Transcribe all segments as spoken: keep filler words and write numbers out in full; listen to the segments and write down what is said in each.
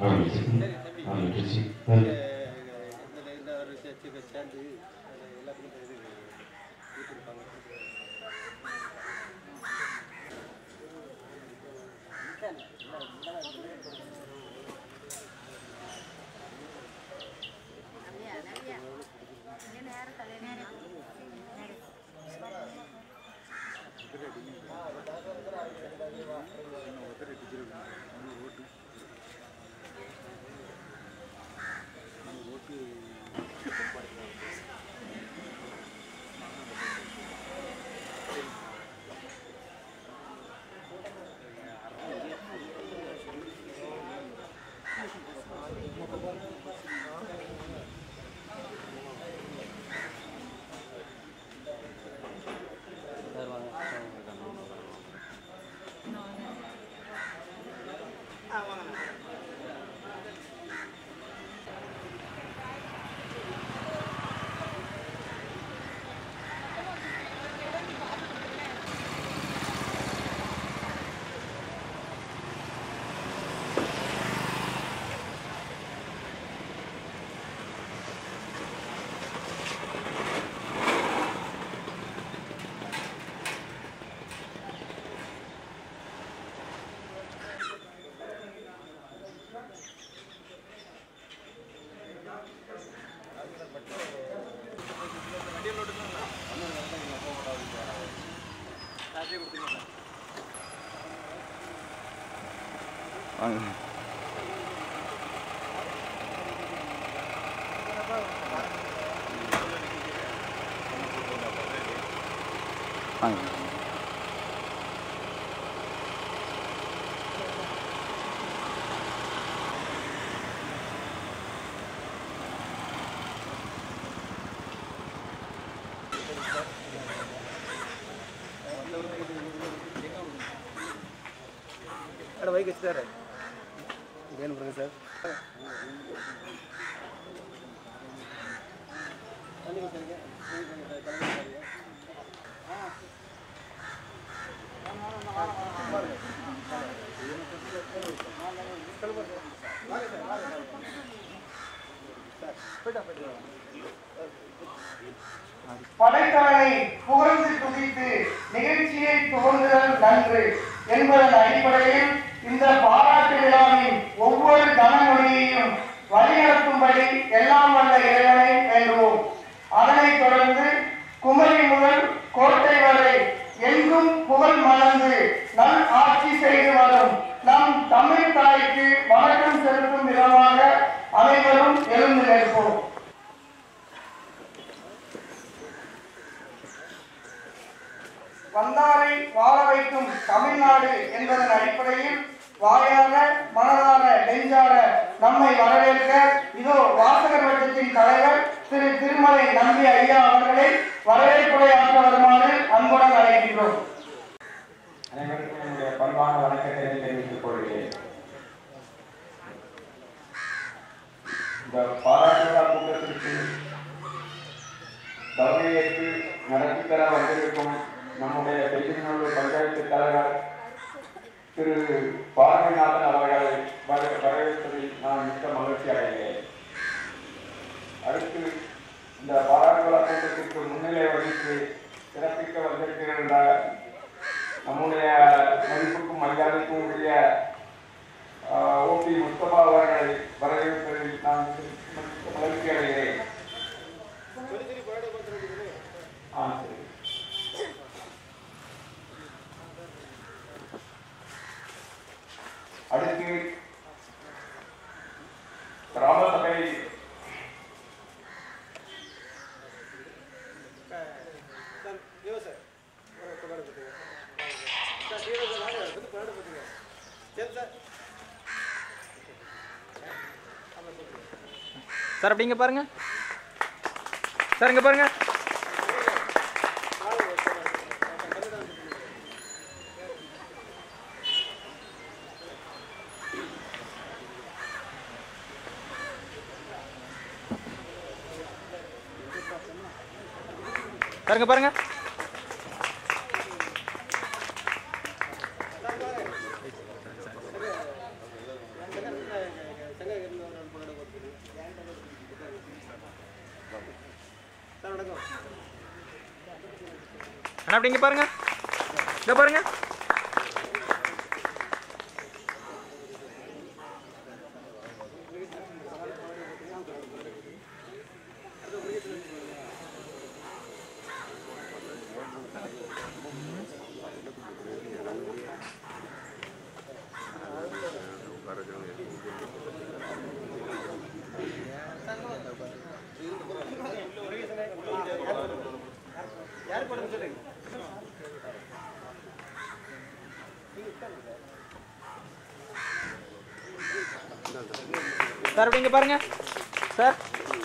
ஆரம்பிச்சிருக்கோம். ஆரம்பிச்சிருச்சு. சேர்ந்து எல்லாத்துக்கும் இது கொடுப்பாங்க. अरे भाई किस तरह है गेन बरगे सर படைத்தவனை புகழ்ந்து துதித்து நிகழ்ச்சியை துவங்குதல் நன்று என்பதன் அடிப்படையில் இந்த பாராட்டு விழாவின் ஒவ்வொரு கனமொழியையும் வழிநடத்தும்படி எல்லாம் வல்ல இறைவனை வேண்டுவோம். அதனைத் தொடர்ந்து குமரி முதல் கோட்டை வரை எங்கும் புகழ் மலர்ந்து நல் ஆட்சி செய்து வரும் நம் தமிழ் தாய்க்கு வணக்கம் செலுத்தும் விதமாக அனைவரும் எழுந்து நிற்போம். வந்தாரை வாழ வைக்கும் தமிழ்நாடு என்பதன் அடிப்படையில் வாயார மனதார நெஞ்சார நம்மை வரவேற்க இதோ வாசகர் வட்டத்தின் தலைவர் திரு திருமலை நம்பி ஐயா அவர்களை வரவேற்புரையாற்ற வருமாறு அன்புடன் அழைக்கின்றோம். அனைவருக்கும் என்னுடைய பண்பான வணக்கத்தை தெரிவித்துக் கொள்கிறேன். இந்த பாராட்டு விழா கூட்டத்திற்கு தலைமையேற்று நடத்தி தர வந்திருக்கும் நம்முடைய பெருநல்லூர் பஞ்சாயத்து தலைவர் திரு பார்வைநாதன் அவர்களை வரவேற்பதில் நான் மிக்க மகிழ்ச்சி அடைகிறேன். அடுத்து இந்த பாராட்டு விழா கூட்டத்திற்கு முன்னிலை வகித்து சிறப்பிக்க வந்திருக்கின்ற நம்முடைய மதிப்புக்கும் மரியாதைக்கும் உரிய ஓ பி முஸ்தபா அவர்களை வரவேற்பதில் நான் மகிழ்ச்சி அடைகிறேன். ஆ சரி. அடுத்து கிராம சபை சார் அப்படிங்க பாருங்க சார் இங்க பாருங்க பாருங்க பாருங்க அண்ணா அப்படி இங்கே பாருங்க, இங்கே பாருங்க. சார் அப்படி இங்கே பாருங்க சார்.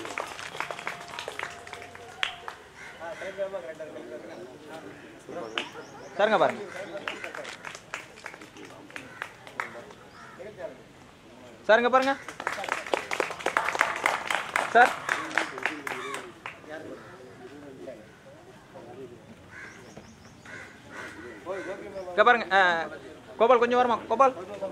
சாருங்க பாருங்க சாருங்க பாருங்க சார். இங்கே பாருங்க. கோபால் கொஞ்சம் வரமா கோபால்.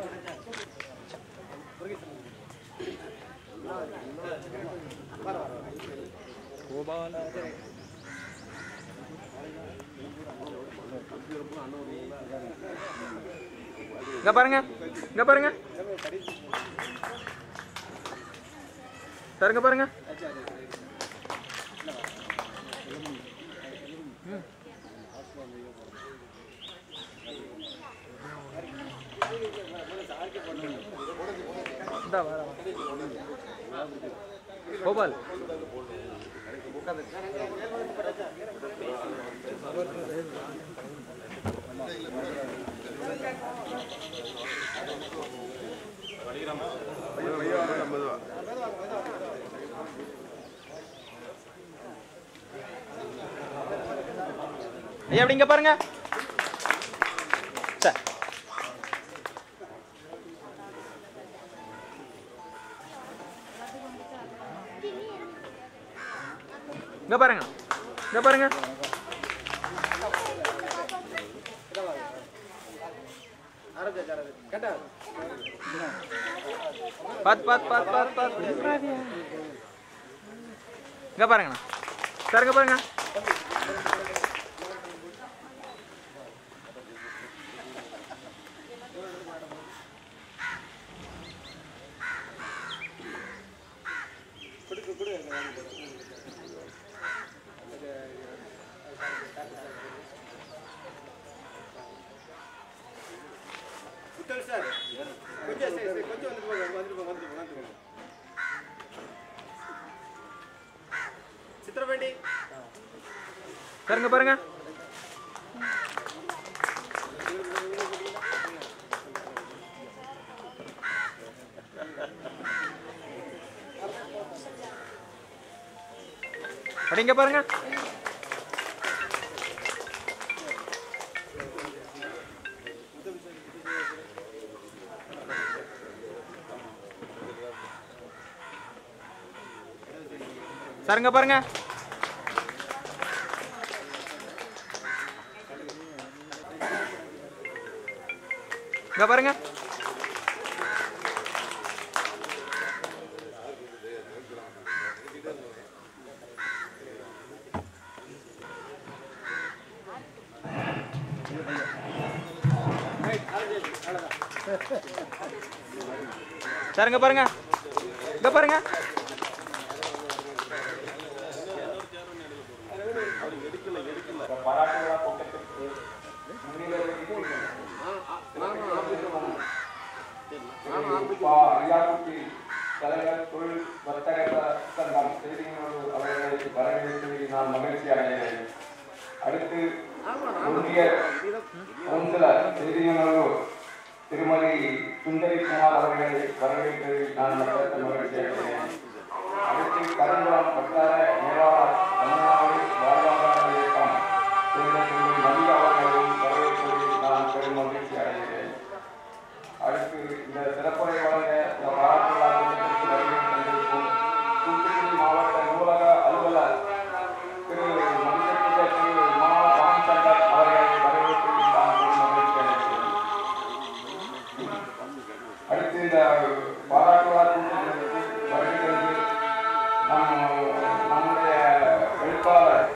கோபால் இங்க பாருங்க, இங்க பாருங்க சார், இங்க பாருங்க. கோபால் ஐயா அப்படி இங்க பாருங்க சார். இங்க பாருங்க, இங்க பாருங்க. பாத் பாத் பாத் பாத் பாத் இங்க பாருங்கண்ணா சார், இங்க பாருங்க. சார் கொஞ்சம் கொஞ்சம் வந்து போங்க, வந்துட்டு போங்க, வந்துட்டு போங்க, வந்துட்டு போங்க. சித்திரவேண்டி சார், இங்க பாருங்க. அப்படி இங்க பாருங்க. சார், இங்க பாருங்க. இங்க பாருங்க. சார், இங்க பாருங்க. இங்க பாருங்க. பாராட்டுவிழா கூட்டத்திற்கு முன்னிலை ஐயாக்குட்டி தலைவர் தொழில் வர்த்தக சங்கம் செய்திகளோடு அவர்களை வரவேற்பதில் நான் மகிழ்ச்சி அடைகிறேன். அடுத்து ஒன்றிய கவுன்சிலர் செய்திகளோடு திருமதி சுந்தரி குமார் அவர்களை வரவேற்பதில் நான் மற்ற மகிழ்ச்சி அடைகிறேன். அடுத்து கருங்குளம் வட்டார மேலாளர் தமிழ்நாடு வாழ்வாதார இயக்கம் திருமதி மதிய அவர்களை வரவேற்பதில் நான் பெரும் மகிழ்ச்சி அடைகிறேன். அடுத்து இந்த சிறப்புரை வழங்க இந்த பாராட்டு விழா கூட்டத்திற்கு வருகை தந்திருக்கும் தூத்துக்குடி மாவட்ட நூலக அலுவலர் திரு மதிப்பிற்குரிய திரு மா ராமச்சந்தர் அவர்களை வரவேற்பதில் நான் பெரும் மகிழ்ச்சி அடைகிறேன். அடுத்து இந்த பாராட்டு விழா கூட்டத்திற்கு வருகை தந்து நம் நம்முடைய எழுத்தாளர்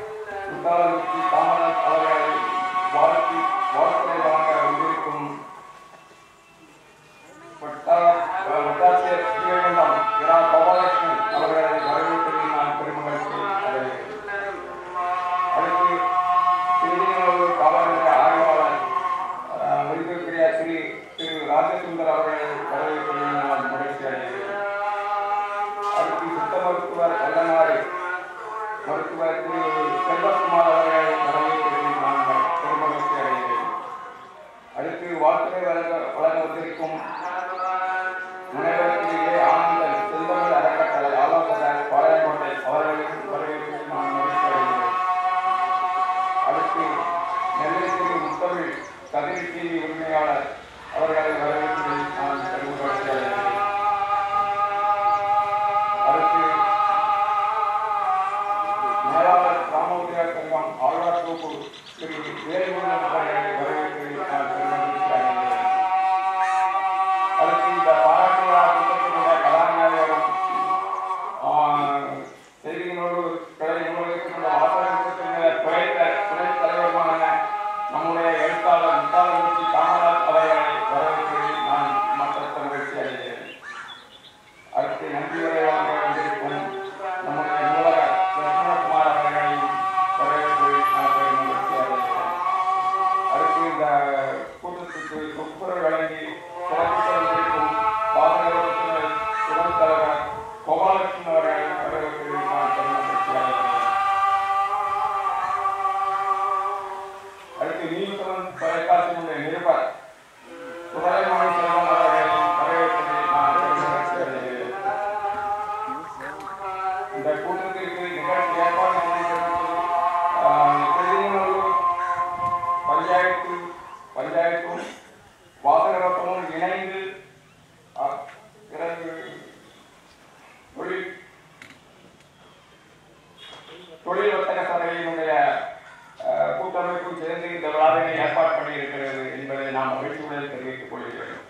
நன்றி வரையாக வந்திருக்கும் நம்முடைய நூலக லட்சுமணகுமார் அவர்களையும் வரவேற்பு நான் மகிழ்ச்சி அடைகிறேன். அடுத்து இந்த கூட்டத்துக்கு ஒப்புரவு வழங்கி சிறப்பிக்க வந்திருக்கும் பாதகத்தினர் துணைத் தலைவர் கோபாலகிருஷ்ணன் அவர்களையும் வரவேற்பு நான் மகிழ்ச்சி அடைகிறேன். அடுத்து நீதிமன்றம் தொலைக்காட்சியினுடைய நிருபர் சுடலைமணி செல்வன் அவர்களையும் வரவேற்பதை நான் மகிழ்ச்சி அடைகிறேன். இந்த கூட்டத்திற்கு நிகழ்ச்சி ஏற்பாடு செய்திருந்தது பஞ்சாயத்து பஞ்சாயத்தும் வாசகரத்தமும் இணைந்து தொழில் தொழில் வர்த்தக சபையினுடைய கூட்டமைப்பும் சேர்ந்து இந்த விழாவினை ஏற்பாடு பண்ணியிருக்கிறது என்பதை நாம் மகிழ்ச்சியுடன் தெரிவித்துக் கொள்கிறோம்.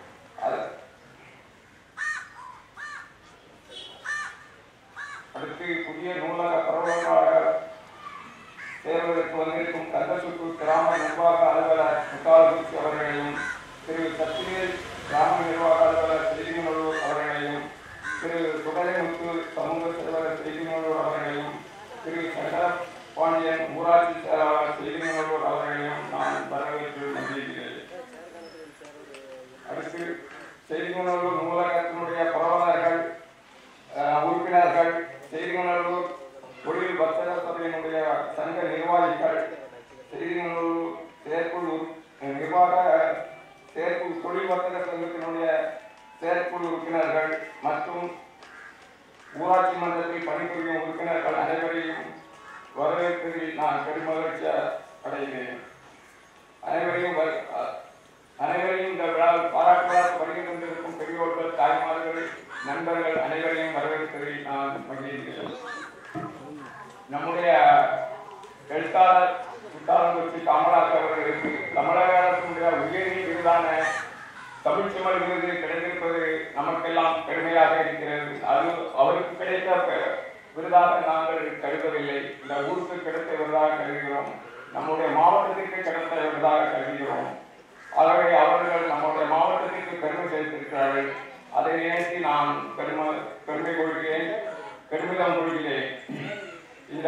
அடுத்து புதிய நூலக பிரபலமாக சேர்வதற்கு வந்திருக்கும் கந்தசுப்பு கிராம நிர்வாக அலுவலர் முத்தாலகுச்சி அவர்களையும் திரு சத்திவேல் கிராம நிர்வாக அலுவலர் திருச்சிநல்லூர் அவர்களையும் திரு சுடலைமுத்து சமூக செல்வலர் திருச்சிநல்லூர் அவர்களையும் திரு சங்கர பாண்டியன் ஊராட்சி செயலாளர் திருச்சிநல்லூர் அவர்களையும் நான் வரவேற்று நம்பியிருக்கிறேன். அடுத்து திருச்சிநல்லூர் நூலகத்தினுடைய பிரபலர்கள் உறுப்பினர்கள் செய்திநல்லூர் தொழில் வர்த்தக சபையினுடைய சங்க நிர்வாகிகள் செய்திநல்லூர் செயற்குழு நிர்வாக செயற்குழு தொழில் வர்த்தக சங்கத்தினுடைய செயற்குழு உறுப்பினர்கள் மற்றும் ஊராட்சி மன்றத்தில் பணிபுரியும் உறுப்பினர்கள் அனைவரையும் வரவேற்பதில் நான் பெருமகிழ்ச்சி அடைகிறேன். அனைவரையும் அனைவரையும் இந்த விழாவில் பாராட்டுவதாக வருகை தந்திருக்கும் பெரியோர்கள் தாய்மார்கள் நண்பர்கள் அனைவரையும் வரவேற்பதில் நான் மகிழ்கிறேன். நம்முடைய எழுத்தாளர் முத்தாலங்குச்சி காமராஜ் அவர்களுக்கு தமிழக அரசுடைய உயரிய விருதான தமிழ்ச்செம்மல் விருது கிடைத்திருப்பது நமக்கெல்லாம் பெருமையாக இருக்கிறது. அது அவருக்கு கிடைத்த விருதாக நாங்கள் கருதவில்லை, இந்த ஊருக்கு கிடைத்த விருதாக கருதுகிறோம், நம்முடைய மாவட்டத்திற்கு கிடைத்த விருதாக கருதுகிறோம். ஆகவே அவர்கள் நம்முடைய மாவட்டத்திற்கு பெருமை சேர்த்திருக்கிறார்கள். அதை நினைத்து நான் பெருமை பெருமை கொள்கிறேன், பெருமிதம் கொள்கிறேன். இந்த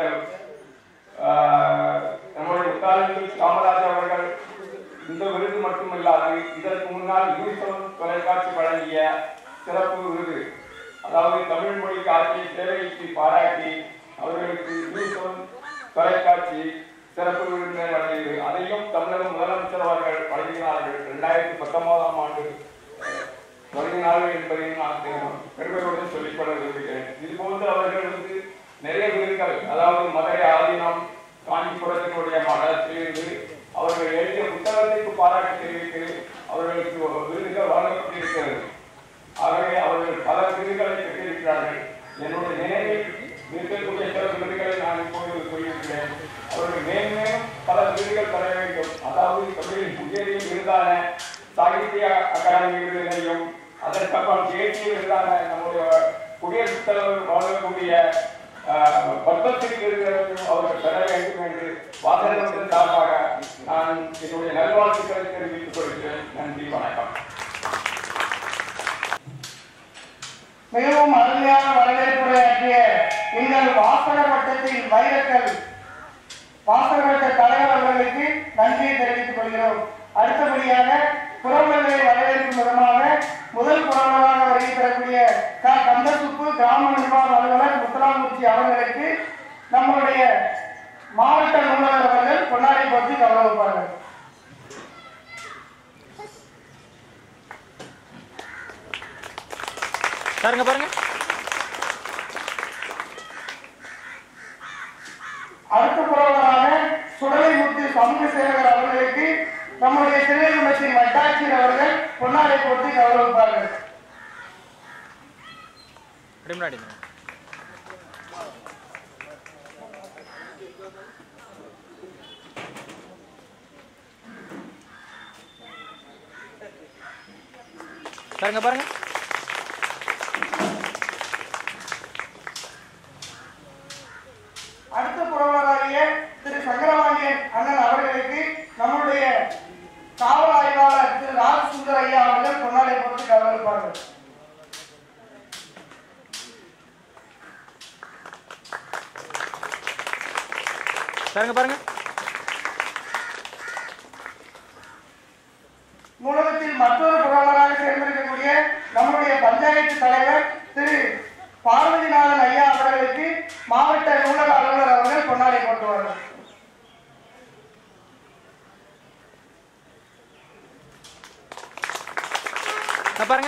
நம்முடைய முத்தாலங்குச்சி காமராஜ் அவர்கள் இந்த விருது மட்டுமில்லாது இதற்கு முன்னால் யூனிசெஃப் தொலைக்காட்சி வழங்கிய சிறப்பு விருது, அதாவது தமிழ் மொழிக்கு ஆற்றிய சேவைக்கு பாராட்டி அவர்களுக்கு யூனிசெஃப் தொலைக்காட்சி சிறப்பு விருது வழங்கியது. அதையும் தமிழக முதலமைச்சர் அவர்கள் வழங்கினார்கள். இரண்டாயிரத்தி பத்தொன்பதாம் ஆண்டு வழங்கினார்கள் என்பதையும் நான் பெருமையுடன் சொல்லிக்கொள்ள விரும்புகிறேன். இதுபோன்று அவர்கள் வந்து நிறைய விருதுகள், அதாவது மதுரை ஆதீனம் காஞ்சிபுரத்தினுடைய மடத்திலிருந்து அவர்கள் எழுதிய புத்தகத்திற்கு பாராட்டு தெரிவித்து அவர்களுக்கு விருதுகள் வழங்கப்பட்டிருக்கிறது. ஆகவே அவர்கள் பல விருதுகளை பெற்றிருக்கிறார்கள். என்னுடைய நினைவில் இருக்கக்கூடிய சில விருதுகளை நான் இப்போது கூறியிருக்கிறேன். அவர்கள் மேன்மேலும் பல விருதுகள் பெற வேண்டும். அதாவது தமிழின் உயரிய விருதான சாகித்ய அகாடமி விருதினையும் அதற்கப்புறம் தேசிய விருதான நம்முடைய குடியரசுத் தலைவர் வழங்கக்கூடிய பத்மஸ்ரீ விருதுகளையும் அவர்கள் பெற வேண்டும் என்று வாசகத்தின் சார்பாக நான் என்னுடைய நல்வாழ்த்துக்களை தெரிவித்துக் கொள்கிறேன். நன்றி, வணக்கம். மிகவும் அருமையான வரவேற்புரையாற்றிய எங்கள் வாசகர் வட்டத்தின் வைரக்கல் வாசகர் வட்ட தலைவர் அவர்களுக்கு நன்றியை தெரிவித்துக் கொள்கிறோம். அடுத்தபடியாக புறவர்களை வரவேற்கும் விதமாக முதல் புறவராக வருகை பெறக்கூடிய க கந்தசுப்பு கிராம நிர்வாக அலுவலர் முத்தாலங்குச்சி அவர்களுக்கு நம்முடைய மாவட்ட நூலகர் அவர்கள் பொன்னாடை போற்றி கௌரவிப்பார்கள். பாருங்க பாருங்க. அடுத்த புறவராக சுடலைமுத்து சமூக சேவகர் அவர்களுக்கு நம்முடைய திருநெல்வேலி வட்டாட்சியர் அவர்கள் பொன்னாடை போட்டு கௌரவிப்பார்கள். பாருங்க பாருங்க. அடுத்த புறவராகிய திரு சங்கரபாண்டியன் அண்ணன் அவர்களுக்கு நம்முடைய காவல் ஆய்வாளர் திரு ராஜசுந்தர் ஐயா அவர்கள் பொன்னாடை போட்டு கௌரவிப்பார்கள். பாருங்க பாருங்க. நூலகத்தில் மற்றொரு புரவலராக சேர்ந்திருக்கக்கூடிய நம்முடைய பஞ்சாயத்து தலைவர் திரு பார்வதிநாதன் ஐயா அவர்களுக்கு மாவட்ட நூலக அலுவலர் அவர்கள் பொன்னாடை போட்டுவார்கள். பாருங்க.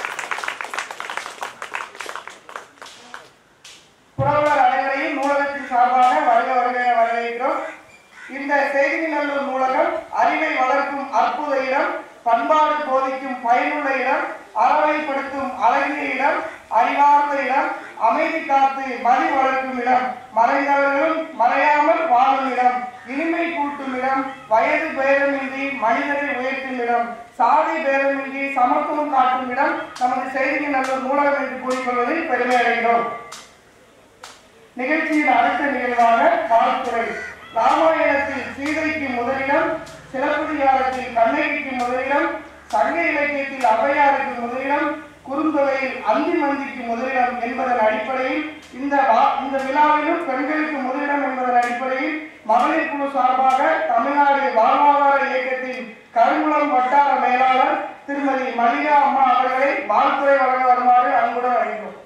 புரவலர் அனைவரையும் நூலகத்தின் சார்பாக வருக வருக என வரவேற்கிறோம். இந்த செய்திநல்லூர் நூலகம் அறிவை வளர்க்கும் அற்புத இடம், பண்பாடு போதிக்கும் பயனுள்ள இடம், அறவைப்படுத்தும் அழகிய இடம், அறிவார்ந்த இடம், அமைதி காத்து மதி வளர்க்கும் இடம், மறைந்தவர்களும் மறையாமல் வாழும் இடம், இனிமை கூட்டும் இடம், வயது பேதமின்றி மனிதரை உயர்த்தும் இடம், சாதி பேதமின்றி சமத்துவம் காட்டும் இடம் நமது செய்திநல்லூர் நூலகம் என்று கூறிக்கொள்வதில் பெருமை அடைகிறோம். நிகழ்ச்சியின் அடுத்த நிகழ்வாக வாழ்த்துறை. ராமாயணத்தில் சீதைக்கு முதலிடம், சிலப்பதிகாரத்தில் கண்ணகிக்கு முதலிடம், சங்க இலக்கியத்தில் ஔவையாருக்கு முதலிடம், குறுந்தொகையில் அந்தி மந்திக்கு முதலிடம் என்பதன் அடிப்படையில் இந்த இந்த விழாவிலும் பெண்களுக்கு முதலிடம் என்பதன் அடிப்படையில் மகளிர் குழு சார்பாக தமிழ்நாடு வாழ்வாதார இயக்கத்தின் கருங்குளம் வட்டார மேலாளர் திருமதி மல்லிகா அம்மா அவர்களை வாழ்த்துறை வழங்க வருமாறு அன்புடன் அழைக்கிறோம்.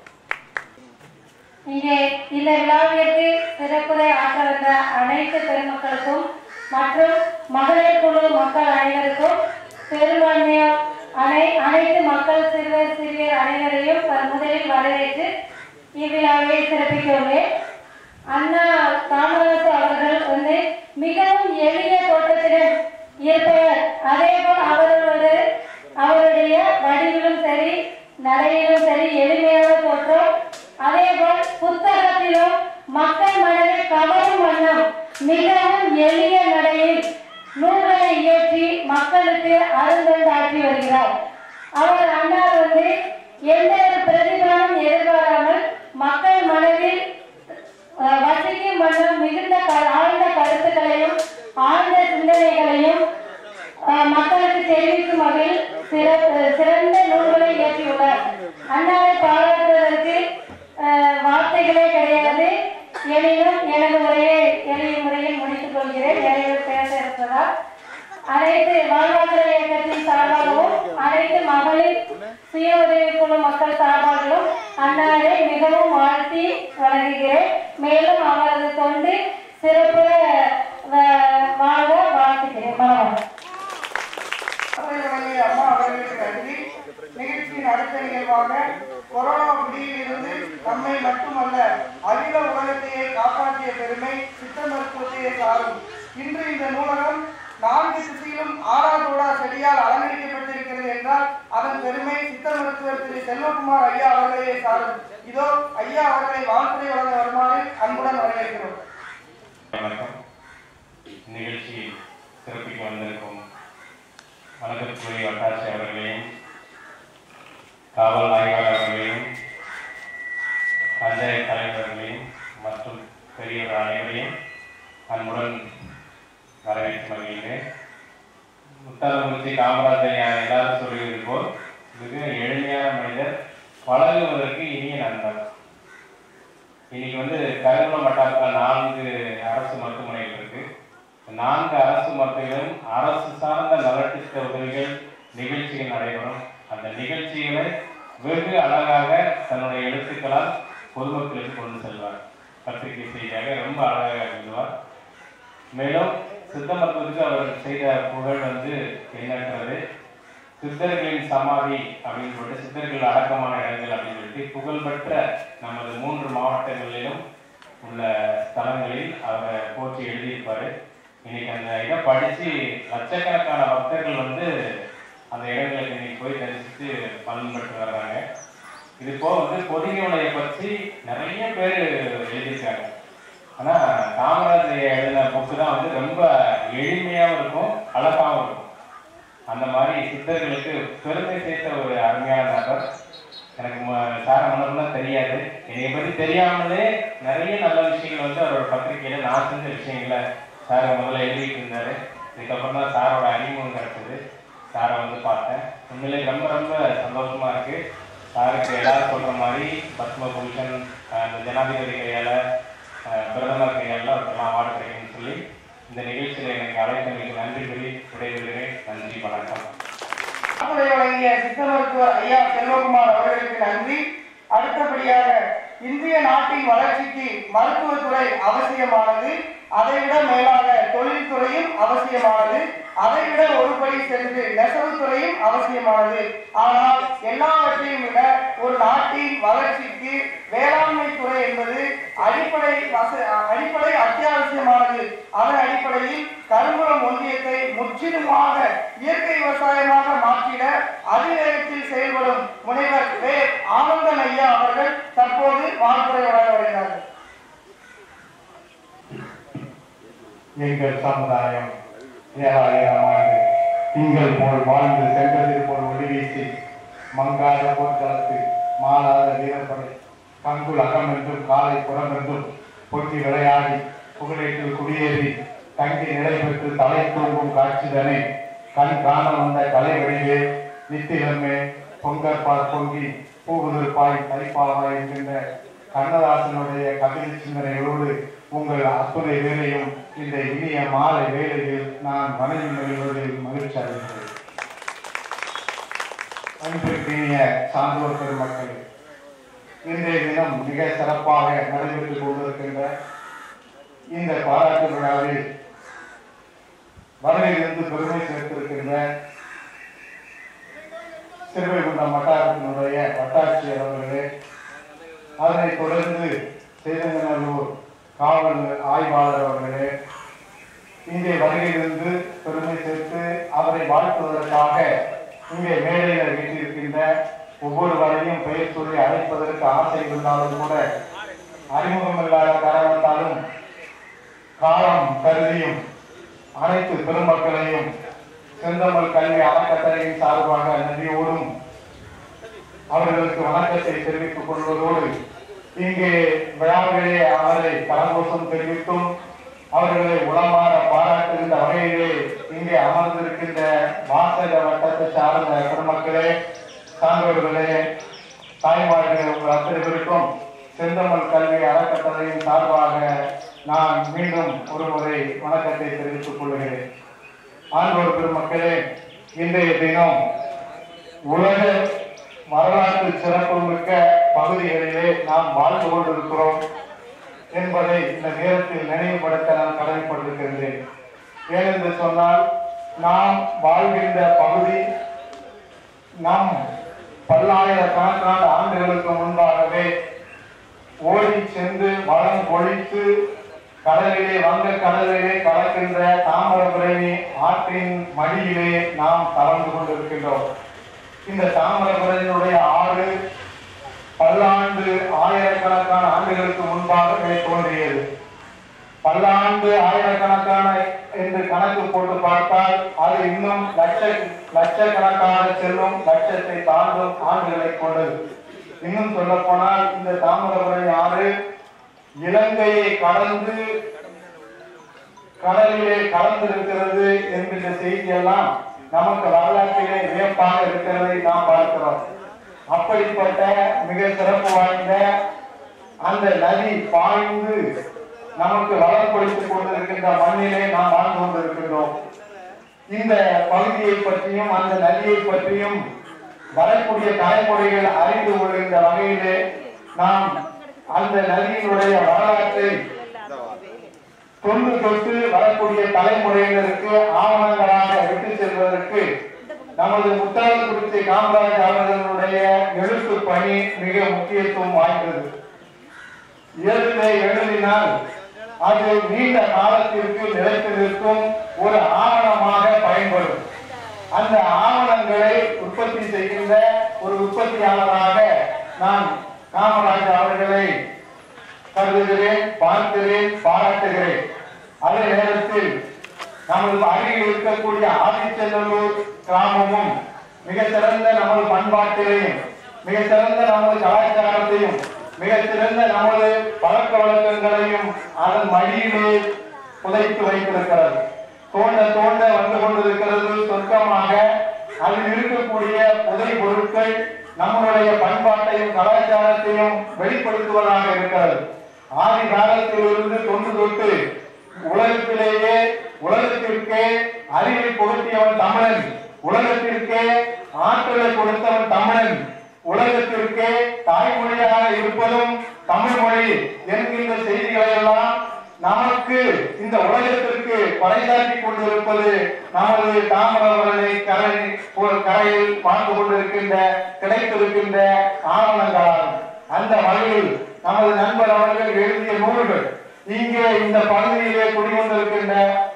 இங்கே இந்த விழாவிற்கு சிறப்புரை ஆற்ற வந்த அனைத்து பெருமக்களுக்கும் மற்றும் மகளிர் குழு மக்கள் அனைவருக்கும் பெரும்பான்மையார் அனை அனைத்து மக்கள் சிறுவர் சிறியர் அனைவரையும் முதலில் வரவேற்று இவ்விழாவை சிறப்பித்துள்ளேன். அண்ணா காமராஜ் அவர்கள் வந்து மிகவும் எளிய தோற்றத்துடன் இருப்பவர். அதே போல் அவரோட அவருடைய வடிவிலும் சரி நடையிலும் சரி எளிமையான தோற்றம். அதே போல் புத்தகத்திலும் மக்கள் மனதை கவரும் வண்ணம் மிகவும் எளிய நடையில் நூல்களை இயற்றி மக்களுக்கு அருந்தண்டாற்றி வருகிறார். அவர் அண்ணா வந்து எந்த ஒரு பிரதிபலனும் எதிர்பாராமல் மக்கள் மனதில் வசிக்கும் வண்ணம் மிகுந்த ஆழ்ந்த கருத்துக்களையும் ஆழ்ந்த சிந்தனைகளையும் மக்களுக்கு தெரிவிக்கும் வகையில் சிறந்த நூல்களை இயற்றியுள்ளார். அண்ணாவை பாராட்டுவதற்கு வார்த்தைகளே கிடையாது. எனினும் எனது உரையை எளிய முறையில் முடித்துக் கொள்கிறேன். நிறைய பேச இருப்பதால் அனைத்து வாழ்வாதார இயக்கத்தின் சார்பாகவும் அனைத்து மகளிர் சுய உதவி குழு மக்கள் சார்பாகவும் அண்ணாவை மிகவும் வாழ்த்தி வழங்குகிறேன். மேலும் அவரது தொண்டு சிறப்பு வாழ வாழ்த்துகிறேன். அம்மா அவர்களுக்கு நன்றி. நிகழ்ச்சியின் அடுத்த நிகழ்வாக கொரோனா பிடியில் இருந்து நம்மை மட்டுமல்ல அகில உலகத்தையே காப்பாற்றிய பெருமை சித்த மருத்துவத்தையே சாரும். இன்று இந்த நூலகம் நான்கு திசையிலும் ஆறாதோடா செடியால் அலங்கரிக்கப்பட்டிருக்கிறது என்றால் அதன் பெருமை சித்த மருத்துவர் திரு செல்வகுமார் ஐயா அவர்களையே சாரும். இதோ ஐயா அவர்களை வாழ்த்துறை வழங்க வருமாறு அன்புடன் வரவேற்கிறோம். வணக்கம். நிகழ்ச்சி சிறப்பிக்க வந்திருக்கும் வணக்கத்துறை வட்டாட்சி அவர்களையும் காவல் ஆய்வாளர் அவர்களையும் பஞ்சாயத்து தலைவர்களையும் மற்றும் பெரியவர் அனைவரையும் அன்புடன் வரவேற்று வருகின்றேன். முத்தாலங்குறிச்சி காமராஜர் எல்லாரும் சொல்லுவது போல் மிக எளிமையான மனிதர், பழகுவதற்கு இனிய நண்பர். இன்னைக்கு வந்து கருங்குளம் வட்டாரத்தில் நான்கு அரசு மருத்துவமனைகள் இருக்கு. நான்கு அரசு மருத்துவர்களும் அரசு சார்ந்த நலத்திட்ட உதவிகள் நிகழ்ச்சிகள் நடைபெறும். அந்த நிகழ்ச்சிகளை வெகு அழகாக தன்னுடைய எழுத்துக்களால் பொதுமக்களுக்கு கொண்டு செல்வார். பத்திரிகை செய்தியாக ரொம்ப அழகாக எழுதுவார். மேலும் சித்த மருத்துவத்துக்கு அவர் செய்த புகழ் வந்து என்னன்றது சித்தர்களின் சமாதி அப்படின்னு சொல்லிட்டு சித்தர்கள் அடக்கமான இடங்கள் அப்படின்னு சொல்லிட்டு புகழ்பெற்ற நமது மூன்று மாவட்டங்களிலும் உள்ள ஸ்தலங்களில் அவரை போற்றி எழுதியிருப்பாரு. இன்னைக்கு அந்த இதை படித்து லட்சக்கணக்கான பக்தர்கள் வந்து அந்த இடங்களுக்கு இன்னைக்கு போய் தரிசித்து பலன் பெற்று வர்றாங்க. இது போக வந்து பொதிகை பற்றி நிறைய பேர் எழுதியிருக்காங்க. ஆனால் காமராஜர் எழுதின புக்கு தான் வந்து ரொம்ப எளிமையாகவும் இருக்கும், அழகாகவும் இருக்கும். அந்த மாதிரி சித்தர்களுக்கு பெருமை சேர்த்த ஒரு அருமையான நபர். எனக்கு சார மனப்பெல்லாம் தெரியாது. என்னை பற்றி தெரியாமலே நிறைய நல்ல விஷயங்கள் வந்து அவரோட பத்திரிகையில் நான் செஞ்ச விஷயங்களை சாரை முதல்ல எழுதிட்டு இருந்தார். இதுக்கப்புறம் தான் சாரோட அறிமுகம் கிடைச்சது. சாரை வந்து பார்த்தேன். உண்மையிலே ரொம்ப ரொம்ப சந்தோஷமாக இருக்குது. சாருக்கு எல்லாரும் சொல்கிற மாதிரி பத்ம பூஷன், அந்த ஜனாதிபதி கையால், பிரதமர் கையால் அவருக்கெல்லாம் அவார்டு கிடைக்கும்னு சொல்லி இந்த நிகழ்ச்சியில் எனக்கு அழைத்தமைக்கு நன்றி கூறி விடைபெறுகிறேன். நன்றி, வணக்கம். வழங்கிய சித்த மருத்துவர் ஐயா செல்வகுமார் அவர்களுக்கு நன்றி. அடுத்தபடியாக இந்திய நாட்டின் வளர்ச்சிக்கு மருத்துவத்துறை அவசியமானது, அதைவிட மேலாக தொழில்துறையும் அவசியமானது, அதைவிட ஒருபடி சென்று நெசவுத்துறையும் அவசியமானது. ஆனால் எல்லாவற்றையும் விட ஒரு நாட்டின் வளர்ச்சிக்கு வேளாண்மை துறை என்பது அடிப்படை அடிப்படை அத்தியாவசியமானது. அதன் அடிப்படையில் கருங்குளம் ஒன்றியத்தை முற்றிலுமாக இயற்கை விவசாயமாக மாற்றிட அதிவேகத்தில் செயல்படும் முனைவர் வே ஆனந்தன் ஐயா அவர்கள் தற்போது வாழ்த்துறை வழங்க வருகிறார்கள். எங்கள் சமுதாயம் ஏழாயிரம் ஆண்டு திங்கள் போல் வாழ்ந்து சென்றதில் போல் ஒளி வீசி மங்காத போர்க்களத்து மாறாத வீரப்படை கங்குல் அகம் என்றும் காலை புறம் என்றும் பொட்டி விளையாடி புகழேற்றில் குடியேறி தங்கி நிலை பெற்று தலை தூங்கும் காட்சிதனை கண் காண வந்த கலை வழியே நித்திலமே பொங்கற்பால் பொங்கி பூகுதிர்பாய் தைப்பாவாய் என்கின்ற கண்ணதாசனுடைய கவிதை சிந்தனைகளோடு உங்கள் அத்துணை வேலையும் இந்த இனிய மாலை வேளையில் நான் மனைவி மகிழ்வதில் மகிழ்ச்சி அடைகிறேன். அன்பிற்கினிய சான்றோர் பெருமக்கள், இன்றைய தினம் மிக சிறப்பாக நடைபெற்றுக் கொண்டிருக்கின்ற இந்த பாராட்டு விழாவில் வரையிலிருந்து பெருமை சேர்த்திருக்கின்ற சிறுவைகுண்டம் வட்டாரத்தினுடைய வட்டாட்சியர் அவர்களே, அதனைத் தொடர்ந்து சேதங்கநல்லூர் காவல் ஆய்வாளர் அவர்களே, இங்கே வருகையிலிருந்து பெருமை சேர்த்து அவரை வாழ்த்துவதற்காக இங்கே மேடையில் வீட்டிருக்கின்ற ஒவ்வொருவரையும் பெயர் சொல்லி அழைப்பதற்கு ஆசை இருந்தாலும் கூட அறிமுகமில்லாத காரணத்தாலும் காலம் கருதியும் அனைத்து பெருமக்களையும் செந்தமிழ் கல்வி அறக்கட்டளையின் சார்பாக நன்றியோடும் அவர்களுக்கு வணக்கத்தை தெரிவித்துக் கொள்வதோடு இங்கே விழாவிலே அவரை கலங்கோஷம் தெரிவித்தும் அவர்களை உளமாற பாராட்டுகின்ற வகையிலே இங்கே அமர்ந்திருக்கின்ற வாசக வட்டத்தை சார்ந்த பெருமக்களே, சான்றோர்களே, தாய்மார்களே, உங்கள் அத்தனை பேருக்கும் செந்தமிழ் கல்வி அறக்கட்டளையின் சார்பாக நான் மீண்டும் ஒரு முறை வணக்கத்தை தெரிவித்துக் கொள்கிறேன். ஆண்டோர் பெருமக்களே, இன்றைய தினம் உலக வரலாற்று சிறப்புமிக்க பகுதிகளிலே நாம் வாழ்ந்து கொண்டிருக்கிறோம் என்பதை இந்த நேரத்தில் நினைவுபடுத்த நான் கடமைப்பட்டிருக்கின்றேன். ஏனென்று சொன்னால், நாம் வாழ்கின்ற பகுதி நம் பல்லாயிரக்கணக்கான ஆண்டுகளுக்கு முன்பாகவே ஓடி சென்று வளம் கொழித்து கடலிலே வங்க கடலிலே கலக்கின்ற தாமிரபரணி ஆற்றின் மடியிலே நாம் கலந்து கொண்டிருக்கின்றோம். இந்த தாமிரபரணியுடைய ஆறு பல்லாண்டு ஆயிரக்கணக்கான ஆண்டுகளுக்கு முன்பாகவே தோன்றியது. பல்லாண்டு ஆயிரக்கணக்கான என்று கணக்கு போட்டு பார்த்தால் அது இன்னும் லட்ச லட்சக்கணக்கான செல்லும், லட்சத்தை தாண்டும் ஆண்டுகளை கொண்டது. இன்னும் சொல்ல போனால் இந்த தாமிரபரணி ஆறு இலங்கையை கடந்து கடலிலே கலந்திருக்கிறது என்கின்ற செய்தியெல்லாம் நமக்கு வரலாற்றிலே வியப்பாக இருக்கிறதை நாம் பார்க்கிறோம். அப்படிப்பட்ட மிக சிறப்பு வாய்ந்த அந்த நதி பாய்ந்து நமக்கு வளம் கொடுத்துக் கொண்டிருக்கின்ற மண்ணிலே நாம் வாழ்ந்து கொண்டிருக்கின்றோம். இந்த பகுதியை பற்றியும் அந்த நதியை பற்றியும் வரக்கூடிய தலைமுறைகள் அறிந்து கொள்கின்ற வகையிலே நாம் அந்த நதியினுடைய வரலாற்றை தொன்று தொட்டு வரக்கூடிய தலைமுறையினருக்கு ஆவணங்களாக விட்டு செல்வதற்கு நமது முத்தாலக்குறிச்சி காமராஜ் அவர்களுடைய எழுத்து பணி மிக முக்கியத்துவம் வாய்ந்தது. எழுத்தை எழுதினால் அது நீண்ட காலத்திற்கு நிலைத்து நிற்கும் ஒரு ஆவணமாக பயன்படும். அந்த ஆவணங்களை உற்பத்தி செய்கின்ற ஒரு உற்பத்தியாளராக நான் காமராஜ் அவர்களை கருதுகிறேன், பார்க்கிறேன், பாராட்டுகிறேன். அதே நேரத்தில் நமது அருகில் இருக்கக்கூடிய ஆதிச்சநல்லூர் கிராமமும் மிக சிறந்த நமது பண்பாட்டிலையும் மிக சிறந்த நமது கலாச்சாரத்தையும் மிக சிறந்த நமது பழக்க வழக்கங்களையும் அதன் மடியிலே புதைத்து வைத்திருக்கிறது. தோண்ட தோண்ட வந்து கொண்டிருக்கிறது சொர்க்கமாக. அதில் இருக்கக்கூடிய புதை பொருட்கள் நம்முடைய பண்பாட்டையும் கலாச்சாரத்தையும் வெளிப்படுத்துவதாக இருக்கிறது. ஆதி காலத்திலிருந்து தொன்று தொட்டு உலகத்திலேயே உலகத்திற்கே அறிவை புகட்டியவன் தமிழன், உலகத்திற்கே ஆற்றலை கொடுத்தவன் தமிழன், உலகத்திற்கே தாய்மொழியாக இருப்பதும் தமிழ் மொழி என்கின்ற செய்திகளை எல்லாம் நமக்கு இந்த உலகத்திற்கு பறைசாற்றி கொண்டிருப்பது நமது தாமிரபரணி கரை கரையில் வாழ்ந்து கொண்டிருக்கின்ற கிடைத்திருக்கின்ற ஆவணங்களாகும். அந்த வகையில் நமது நண்பர் அவர்கள் எழுதிய நூல்கள் இங்கே இந்த பகுதியிலே குடிகொண்டிருக்கின்ற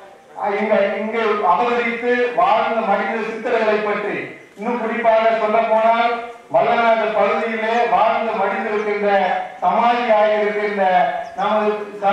இங்க இங்கு அவதரித்து வாழ்ந்த மனித சித்தர்களை பற்றி, இன்னும் குறிப்பாக சொல்ல போனால் வல்லநாடு பகுதியிலே வாழ்ந்து மடிந்திருக்கின்ற சமாதியாக இருக்கின்ற நமது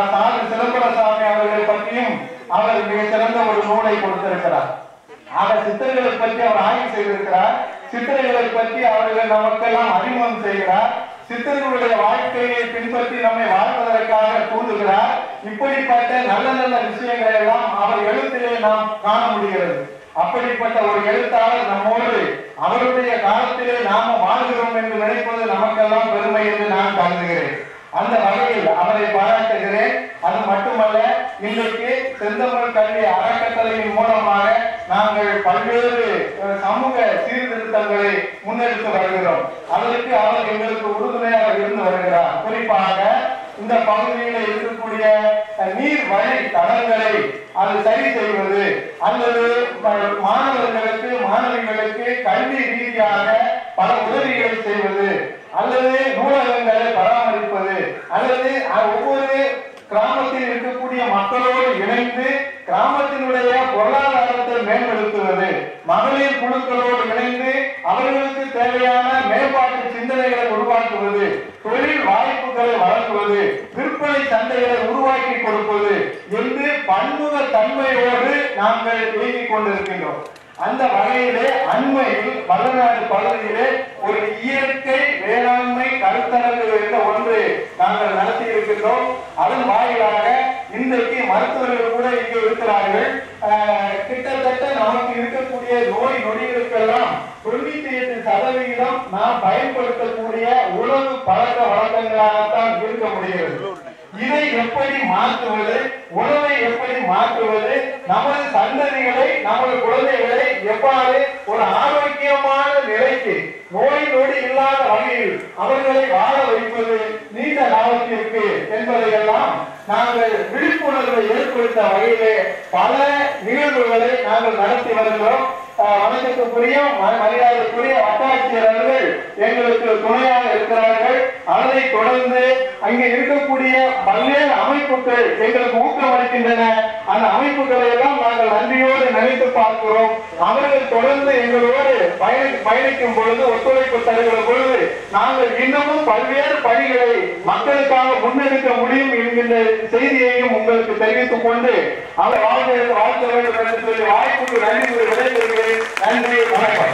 சிதம்பரசாமி அவர்களை பற்றியும் அவர் மிக சிறந்த ஒரு நூலை கொடுத்திருக்கிறார். ஆக சித்தர்களை பற்றி அவர் ஆய்வு செய்திருக்கிறார். சித்தர்களை பற்றி அவர்கள் நமக்கெல்லாம் அறிமுகம் செய்கிறார். சித்தர்களுடைய வாழ்க்கையை பின்பற்றி நம்மை வாழ்வதற்காக தூண்டுகிறார். இப்படிப்பட்ட நல்ல நல்ல விஷயங்களை எல்லாம் அவர் எழுத்திலே நாம் காண முடிகிறது. அப்படிப்பட்ட ஒரு எழுத்தாளர் நம்மோடு அவருடைய காலத்திலே நாம வாழ்கிறோம் என்று நினைப்பது நமக்கெல்லாம் பெருமை என்று நான் கருதுகிறேன். அந்த வகையில் அவரை பாராட்டுகிறேன். அது மட்டுமல்ல, இன்றைக்கு செந்தமிழ் கல்வி அறக்கட்டளையின் மூலமாக நாங்கள் பல்வேறு சமூக சீர்திருத்தங்களை முன்னெடுத்து வருகிறோம். அதற்கு அவர் எங்களுக்கு உறுதுணையாக இருந்து வருகிறார். குறிப்பாக இந்த பகுதியில் இருக்கக்கூடிய நீர் வழி தடங்களை அது சரி செய்வது, அல்லது மாணவர்களுக்கு மாணவிகளுக்கு கல்வி ரீதியாக பல உதவிகளை செய்வது, அல்லது நூலகங்களை பராமரிப்பது, அல்லது ஒவ்வொரு கிராமத்தில் இருக்கக்கூடிய மக்களோடு இணைந்து கிராமத்தினுடைய பொருளாதாரத்தை மேம்படுத்துவது, மகளிர் குழுக்களோடு இணைந்து அவர்களுக்கு தேவையான மேம்பாட்டு சிந்தனைகளை உருவாக்குவது, தொழில் வாய்ப்புகளை வழங்குவது, விற்பனை சந்தைகளை உருவாக்கி கொடுப்பது என்று பன்முக தன்மையோடு நாங்கள் இயங்கிக் கொண்டிருக்கின்றோம். அந்த வகையிலே அண்மையில் வல்லநாடு பகுதியிலே ஒரு இயற்கை வேளாண்மை கருத்தரங்கு என்ற ஒன்று நாங்கள் நடத்தி இருக்கின்றோம். அதன் வாயிலாக இன்றைக்கு மருத்துவர்கள் கூட இங்கே இருக்கிறார்கள். கிட்டத்தட்ட நமக்கு இருக்கக்கூடிய நோய் நொடிகளுக்கெல்லாம் தொண்ணூத்தி எட்டு சதவிகிதம் நாம் பயன்படுத்தக்கூடிய உணவு பழக்க வழக்கங்களாகத்தான் இருக்க முடிகிறது. இதை எப்படி மாற்றுவது, உணவை எப்படி மாற்றுவது, நமது சந்ததிகளை நமது குழந்தைகளை எவ்வாறு ஒரு ஆரோக்கியமான நிலைக்கு நோய் நொடி இல்லாத வகையில் அவர்களை வாழ வைப்பது நீண்ட காலத்திற்கு என்பதையெல்லாம் நாங்கள் விழிப்புணர்வை ஏற்படுத்த வகையிலே பல நிகழ்வுகளை நாங்கள் நடத்தி வருகிறோம். வணக்கத்துக்குரிய மரியாதைக்குரிய வட்டாட்சியர் அவர்கள் எங்களுக்கு துணையாக இருக்கிறார்கள். அதை தொடர்ந்து அங்கே இருக்கக்கூடிய பல்வேறு அமைப்புகள் எங்களுக்கு ஊக்கமளிக்கின்றன. அந்த அமைப்புகளை எல்லாம் நாங்கள் நன்றியோடு நினைத்து பார்க்கிறோம். அவர்கள் தொடர்ந்து எங்களோடு பயணி பயணிக்கும் பொழுது ஒத்துழைப்பு தருகிற பொழுது நாங்கள் இன்னமும் பல்வேறு பணிகளை மக்களுக்காக முன்னெடுக்க முடியும் என்கின்ற செய்தியையும் உங்களுக்கு தெரிவித்துக் கொண்டு அவர் வாழ்க்கை வாழ்த்த வேண்டும் என்று சொல்லி வாய்ப்புக்கு நன்றி விடைபெறுகிறேன். நன்றி, வணக்கம்.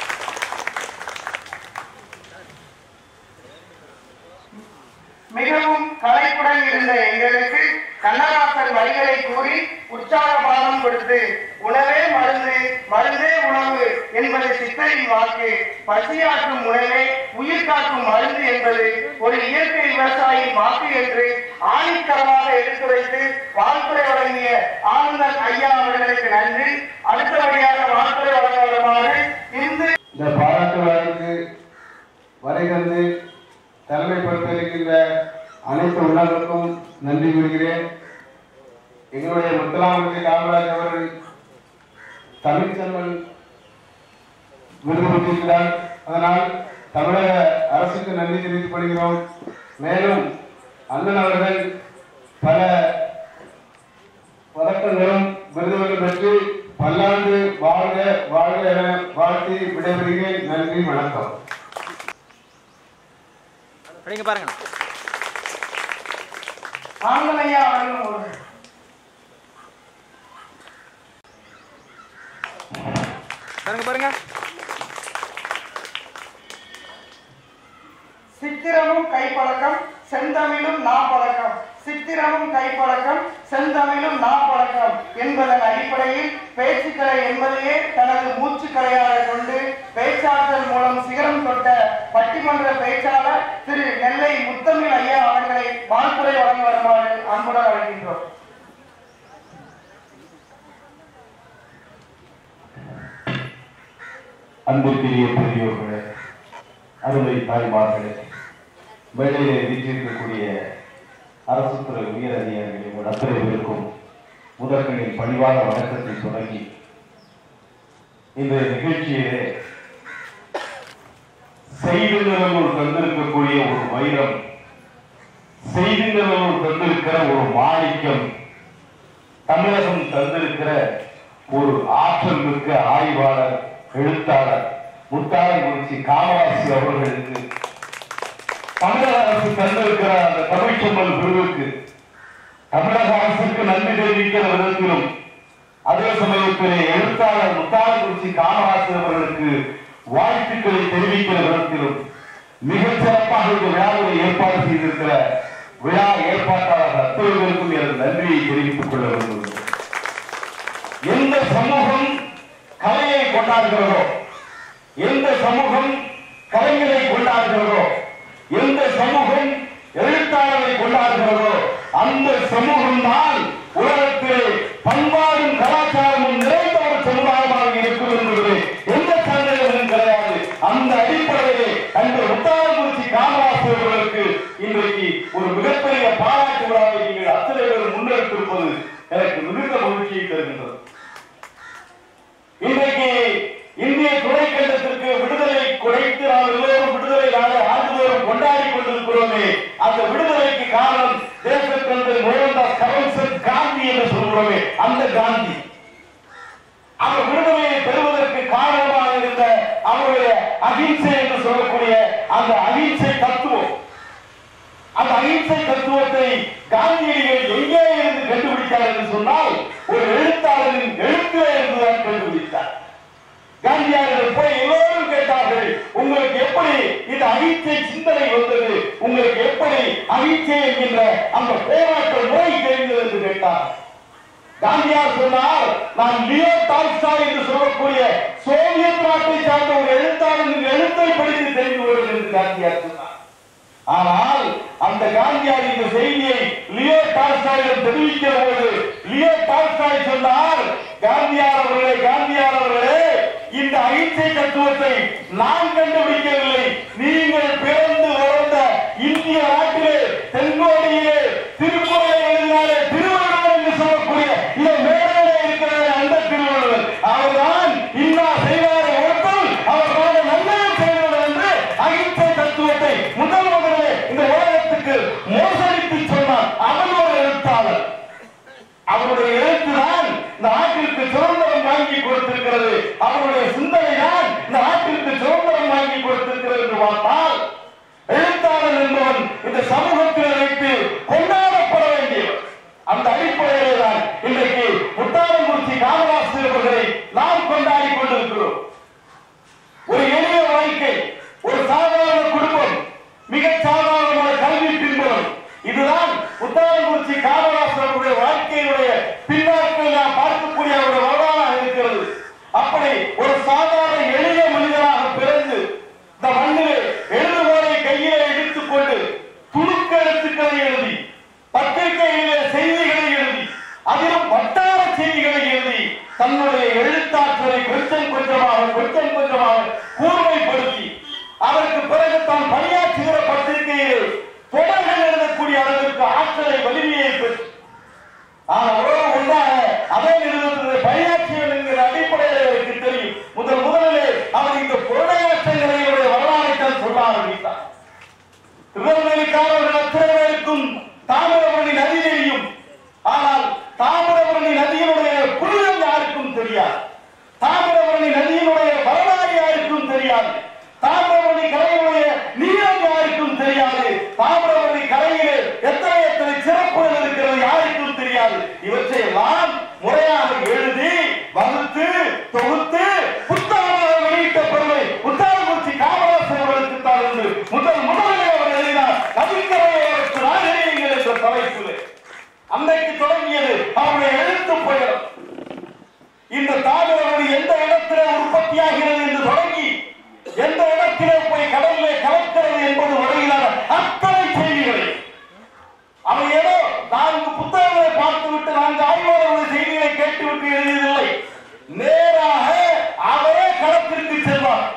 மிகவும் கலைப்புடன் இருந்த எங்களுக்கு கண்ணதாசன் வரிகளை கூறி உற்சாக பாடம் கொடுத்து உணவே மருந்து மருந்தே உணவு என்பது சித்தரின் வாக்கு, பசியாற்றும் உணவே உயிர் காக்கும் மருந்து என்பது ஒரு இயற்கை விவசாயியின் வாக்கு என்று ஆணித்தரமாக எடுத்துரைத்து வாழ்த்துறை வழங்கிய ஆனந்தன் ஐயா அவர்களுக்கு நன்றி. அடுத்தபடியாக வாழ்த்துறை வழங்குவதற்காக இந்த பாராட்டு விழாவுக்கு வருகிறது தலைமை பொறுப்பேற்கின்ற அனைத்து உள்ளவர்களுக்கும் நன்றி கூறுகிறேன். எங்களுடைய முத்தலாமூர்த்தி காமராஜ் அவர்கள் தமிழ்ச்செல்வன் விருது பெற்றிருக்கிறார். அதனால் தமிழக அரசுக்கு நன்றி தெரிவிக்கப்படுகிறோம். மேலும் அண்ணன் அவர்கள் பல பதக்கங்களும் விருதுகளும் பெற்று பல்லாண்டு வாழ்க வாழ்க என வாழ்த்தி விடைபெறுகிறேன். நன்றி, வணக்கம். பாருங்க ஆங்கலையா அவர்களும் ஒரு பாருங்க பாருங்க சித்திரமும் கைப்பழக்கம் செந்தமிழும் நாப்பழக்கம், சித்திரமும் கைப்பழக்கம் செந்தமிழும் நாப்பழக்கம் என்பதன் அடிப்படையில் பேச்சுக்கலை என்பதையே தனது மூச்சுக்கலையாக கொண்டு பேச்சாற்றல் மூலம் சிகரம் தொட்ட பட்டிமன்ற பேச்சாளர் திரு நெல்லை முத்தமிழ் ஐயா அவர்களை வாழ்த்துறை வழங்கி வருமாறு அன்புடன் அழைக்கின்றோம். அன்பிற்குரிய பெரியோர்களே, அருமை தாய்மார்களே, மேடையிலே வீற்றிருக்கக்கூடிய அரசு துறை உயர் அதிகாரிகளை உங்கள் அத்தனை பேருக்கும் முதற்கனின் பணிவான வணக்கத்தை தொடங்கி இந்த நிகழ்ச்சியிலே செய்தி நிறுவனம் தந்திருக்கக்கூடிய ஒரு வைரம், செய்தி நிறுவனம் தந்திருக்கிற ஒரு மாணிக்கம், தமிழகம் தந்திருக்கிற ஒரு ஆற்றல் மிக்க ஆய்வாளர், எழுத்தாளர் முத்தாரங்குறிச்சி காமராசி அவர்களுக்கு தமிழக அரசு தந்திருக்கிற அந்த தமிழ்ச்செம்மல் விருதுக்கு தமிழக அரசுக்கு நன்றி தெரிவிக்கிற விதத்திலும், அதே சமயத்திலே எழுத்தாளர் முத்தாரங்குறிச்சி காமராசி அவர்களுக்கு வாழ்த்துக்களை தெரிவிக்கிற விதத்திலும் மிகச் சிறப்பாக இந்த விழாவை ஏற்பாடு செய்திருக்கிற விழா ஏற்பாட்டாளர் அத்தனை பேருக்கும் எனது நன்றியை தெரிவித்துக் கொள்ள விரும்புகிறேன். எந்த சமூகம் கலையை கொண்டாடுகிறதோ, எந்த சமூகம் கலைஞரை கொண்டாடுகிறதோ, எந்த சமூகம் எழுத்தாளரை கொண்டாடுகிறதோ, அந்த சமூகம் தான் உலகத்திலே பண்பாடும் கலாச்சாரமும் நிறைந்த ஒரு சமுதாயமாக இருக்கும் என்பது எந்த சந்தேகமும் கிடையாது. அந்த அடிப்படையிலே அந்த முத்தாரங்குறிச்சி காமராசி அவர்களுக்கு இன்றைக்கு ஒரு மிகப்பெரிய பாராட்டு விழாவை நீங்கள் அத்தனை பேர் முன்னெடுத்திருப்பது எனக்கு மிகுந்த மகிழ்ச்சியை தருகின்றது. இன்றைக்கு இந்திய துணைக்கண்டத்திற்கு விடுதலை குறைத்து நாம் எல்லோரும் விடுதலை நாளை ஆண்டுதோறும் கொண்டாடி கொண்டிருக்கிறோமே, அந்த விடுதலைக்கு காரணம் தேசத்தந்தை மோகன்தாஸ் கரம்சந்த் காந்தி என்று சொல்கிறோமே, அந்த காந்தி அவர் விடுதலையை பெறுவதற்கு காரணமாக இருந்த அவருடைய அகிம்சை என்று சொல்லக்கூடிய அந்த அகிம்சை தத்துவம், அந்த அகிம்சை தத்துவத்தை காந்தியடிகள் எங்கே இருந்து கண்டுபிடித்தார் என்று சொன்னால் ஒரு எழுத்தாளரின் எழுத்திலே இருந்துதான் கண்டுபிடித்தார். காந்தியாளர்கள் போய் எல்லோரும் கேட்டார்கள், உங்களுக்கு எப்படி இந்த அகிம்சை சிந்தனை வந்தது, உங்களுக்கு எப்படி அகிம்சை என்கின்ற அந்த போராட்ட நோய் தெரிந்தது என்று கேட்டார். காந்தியார் சொன்னார், நான் லியோ டால்ஸ்டாய் என்று சொல்லக்கூடிய சோவியத் நாட்டை சார்ந்த ஒரு எழுத்தாளரின் எழுத்தை படித்து தெரிந்து கொள்வது என்று காந்தியார் சொன்னார். ஆனால் அந்த காந்தியார் இந்த செய்தியை லியோ டால்ஸ்டாயிடம் தெரிவிக்கிற போது லியோ டால்ஸ்டாய் சொன்னார், காந்தியார் அவர்களே, காந்தியார் அவர்களே, இந்த அகிம்சை தத்துவத்தை நான் கண்டுபிடிக்கவில்லை, நீங்கள் பிறந்து வளர்ந்த இந்திய நாட்டிலே தென்கோடியிலே திருக்குறளை எழுதினாலே திருவள்ளுவர் என்று சொல்லக்கூடிய இந்த மேடையிலே இருக்கிற அந்த திருவள்ளுவர் அவர்தான் இன்னா செய்வாரை ஒருத்தல் அவர் வாழ நல்லது செய்வார் என்று அகிம்சை தத்துவத்தை முதல் முதலே இந்த உலகத்துக்கு மோசடித்து சொன்னார். அவர் ஒரு எழுத்தாளர், அவருடைய எழுத்துதான் இந்த நாட்டிற்கு சுதந்திரம் வாங்கி கொடுத்திருக்கிறது, அவருடைய சிந்தனை தான் இந்த நாட்டிற்கு சுதந்திரம் வாங்கி கொடுத்திருக்கிறது என்று பார்த்தால் எழுத்தாளர் என்பவன் இந்த சமூகத்தில் வைத்து கொண்டாடப்பட வேண்டியவர். அந்த அடிப்படையிலே தான் இன்றைக்கு முத்தாரங்குறிச்சி காமராசி அவர்களை நாம் கொண்டாடி கொண்டிருக்கிறோம். ஒரு எளிய வாழ்க்கை, ஒரு சாதாரண குடும்பம், மிக சாதாரணமான கல்வி பின்புறம், இதுதான் முத்தாரங்குறிச்சி காமராசி அவருடைய வாழ்க்கையினுடைய பின்னாட்கள் நாம் பார்க்கக்கூடிய அவருடைய வரலாறாக இருக்கிறது. அப்படி ஒரு சாதாரண எளிய மனிதனாக பிறந்து இந்த மண்ணிலே எழுதுகோலை கையிலே எடுத்துக் கொண்டு துணுக்க எழுத்துக்களை எழுதி பத்திரிகையிலே செய்திகளை எழுதி அதிலும் வட்டார செய்திகளை எழுதி தன்னுடைய எழுத்தாற்றலை கொஞ்சம் கொஞ்சமாக கொஞ்சம் கொஞ்சமாக கூர்மைப்படுத்தி அதற்கு பிறகு தான் பணியாற்றுகிற பத்திரிகையிலே தொடர்கள் எழுதக்கூடிய அளவிற்கு ஆற்றலை வலிமையை பெற்று ஆனால் ஒன்றாக அதே நிறுவனத்தில் பணியாற்றியவர் என்கிற அடிப்படையில் எனக்கு தெரியும். முதல் முதலிலே அவர் இந்த பொருளையாற்றங்களுடைய வரலாறை தான் சொல்ல ஆரம்பித்தார். திருநெல்வேலிக்காரர்கள் அத்தனை பேருக்கும் தாமிரபரணி நதி தெரியும், ஆனால் தாமிரபரணி நதியினுடைய புனிதம் யாருக்கும் தெரியாது, தாமிரபரணி நதியினுடைய வரலாறு யாருக்கும் தெரியாது, தாமிரபரணி கரையினுடைய நீளம் யாருக்கும் தெரியாது, தாமிரபரணி கரையிலே எத்தனை எத்தனை சிறப்புகள் இருக்கிறது யாருக்கும் தெரியாது. இவற்றை எல்லாம் முறையாக எழுதி வகுத்து தொகுத்து புத்தகமாக வெளியிட்ட பெருமை முத்தாரங்குறிச்சி காமராசி அவர்களுக்கு தான் என்று முதல் முதலில் அவர் எழுதினார். நதிக்கரையோரத்து நாகரீகங்கள் என்ற தலைப்பில் அன்றைக்கு தொடங்கியது அவருடைய எழுத்து பயணம். இந்த தாமிரபரணி எந்த இடத்திலே உற்பத்தியாகிறது என்று தொடங்கி எந்த இடத்திலே போய் கடலிலே கலக்கிறது என்பது வரையிலான அத்தனை செய்திகளை அவர் ஏதோ நான்கு புத்தகங்களை பார்த்துவிட்டு நான்கு ஆய்வாளர்களுடைய செய்திகளை கேட்டுவிட்டு எழுதியதில்லை. நேராக அவரே களத்திற்கு செல்வார்.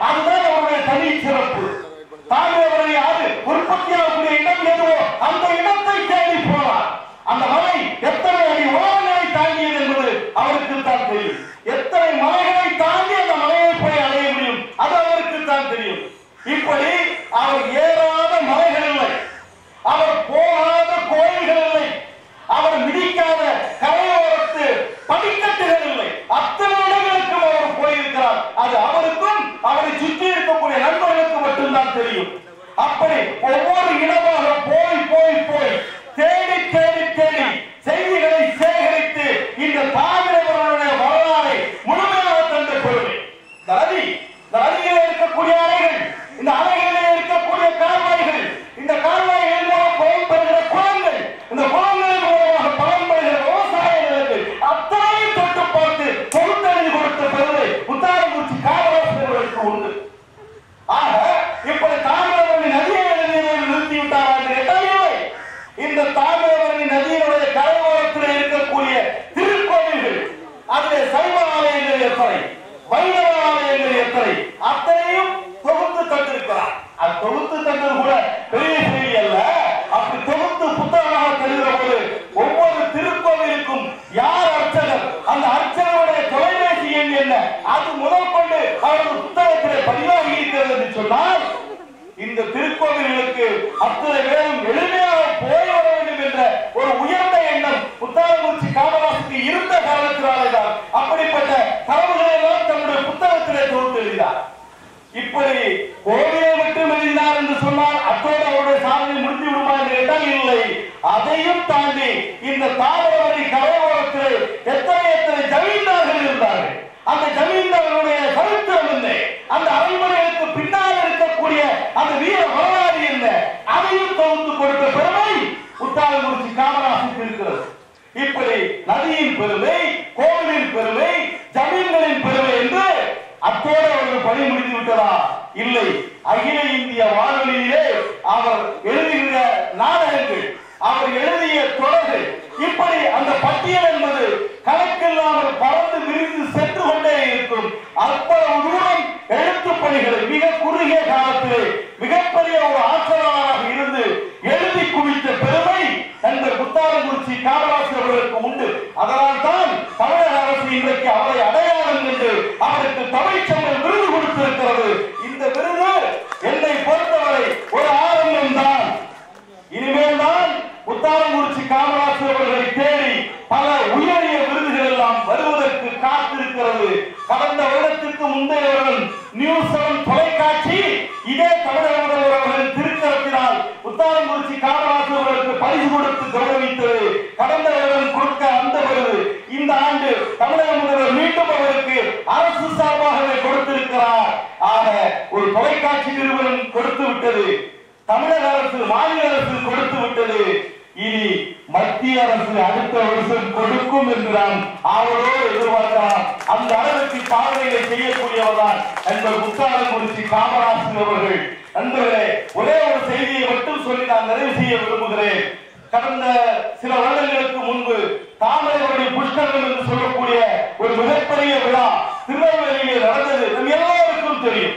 திருக்கோவில்களுக்கு அத்தனை பேரும் எளிமையாக போய் வர வேண்டும் என்ற ஒரு உயர்ந்த எண்ணம் முத்தாரங்குறிச்சி காமராசுக்கு இருந்த காரணத்தினால்தான் அப்படிப்பட்ட தரவுகளை எல்லாம் தன்னுடைய புத்தகத்திலே தொகுத்து எழுதினார். இப்படி கோவிலை மட்டும் எழுதினார் என்று சொன்னால் அத்தோடு அவருடைய சாதனை முடிந்து விடுமா என்று கேட்டால் இல்லை. அதையும் தாண்டி இந்த தாமிரபரணி கரையோரத்தில் எத்தனை எத்தனை ஜமீன்தார்கள் இருந்தார்கள். அந்த ஜமீன்தார்களுடைய சரித்திரம் என்ன, அந்த அரண்மனைகளுக்கு பின்னால் இருக்கக்கூடிய அந்த வீர வரலாறு என்ன, அதையும் தொகுத்து கொடுத்த பெருமை முத்தாரங்குறிச்சி காமராசுக்கு இருக்கிறது. இப்படி நதியின் பெருமை, கோவிலின் பெருமை, ஜமீன்களின் பெருமை என்று அத்தோடு அவர்கள் பணி முடித்து விட்டதா? இல்லை. அகில இந்திய வானொலியிலே அவர் எழுதுகிற நாடகங்கள், அவர் எழுதிய தொடர்கள், இப்படி அந்த பட்டியல் என்பது கணக்கில்லாமல் பறந்து விரிந்து சென்று கொண்டே இருக்கும். அவ்வளவு தூரம் எழுத்து பணிகளை மிக குறுகிய காலத்திலே மிகப்பெரிய ஒரு ஆசிரியராக இருந்து எழுதி குவித்த பெருமை அந்த முத்தாரங்குறிச்சி காமராசு அவர்களுக்கு உண்டு. அதனால் தான் தமிழக அரசு இன்றைக்கு அவரை அடையாளம் என்று அவருக்கு தமிழ்ச்சங்கம் விருது கொடுத்திருக்கிறது. இந்த விருது என்னை பொறுத்தவரை ஒரு ஆரம்பம் தான். இனிமேல் தான் முத்தாரங்குறிச்சி காமராசு அவர்களை தேடி பல உயரிய விருதுகள் எல்லாம் வருவதற்கு காத்திருக்கிறது. கடந்த வருடத்திற்கு முந்தைய வருடம் நியூஸ் செவன் தொலைக்காட்சி இதே தமிழக முதல்வர் அவர்களின் திருக்கரத்தினால் முத்தாரங்குறிச்சி காமராசு அவர்களுக்கு பரிசு கொடுத்து கௌரவித்தது. கடந்த வருடம் கொடுத்த அந்த விருது இந்த ஆண்டு தமிழக முதல்வர் மீண்டும் அவருக்கு அரசு சார்பாகவே கொடுத்திருக்கிறார். ஆக ஒரு தொலைக்காட்சி நிறுவனம் கொடுத்து விட்டது, தமிழக அரசு மாநில அரசு கொடுத்து விட்டது. இனி மத்திய அரசு அடுத்த வருஷம் கொடுக்கும் என்று நாம் அவரோடு எதிர்பார்க்கலாம். அந்த அளவுக்கு சாதனைகளை செய்யக்கூடியவர்தான் என்பது முத்தாரங்குறிச்சி காமராசு அவர்கள். நண்பர்களே, ஒரே ஒரு செய்தியை மட்டும் சொல்லி நான் நிறைவு செய்ய விரும்புகிறேன். கடந்த சில வருடங்களுக்கு முன்பு தாமிரபரணி புஷ்கரம் என்று சொல்லக்கூடிய ஒரு மிகப்பெரிய விழா திருநெல்வேலியிலே நடந்தது, நம் எல்லாருக்கும் தெரியும்.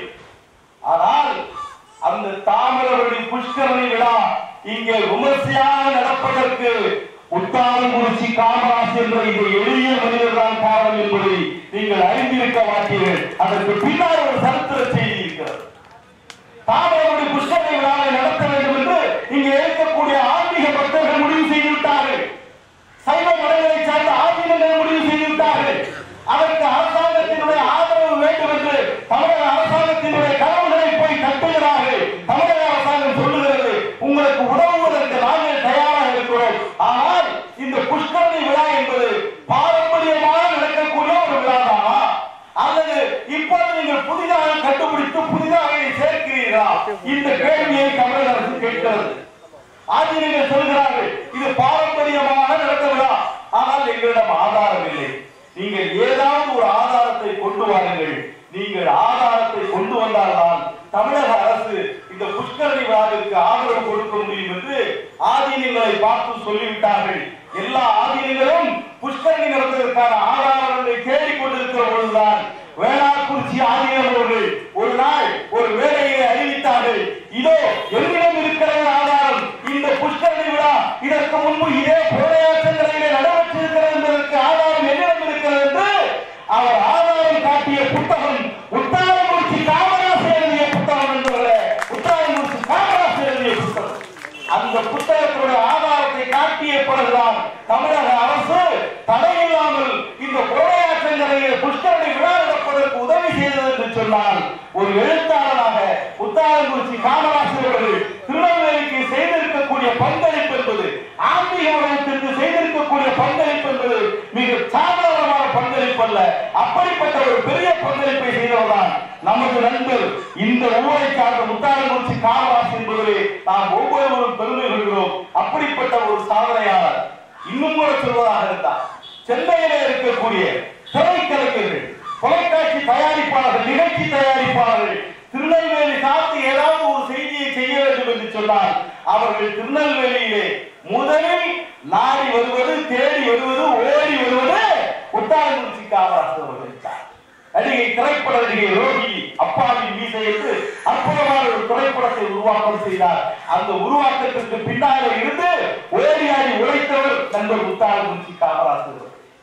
ஆனால் அந்த தாமிரபரணி புஷ்கரணி விழா இங்கே விமர்சையாக நடப்பதற்கு முத்தாரங்குறிச்சி காமராசு என்ற இந்த எளிய மனிதர் தான் காரணம் என்பதை நீங்கள் அறிந்திருக்க மாட்டீர்கள். அதற்கு பின்னால் ஒரு சரித்திர செய்தி இருக்கிறது. தாமிரபரணி புஷ்கரணி விழாவை நடத்த வேண்டும் என்று இங்கே இருக்கக்கூடிய ஆன்மீக பக்தர்கள் முடிவு செய்துவிட்டார்கள். சைவ மடங்களை சார்ந்த ஆதீனங்கள் முடிவு செய்துவிட்டார்கள். அதற்கு அரசாங்கத்தினுடைய ஆதரவு வேண்டும் என்று தமிழக அரசாங்கத்தினுடைய கனவுகளை போய் தட்டுகிறார்கள். தமிழக அரசாங்கம் சொல்லுகிறது, உங்களுக்கு உதவுவதற்கு நாங்கள் தயாராக இருக்கிறோம். ஆனால் இந்த புஷ்கரணி விழா என்பது பாரம்பரியமாக நடக்கக்கூடிய ஒரு விழா தானா, அல்லது இப்போது நீங்கள் புதிதாக கண்டுபிடித்து புதிதாக சேர்க்கிறீர்களா? இந்த கேள்வியை தமிழக அரசு கேட்கிறது. ஆசிரியர்கள் சொல்கிறார்கள், இது பாரம்பரியமாக நடக்க விழா, ஆனால் எங்களிடம் ஆதாரம் இல்லை. நீங்கள் ஏதாவது ஒரு ஆதாரத்தை கொண்டு வாருங்கள். நீங்கள் ஆதாரத்தை கொண்டு வந்தால்தான் தமிழக அரசு இந்த புஷ்கரணி விழாவிற்கு ஆதரவு கொடுக்க முடியும் என்று ஆதீனங்களை பார்த்து சொல்லிவிட்டார்கள். எல்லா ஆதீனங்களும் புஷ்கரணி நடத்துவதற்கான ஆதாரங்களை தேடிக் கொண்டிருக்கிற பொழுதுதான் வேளாக்குறிச்சி ஆதீனம் அவர்கள் ஒரு நாள் ஒரு வேலையை அறிவித்தார்கள். இதோ என்னிடம் இருக்கிறது ஆதாரம், இந்த புஷ்கரணி விழா இதற்கு முன்பு இதே போராட்டங்களிலே நடைபெற்றிருக்கிறது என்பதற்கு ஆதாரம் என்னிடம் இருக்கிறது என்று அவர் ஆதாரம் காட்டிய புத்தகம் முத்தாரங்குறிச்சி காமராசு எழுதிய புத்தகம் என்பதில்லை, முத்தாரங்குறிச்சி காமராசு எழுதிய புத்தகம். அந்த புத்தகத்தினுடைய ஆதாரத்தை காட்டிய பிறகுதான் தமிழக அரசு தடையில்லாமல் இந்த போராட்டங்களிலே புஷ்கரணி விழா நடப்பதற்கு உதவி செய்தது என்று சொன்னால், ஒரு எழுத்தாளராக முத்தாரங்குறிச்சி காமராசு அவர்கள் திருநெல்வேலிக்கு செய்திருக்கக்கூடிய பங்களிப்பு என்பது, ஆன்மீக உலகத்திற்கு செய்திருக்கக்கூடிய பங்களிப்பு என்பது மிக சாதாரணமான பங்களிப்பு அல்ல. அப்படிப்பட்ட ஒரு பெரிய பங்களிப்பை செய்தவர்தான் நமது நண்பர் இந்த ஊரை சார்ந்த முத்தாரங்குறிச்சி காமராசு என்பதிலே நாம் ஒவ்வொருவரும் பெருமை கொள்கிறோம். அப்படிப்பட்ட ஒரு சாதனையாளர். இன்னும் கூட சொல்வதாக இருந்தார், சென்னையிலே இருக்கக்கூடிய திரைக்கலைஞர்கள், தொலைக்காட்சி தயாரிப்பாளர்கள், நிகழ்ச்சி தயாரிப்பாளர்கள் திருநெல்வேலி சார்ந்து ஏதாவது ஒரு செய்தியை செய்ய வேண்டும் என்று சொன்னால் அவர்கள் திருநெல்வேலியிலே முதலில் நாடி வருவது, தேடி வருவது, ஓடி வருவது முத்தாரங்குறிச்சி காமராசு அவர்கள் தான். நடிகை, திரைப்பட நடிகை ரோஹிணி அப்பாவின் மீசை என்று அற்புதமான ஒரு திரைப்படத்தை உருவாக்கம் செய்தார். அந்த உருவாக்கத்திற்கு பின்னாலே இருந்து ஓடியாடி உழைத்தவர் நண்பர் முத்தாரங்குறிச்சி காமராசு.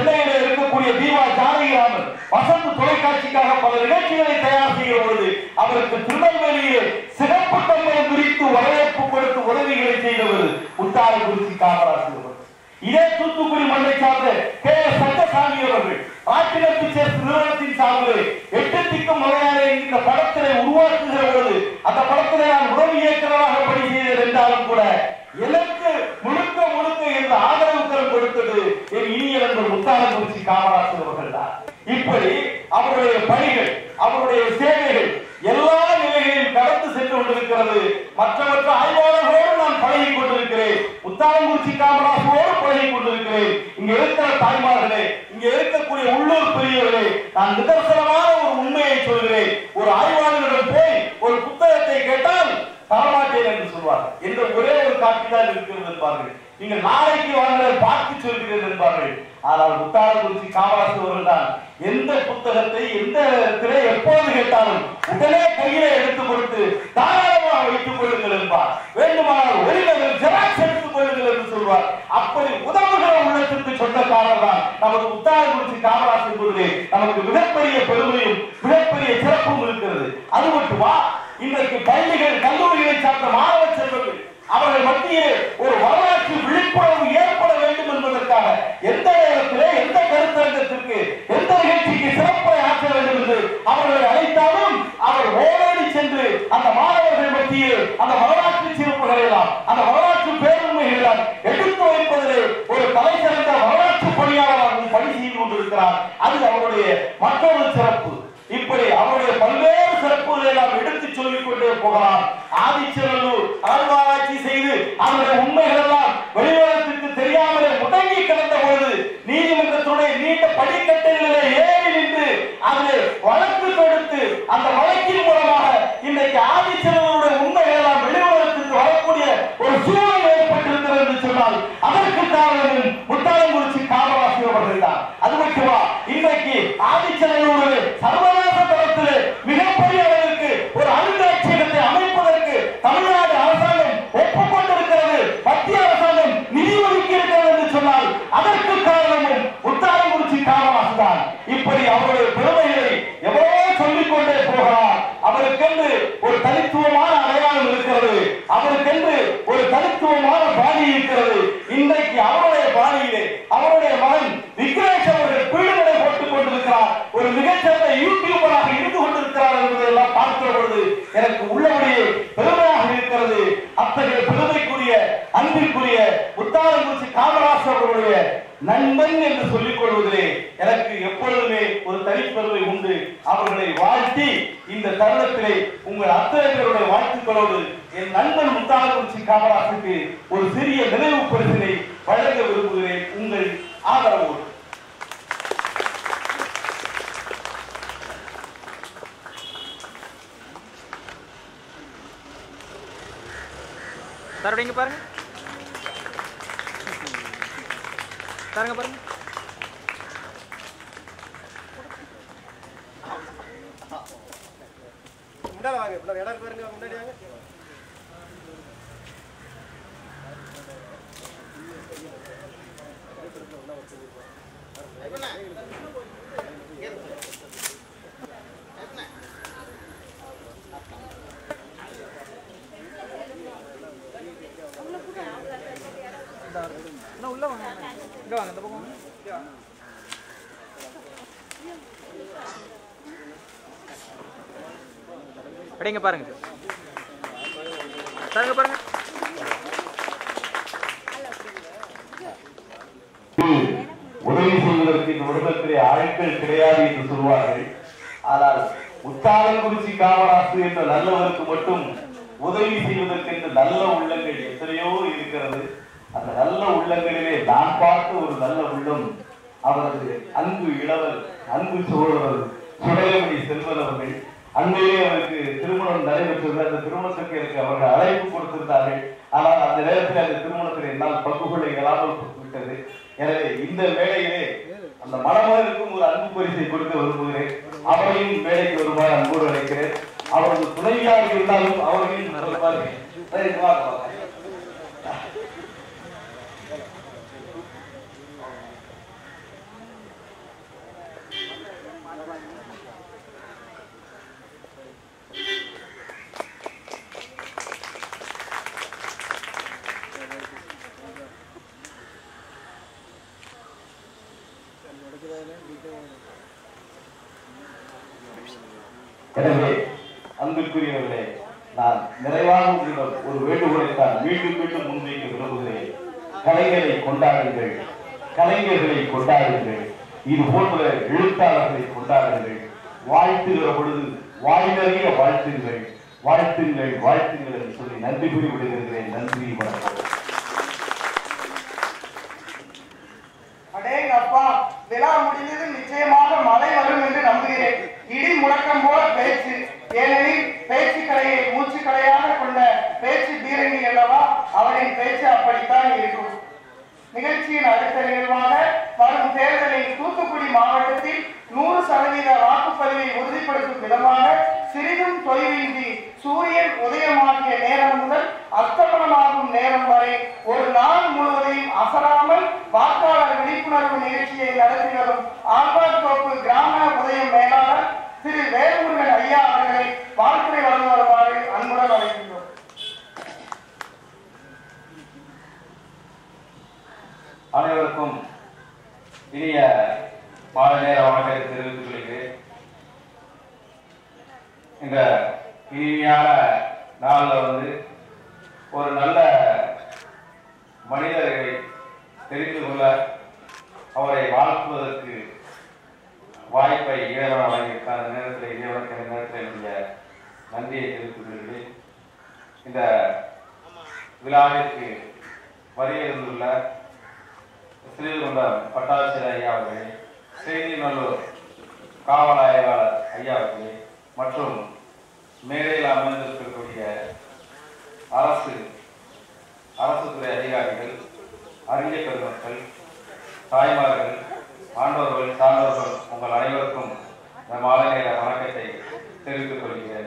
சென்னையில் இருக்கக்கூடிய தீபா ஜானகிராமன் வசந்த் தொலைக்காட்சிக்காக பல நிகழ்ச்சிகளை தயார் செய்கிற பொழுது அவருக்கு திருநெல்வேலியில் சிறப்பு தன்மையை குறித்து வரவேற்பு கொடுத்து உதவிகளை செய்தவர் முத்தாரங்குறிச்சி காமராஜர் அவர்கள். இதே தூத்துக்குடி மண்ணை சார்ந்த கே எஸ் சங்கசாமி அவர்கள் ஆற்றினர் பிக்சர்ஸ் நிறுவனத்தின் சார்பில் எட்டு திக்கும் மலையாளே என்கிற படத்தினை உருவாக்குகிற பொழுது அந்த படத்தினை நான் உதவி இயக்குநராக பணி செய்தேன் என்றாலும் கூட எனக்கு முழுக்க முழுக்க என்ற ஆதரவு கரம் கொடுத்தது என் இனிய நண்பர் முத்தாரங்குறிச்சி காமராஜர் அவர்கள் தான். இப்படி அவருடைய பணிகள் அவருடைய சேவைகள் எல்லா நிலைகளிலும் கடந்து சென்று கொண்டிருக்கிறது. மற்ற மற்ற ஆய்வாளர்களோடு நான் பழகிக் கொண்டிருக்கிறேன். முத்தாரங்குறிச்சி காமராஜரோடு பழகிக் கொண்டிருக்கிறேன். இங்க இருக்கிற தாய்மார்களே, இங்க இருக்கக்கூடிய உள்ளூர் பெரியவர்களே, நான் நிதர்சனமான ஒரு உண்மையை சொல்கிறேன். ஒரு ஆய்வாளரிடம் போய் ஒரு புத்தகத்தை கேட்டால் தரமாட்டேன் என்று சொல்வார். என்ற ஒரே ஒரு காட்சி தான் இருக்கிறது என்பார்கள். நீங்கள் நாளைக்கு வாங்க பார்த்து சொல்கிறேன் என்பார்கள். ஆனால் முத்தாரங்குறிச்சி காமராஜர் அவர்கள் தான் எந்த புத்தகத்தை எந்த இடத்திலே எப்போது கேட்டாலும் உடனே கையிலே எடுத்துக் கொடுத்து தாராளமாக வைத்துக் கொள்ளுங்கள் என்பார். வேண்டுமானால் ஒரிஜினல் ஜெராக்ஸ் எடுத்துக் கொள்ளுங்கள் என்று சொல்வார். அப்படி உதவுகிற உள்ளத்திற்கு சொந்தக்காரர் தான் நமது முத்தாரங்குறிச்சி காமராஜர் என்பதிலே நமக்கு மிகப்பெரிய பெருமையும் மிகப்பெரிய சிறப்பும் இருக்கிறது. அது மட்டுமா, இன்றைக்கு பள்ளிகள் கல்லூரிகளை சார்ந்த மாணவ செல்வங்கள் அவர்கள் மத்தியிலே ஒரு வரலாற்று விழிப்புணர்வு ஏற்பட வேண்டும் என்பதற்காக எந்த நேரத்திலே எந்த கருத்தரங்கத்திற்கு எந்த நிகழ்ச்சிக்கு சிறப்பை ஆற்ற வேண்டும் என்று அவர்களை அழைத்தாலும் அவர் ஓடோடி சென்று அந்த மாணவர்கள் மத்தியில் அந்த வரலாற்று சிறப்புகளை எல்லாம் அந்த வரலாற்று பேருண்மைகள் எல்லாம் எடுத்து வைப்பதிலே ஒரு தலை சிறந்த வரலாற்று பணியாளராகவும் பணி செய்து கொண்டிருக்கிறார். அது அவருடைய மற்றொரு சிறப்பு. இப்படி அவருடைய பல்வேறு சிறப்புகளை எல்லாம் எடுத்து சொல்லிக் கொண்டே போகலாம். ஆதிச்சநல்லூர் அகழ்வாராய்ச்சி செய்து அவருடைய உண்மைகள் எல்லாம் வெளியுலகத்திற்கு தெரியாமலே முடங்கி கிடந்த பொழுது நீதிமன்றத்துடைய நீண்ட படிக்கட்டுகளிலே ஏறி நின்று அதில் வழக்கு தொடுத்து அந்த வழக்கின் மூலமாக இன்றைக்கு ஆதிச்சநல்லூருடைய உண்மைகள் எல்லாம் வெளியுலகத்திற்கு வரக்கூடிய ஒரு சூழல் ஏற்பட்டிருக்கிறது என்று சொன்னால் அதற்கு காரணம் முத்தாரங்குறிச்சி காமராஜர் அவர்கள் தான். அது மட்டுமா, இன்றைக்கு ஆதிச்சநல்லூரில் சர்வதேச தரத்திலே மிகப்பெரிய அளவிற்கு ஒரு அருங்காட்சியகத்தை அமைப்பதற்கு தமிழ்நாடு அரசாங்கம் ஒப்புக்கொண்டிருக்கிறது, மத்திய அரசாங்கம் நிதி ஒதுக்கி இருக்கிறது என்று சொன்னால் அதற்கு காரணமும் முத்தாரங்குறிச்சி காமராஜர் தான். இப்படி அவருடைய பெருமைகளை எவ்வளவோ சொல்லிக் கொண்டே போகிறார். அவருக்கென்று ஒரு தனித்துவமான அடையாளம் இருக்கிறது, அவருக்கென்று ஒரு தனித்துவமான பாணி இருக்கிறது. இன்றைக்கு அவருடைய பாணியிலே அவருடைய மகன் விக்னேஷ் அவர்கள் பீடுகளை போட்டுக் கொண்டிருக்கிறார், ஒரு மிகச்சிறந்த யூடியூபராக இருந்து கொண்டிருக்கிறார் என்பதை எல்லாம் பார்க்கிற பொழுது எனக்கு உள்ளபடியே பெருமையாக இருக்கிறது. அத்தகைய பெருமைக்குரிய அன்பிற்குரிய முத்தாரங்குறிச்சி காமராஜர் அவர்களுடைய நண்பன் என்று சொல்லிக் கொள்வதிலே எனக்கு எப்பொழுதுமே ஒரு தனிப்பெருமை உண்டு. அவர்களை வாழ்த்தி இந்த தருணத்திலே உங்கள் அத்தனை பேருடைய வாழ்த்துக்களோடு என் நண்பன் முத்தாரங்குறிச்சி காமராஜருக்கு ஒரு சிறிய நினைவு பரிசினை வழங்க விரும்புகிறேன். உங்கள் ஆதரவோடு. சார் அப்படிங்க பாருங்க பாருங்க பாருங்க முன்னாடி வாங்க, முன்னாடி இடம் பாருங்க, முன்னாடி வாங்க. உள்ள வாங்க, இங்க வாங்க, இந்த பக்கம் வாங்க. அப்படிங்க பாருங்க சார் பாருங்க பாருங்க உதவி செய்வதற்கு இந்த உலகத்திலே ஆட்கள் கிடையாது என்று சொல்வார்கள். ஆனால் முத்தாரங்குறிச்சி காமராஜர் என்ற நல்லவருக்கு மட்டும் உதவி செய்வதற்கு என்று நல்ல உள்ளங்கள் எத்தனையோ இருக்கிறது. அந்த நல்ல உள்ளங்களிலே நான் பார்த்த ஒரு நல்ல உள்ளம் அவரது அன்பு இளவல் அன்பு சோழர் சுடலமணி செல்வன் அவர்கள். அங்கேயே அவருக்கு திருமணம் நடைபெற்றிருந்த அந்த திருமணத்திற்கு எனக்கு அவர்கள் அழைப்பு கொடுத்திருந்தார்கள். ஆனால் அந்த நேரத்தில் அந்த திருமணத்தில் என்னால் பங்கு கொள்ள இயலாமல் விட்டது. எனவே இந்த வேளையிலே அந்த மணமகனுக்கும் ஒரு அன்பு பரிசை கொடுக்க விரும்புகிறேன். அவரையும் வேலைக்கு வருமாறு அன்போடு அழைக்கிறேன். அவரது துணைவியாக இருந்தாலும் அவரையும் வருவார்கள். எனவே அன்புக்குரியவர்களே, நான் நிறைவாக உங்களிடம் ஒரு வேண்டுகோளை தான் மீண்டும் மீண்டும் முன்வைக்க விரும்புகிறேன். கலைஞரை கொண்டாடுங்கள், கலைஞர்களை கொண்டாடுங்கள், இது போன்ற எழுத்தாளர்களை கொண்டாடுங்கள். வாழ்த்துகிற பொழுது வாய் நிறைய வாழ்த்துங்கள், வாழ்த்துங்கள் வாழ்த்துங்கள் என்று சொல்லி நன்றி கூறி விடுகிறேன். நன்றி, வணக்கம். அடேங்க அப்பா, விழா முடிந்தது, நிச்சயமாக மழை வரும் என்று நம்புகிறேன். இடி முழக்கம் போல பேச்சு, ஏனெனில் பேச்சு கலையை மூச்சு கலையாக கொண்ட பேச்சு பீரங்கி அல்லவா, அவரின் பேச்சு அப்படித்தான் இருக்கும். நிகழ்ச்சியின் அடுத்த நிகழ்வாக வரும் தேர்தலில் தூத்துக்குடி மாவட்டத்தில் நூறு சதவீத வாக்குப்பதிவை உறுதிப்படுத்தும் விதமாக சிறிதும் தொய்வின்றி சூரியன் உதயமாகிய நேரம் முதல் அஸ்தமனமாகும் நேரம் வரை ஒரு நாள் முழுவதையும் அசராமல் வாக்காளர் விழிப்புணர்வு நிகழ்ச்சியை நடத்தி வரும் ஆழ்வார்தோப்பு கிராம உதயம் மேலாளர் திரு வேல்முருகன் ஐயா அவர்களை வாழ்த்துரை வழங்க வருமாறு அன்புடன் அழைக்கின்றோம். அனைவருக்கும் இனிய மாலை நேர வணக்கத்தை தெரிவித்துக் கொள்கிறேன். இந்த இனிமையான நாளில் வந்து ஒரு நல்ல மனிதரை தெரிந்து கொள்ள, அவரை வாழ்த்துவதற்கு வாய்ப்பை இறைவன் வழங்கியிருக்கார். அந்த நேரத்தில் இறைவனுக்கு இந்த நேரத்தில் என்னுடைய நன்றியை தெரிவித்துக் கொள்கிறேன். இந்த விழாவிற்கு வருகின்றுள்ள ஸ்ரீகுண்டம் பட்டாட்சியர் ஐயா அவர்களே, செய்திநல்லூர் காவல் ஆய்வாளர் ஐயா அவர்களே மற்றும் மேடையில் அமர்ந்திருக்கக்கூடிய அரசு அரசு துறை அதிகாரிகள், அறிஞர் பெருமக்கள், தாய்மார்கள், ஆண்டோர்கள், சான்றோர்கள், உங்கள் அனைவருக்கும் இந்த மாலை நேர வணக்கத்தை தெரிவித்துக் கொள்கிறேன்.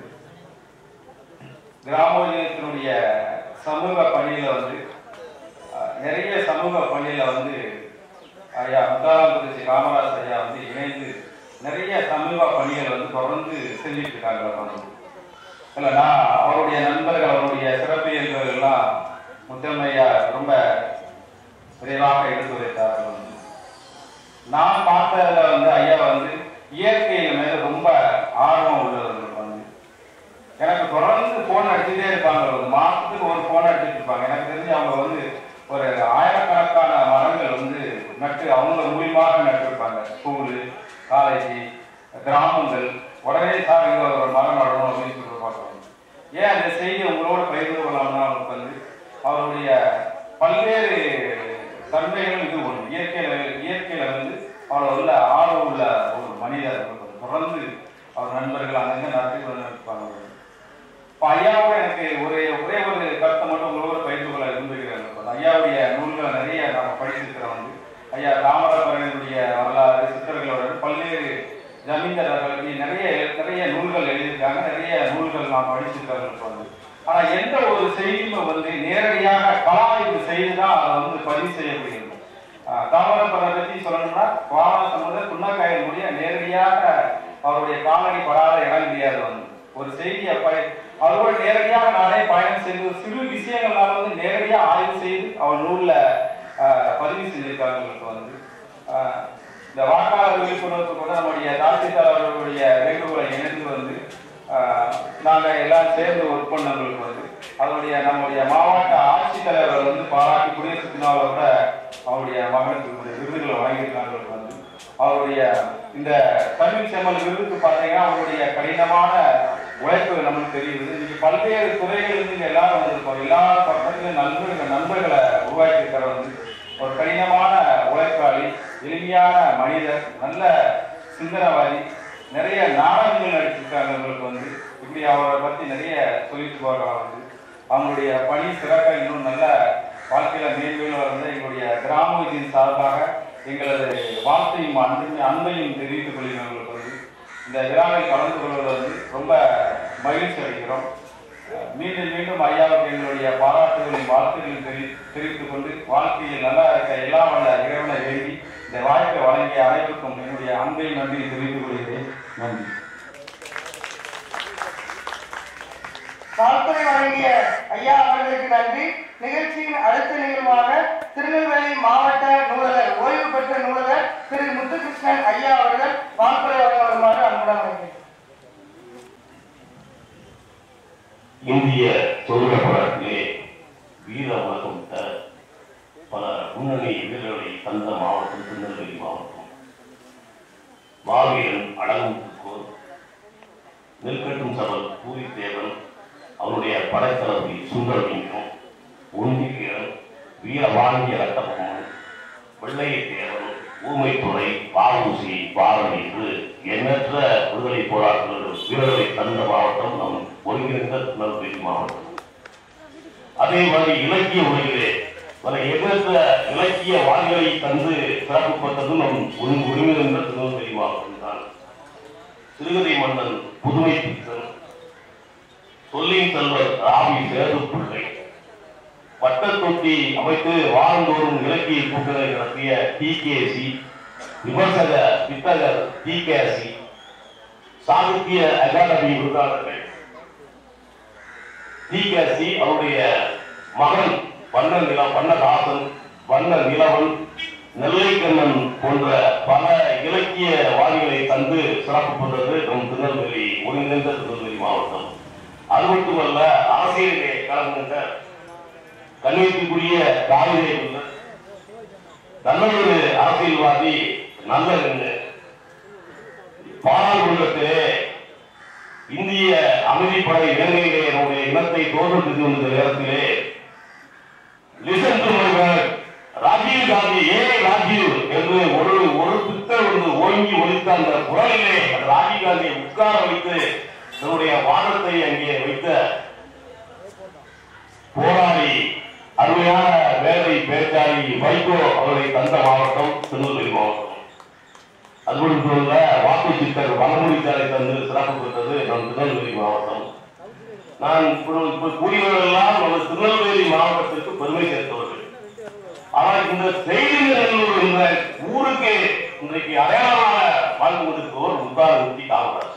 கிராமோதயத்தினுடைய சமூக பணியில வந்து நிறைய சமூக பணியில வந்து ஐயா முத்தாராம்புரட்சி காமராஜ் ஐயா வந்து இணைந்து நிறைய சமூக பணிகள் வந்து தொடர்ந்து செஞ்சுட்டு இருக்காங்க. இல்லை, நான் அவருடைய நண்பர்கள், அவருடைய சிறப்பியல்கள் எல்லாம் முத்தம்மையா ரொம்ப விரைவாக எடுத்துரைத்தார்கள். நான் பார்த்ததுல வந்து ஐயா வந்து இயற்கையின் மேல ரொம்ப ஆர்வம் உள்ளவர்கள் வந்து எனக்கு தொடர்ந்து போன் அடிச்சுட்டே இருப்பாங்க. ஒரு மாசத்துக்கு ஒரு போன் அடிச்சுட்டு இருப்பாங்க. எனக்கு தெரிஞ்சு அவங்க வந்து ஒரு ஆயிரக்கணக்கான மரங்கள் வந்து நட்டு அவங்க மூலியமாக நட்டிருப்பாங்க. ஸ்கூலு, காலேஜ், கிராமங்கள். உடனே சார் இங்க ஒரு மரம் நடணும் அப்படின்னு சொல்லிட்டு பார்க்குறாங்க. ஏன் அந்த செய்தி உங்களோட பகிர்ந்து கொள்ளலாம்னா அவங்களுக்கு வந்து அவருடைய பல்வேறு தன்மைகள் இது ஒன்று. இயற்கையில இயற்கையில வந்து அவர் உள்ள ஆர்வம் உள்ள ஒரு மனிதர். தொடர்ந்து அவர் நண்பர்கள் அங்கங்க நடத்தி இருப்பாங்க. இப்போ ஐயாவோட எனக்கு ஒரே ஒரே ஒரு கருத்தை மட்டும் உங்களோட பகிர்ந்து கொள்ள விரும்புகிறேன். ஐயாவுடைய நூல்களை நிறைய நாங்கள் படிச்சிருக்கிறோம். வந்து ஐயா தாமிரபரணியுடைய வரலாறு, சித்தர்களோட பல்வேறு ஜமீன்தாரர்களுக்கு நிறைய நிறைய நூல்கள் எழுதியிருக்காங்க. நிறைய நூல்கள் நாம் படிச்சிருக்காங்க. வந்து ஆனால் எந்த ஒரு செய்தியுமே வந்து நேரடியாக கலாய்வு செய்துதான் அதை வந்து பதிவு செய்யப்படுகிறது. தாமிரபரணை பற்றி சொல்லணும்னா வாரணாசி முதல் புன்னக்காயல் முடிய நேரடியாக அவருடைய காலடி படாத இடம் கிடையாது. வந்து ஒரு செய்தியை ப அவரோட நேரடியாக நானே பயணம் செய்து சிறு விஷயங்கள்னால வந்து நேரடியாக ஆய்வு செய்து அவர் நூலில் பதிவு செஞ்சிருக்காங்க. வந்து இந்த வாக்காளர் விழிப்புணர்வு கூட நம்முடைய தாசில்தாரர்களுடைய வேண்டுகோளை இணைந்து வந்து நாங்கள் எல்லாம் சேர்ந்து ஒர்க் பண்ணவங்களுக்கு வந்து அதனுடைய நம்முடைய மாவட்ட ஆட்சித்தலைவர் வந்து பாராட்டி குடியரசு தினாவோட அவருடைய மகனுக்கு விருதுகளை வழங்கியிருக்காங்க. வந்து அவருடைய இந்த தமிழ் செம்மல் விருதுக்கு பார்த்தீங்கன்னா அவருடைய கடினமான உழைப்பு நமக்கு தெரியுது. இன்னைக்கு பல்வேறு துறைகளிலிருந்து இங்கே எல்லாரும் வந்திருக்கோம். எல்லா பக்கத்திலும் நண்பர்கள் நண்பர்களை உருவாக்கி இருக்கிற வந்து ஒரு கடினமான உழைப்பாளி, எளிமையான மனிதர், நல்ல சிந்தனவாதி, நிறைய நாடகங்கள் நடிச்சிருக்காங்க. அவங்களுக்கு வந்து இப்படி அவரை பற்றி நிறைய சொல்லிட்டு போகிறாங்க. வந்து அவங்களுடைய பணி சிறக்க இன்னும் நல்ல வாழ்க்கையில மேன்மேலும் வந்து எங்களுடைய கிராமத்தின் சார்பாக எங்களது வாழ்த்தையும் அன்பையும் அன்பையும் தெரிவித்துக் கொள்கிறவங்களுக்கு வந்து இந்த விழாவில் கலந்து கொள்வது வந்து ரொம்ப மகிழ்ச்சி அடைகிறோம். மீண்டும் மீண்டும் ஐயாவுக்கு எங்களுடைய பாராட்டுகளையும் வாழ்த்துகளையும் தெரி தெரிவித்துக் கொண்டு வாழ்க்கையில் நல்லா இருக்க எல்லா வல்ல இறைவனை வேண்டி இந்த வாய்ப்பை வழங்கிய அனைவருக்கும் என்னுடைய அன்பையும் நன்றியை தெரிவித்துக் கொள்கிறேன். நன்றி. வாழ்த்துரை வழங்கிய ஐயா அவர்களுக்கு நன்றி. நிகழ்ச்சியின் அடுத்த நிகழ்வாக திருநெல்வேலி மாவட்ட நூலகர், ஓய்வு பெற்ற நூலகர் திரு முத்துகிருஷ்ணன் ஐயா அவர்கள் வாழ்த்துரை வழங்க வருமாறு அன்புடன் அழைக்கிறேன். இந்திய சுதந்திர போராட்டத்திலே வீர உலகம் பல முன்னணி வீரர்களை தந்த மாவட்டம் திருநெல்வேலி மாவட்டம். மாவீரன் அடங்குமுத்துக்கோர், நெற்கட்டும் சபல் பூரித்தேவன், அவருடைய படைத்தளபதி சுந்தரலிங்கம், ஒண்டிவீரன், வீரவாணிய ரத்தபொம்மன், வெள்ளையத்தேவன், ஊமைத்துறை, பாவூசி, பாரதி என்று எண்ணற்ற விடுதலை போராட்டங்கள் வீரர்களை தந்த மாவட்டம் நம் ஒருங்கிணைந்த திருநெல்வேலி மாவட்டம். அதே மாதிரி இலக்கிய உலகிலே பல எண்ணற்ற இலக்கிய வாய்களை தந்து சிறப்பு பெற்றது நம் ஒருங்கிணைந்த திருநெல்வேலி மாவட்டம் தான். சிறுகதை மன்னன் புதுமை பித்தன், சொல்லின் செல்வர் ராவி சேது பிள்ளை, பட்டத்தொட்டி அமைத்து வாரந்தோறும் இலக்கிய கூட்டங்களை நடத்திய டி கே சி, விமர்சக பித்தகர் T K C, Sahitya Akademi விருதாளர்கள் டி கே சி, அவருடைய மகன் வண்ண நில வண்ணதாசன், வண்ண நிலவன், நெல்லைக்கண்ணன் போன்ற பல இலக்கிய வாதிகளை தந்து சிறப்பு பெற்றது நம் திருநெல்வேலி ஒருங்கிணைந்த திருநெல்வேலி மாவட்டம். அது மட்டுமல்ல, அரசியலிலே கலந்துகின்ற கண்ணியத்துக்குரிய காவிரி நல்லொரு அரசியல்வாதி, நல்ல பாராளுமன்றத்திலே இந்திய அமைதிப்படை இலங்கையிலே என்னுடைய இனத்தை தோற்றம் செய்து வந்த நேரத்திலே listen to my word, Rajiv Gandhi ஏ ராஜீவ் என்று ஒரு ஒரு பித்தர் வந்து ஓங்கி ஒழித்த அந்த குரலிலே ராஜீவ் காந்தியை உட்கார வைத்து தன்னுடைய வாதத்தை அங்கே வைத்த போராடி அருமையான வேலை பேச்சாளி வைகோ அவரை தந்த மாவட்டம் திருநெல்வேலி மாவட்டம். அது மட்டுமல்ல, வாக்கு சித்தர் வனமொழிச்சாலை தந்து சிறப்பு பெற்றது நம் திருநெல்வேலி மாவட்டம். நான் இப்ப கூறியவர்களெல்லாம் நம்ம திருநெல்வேலி மாவட்டத்திற்கு பெருமை சேர்த்தவர்கள். ஆனால் இந்த செய்திநல்லூர் என்ற ஊருக்கு இன்றைக்கு அடையாளமாக வாழ்ந்து கொண்டிருப்பவர் முத்தாரமூர்த்தி காமராஜ்.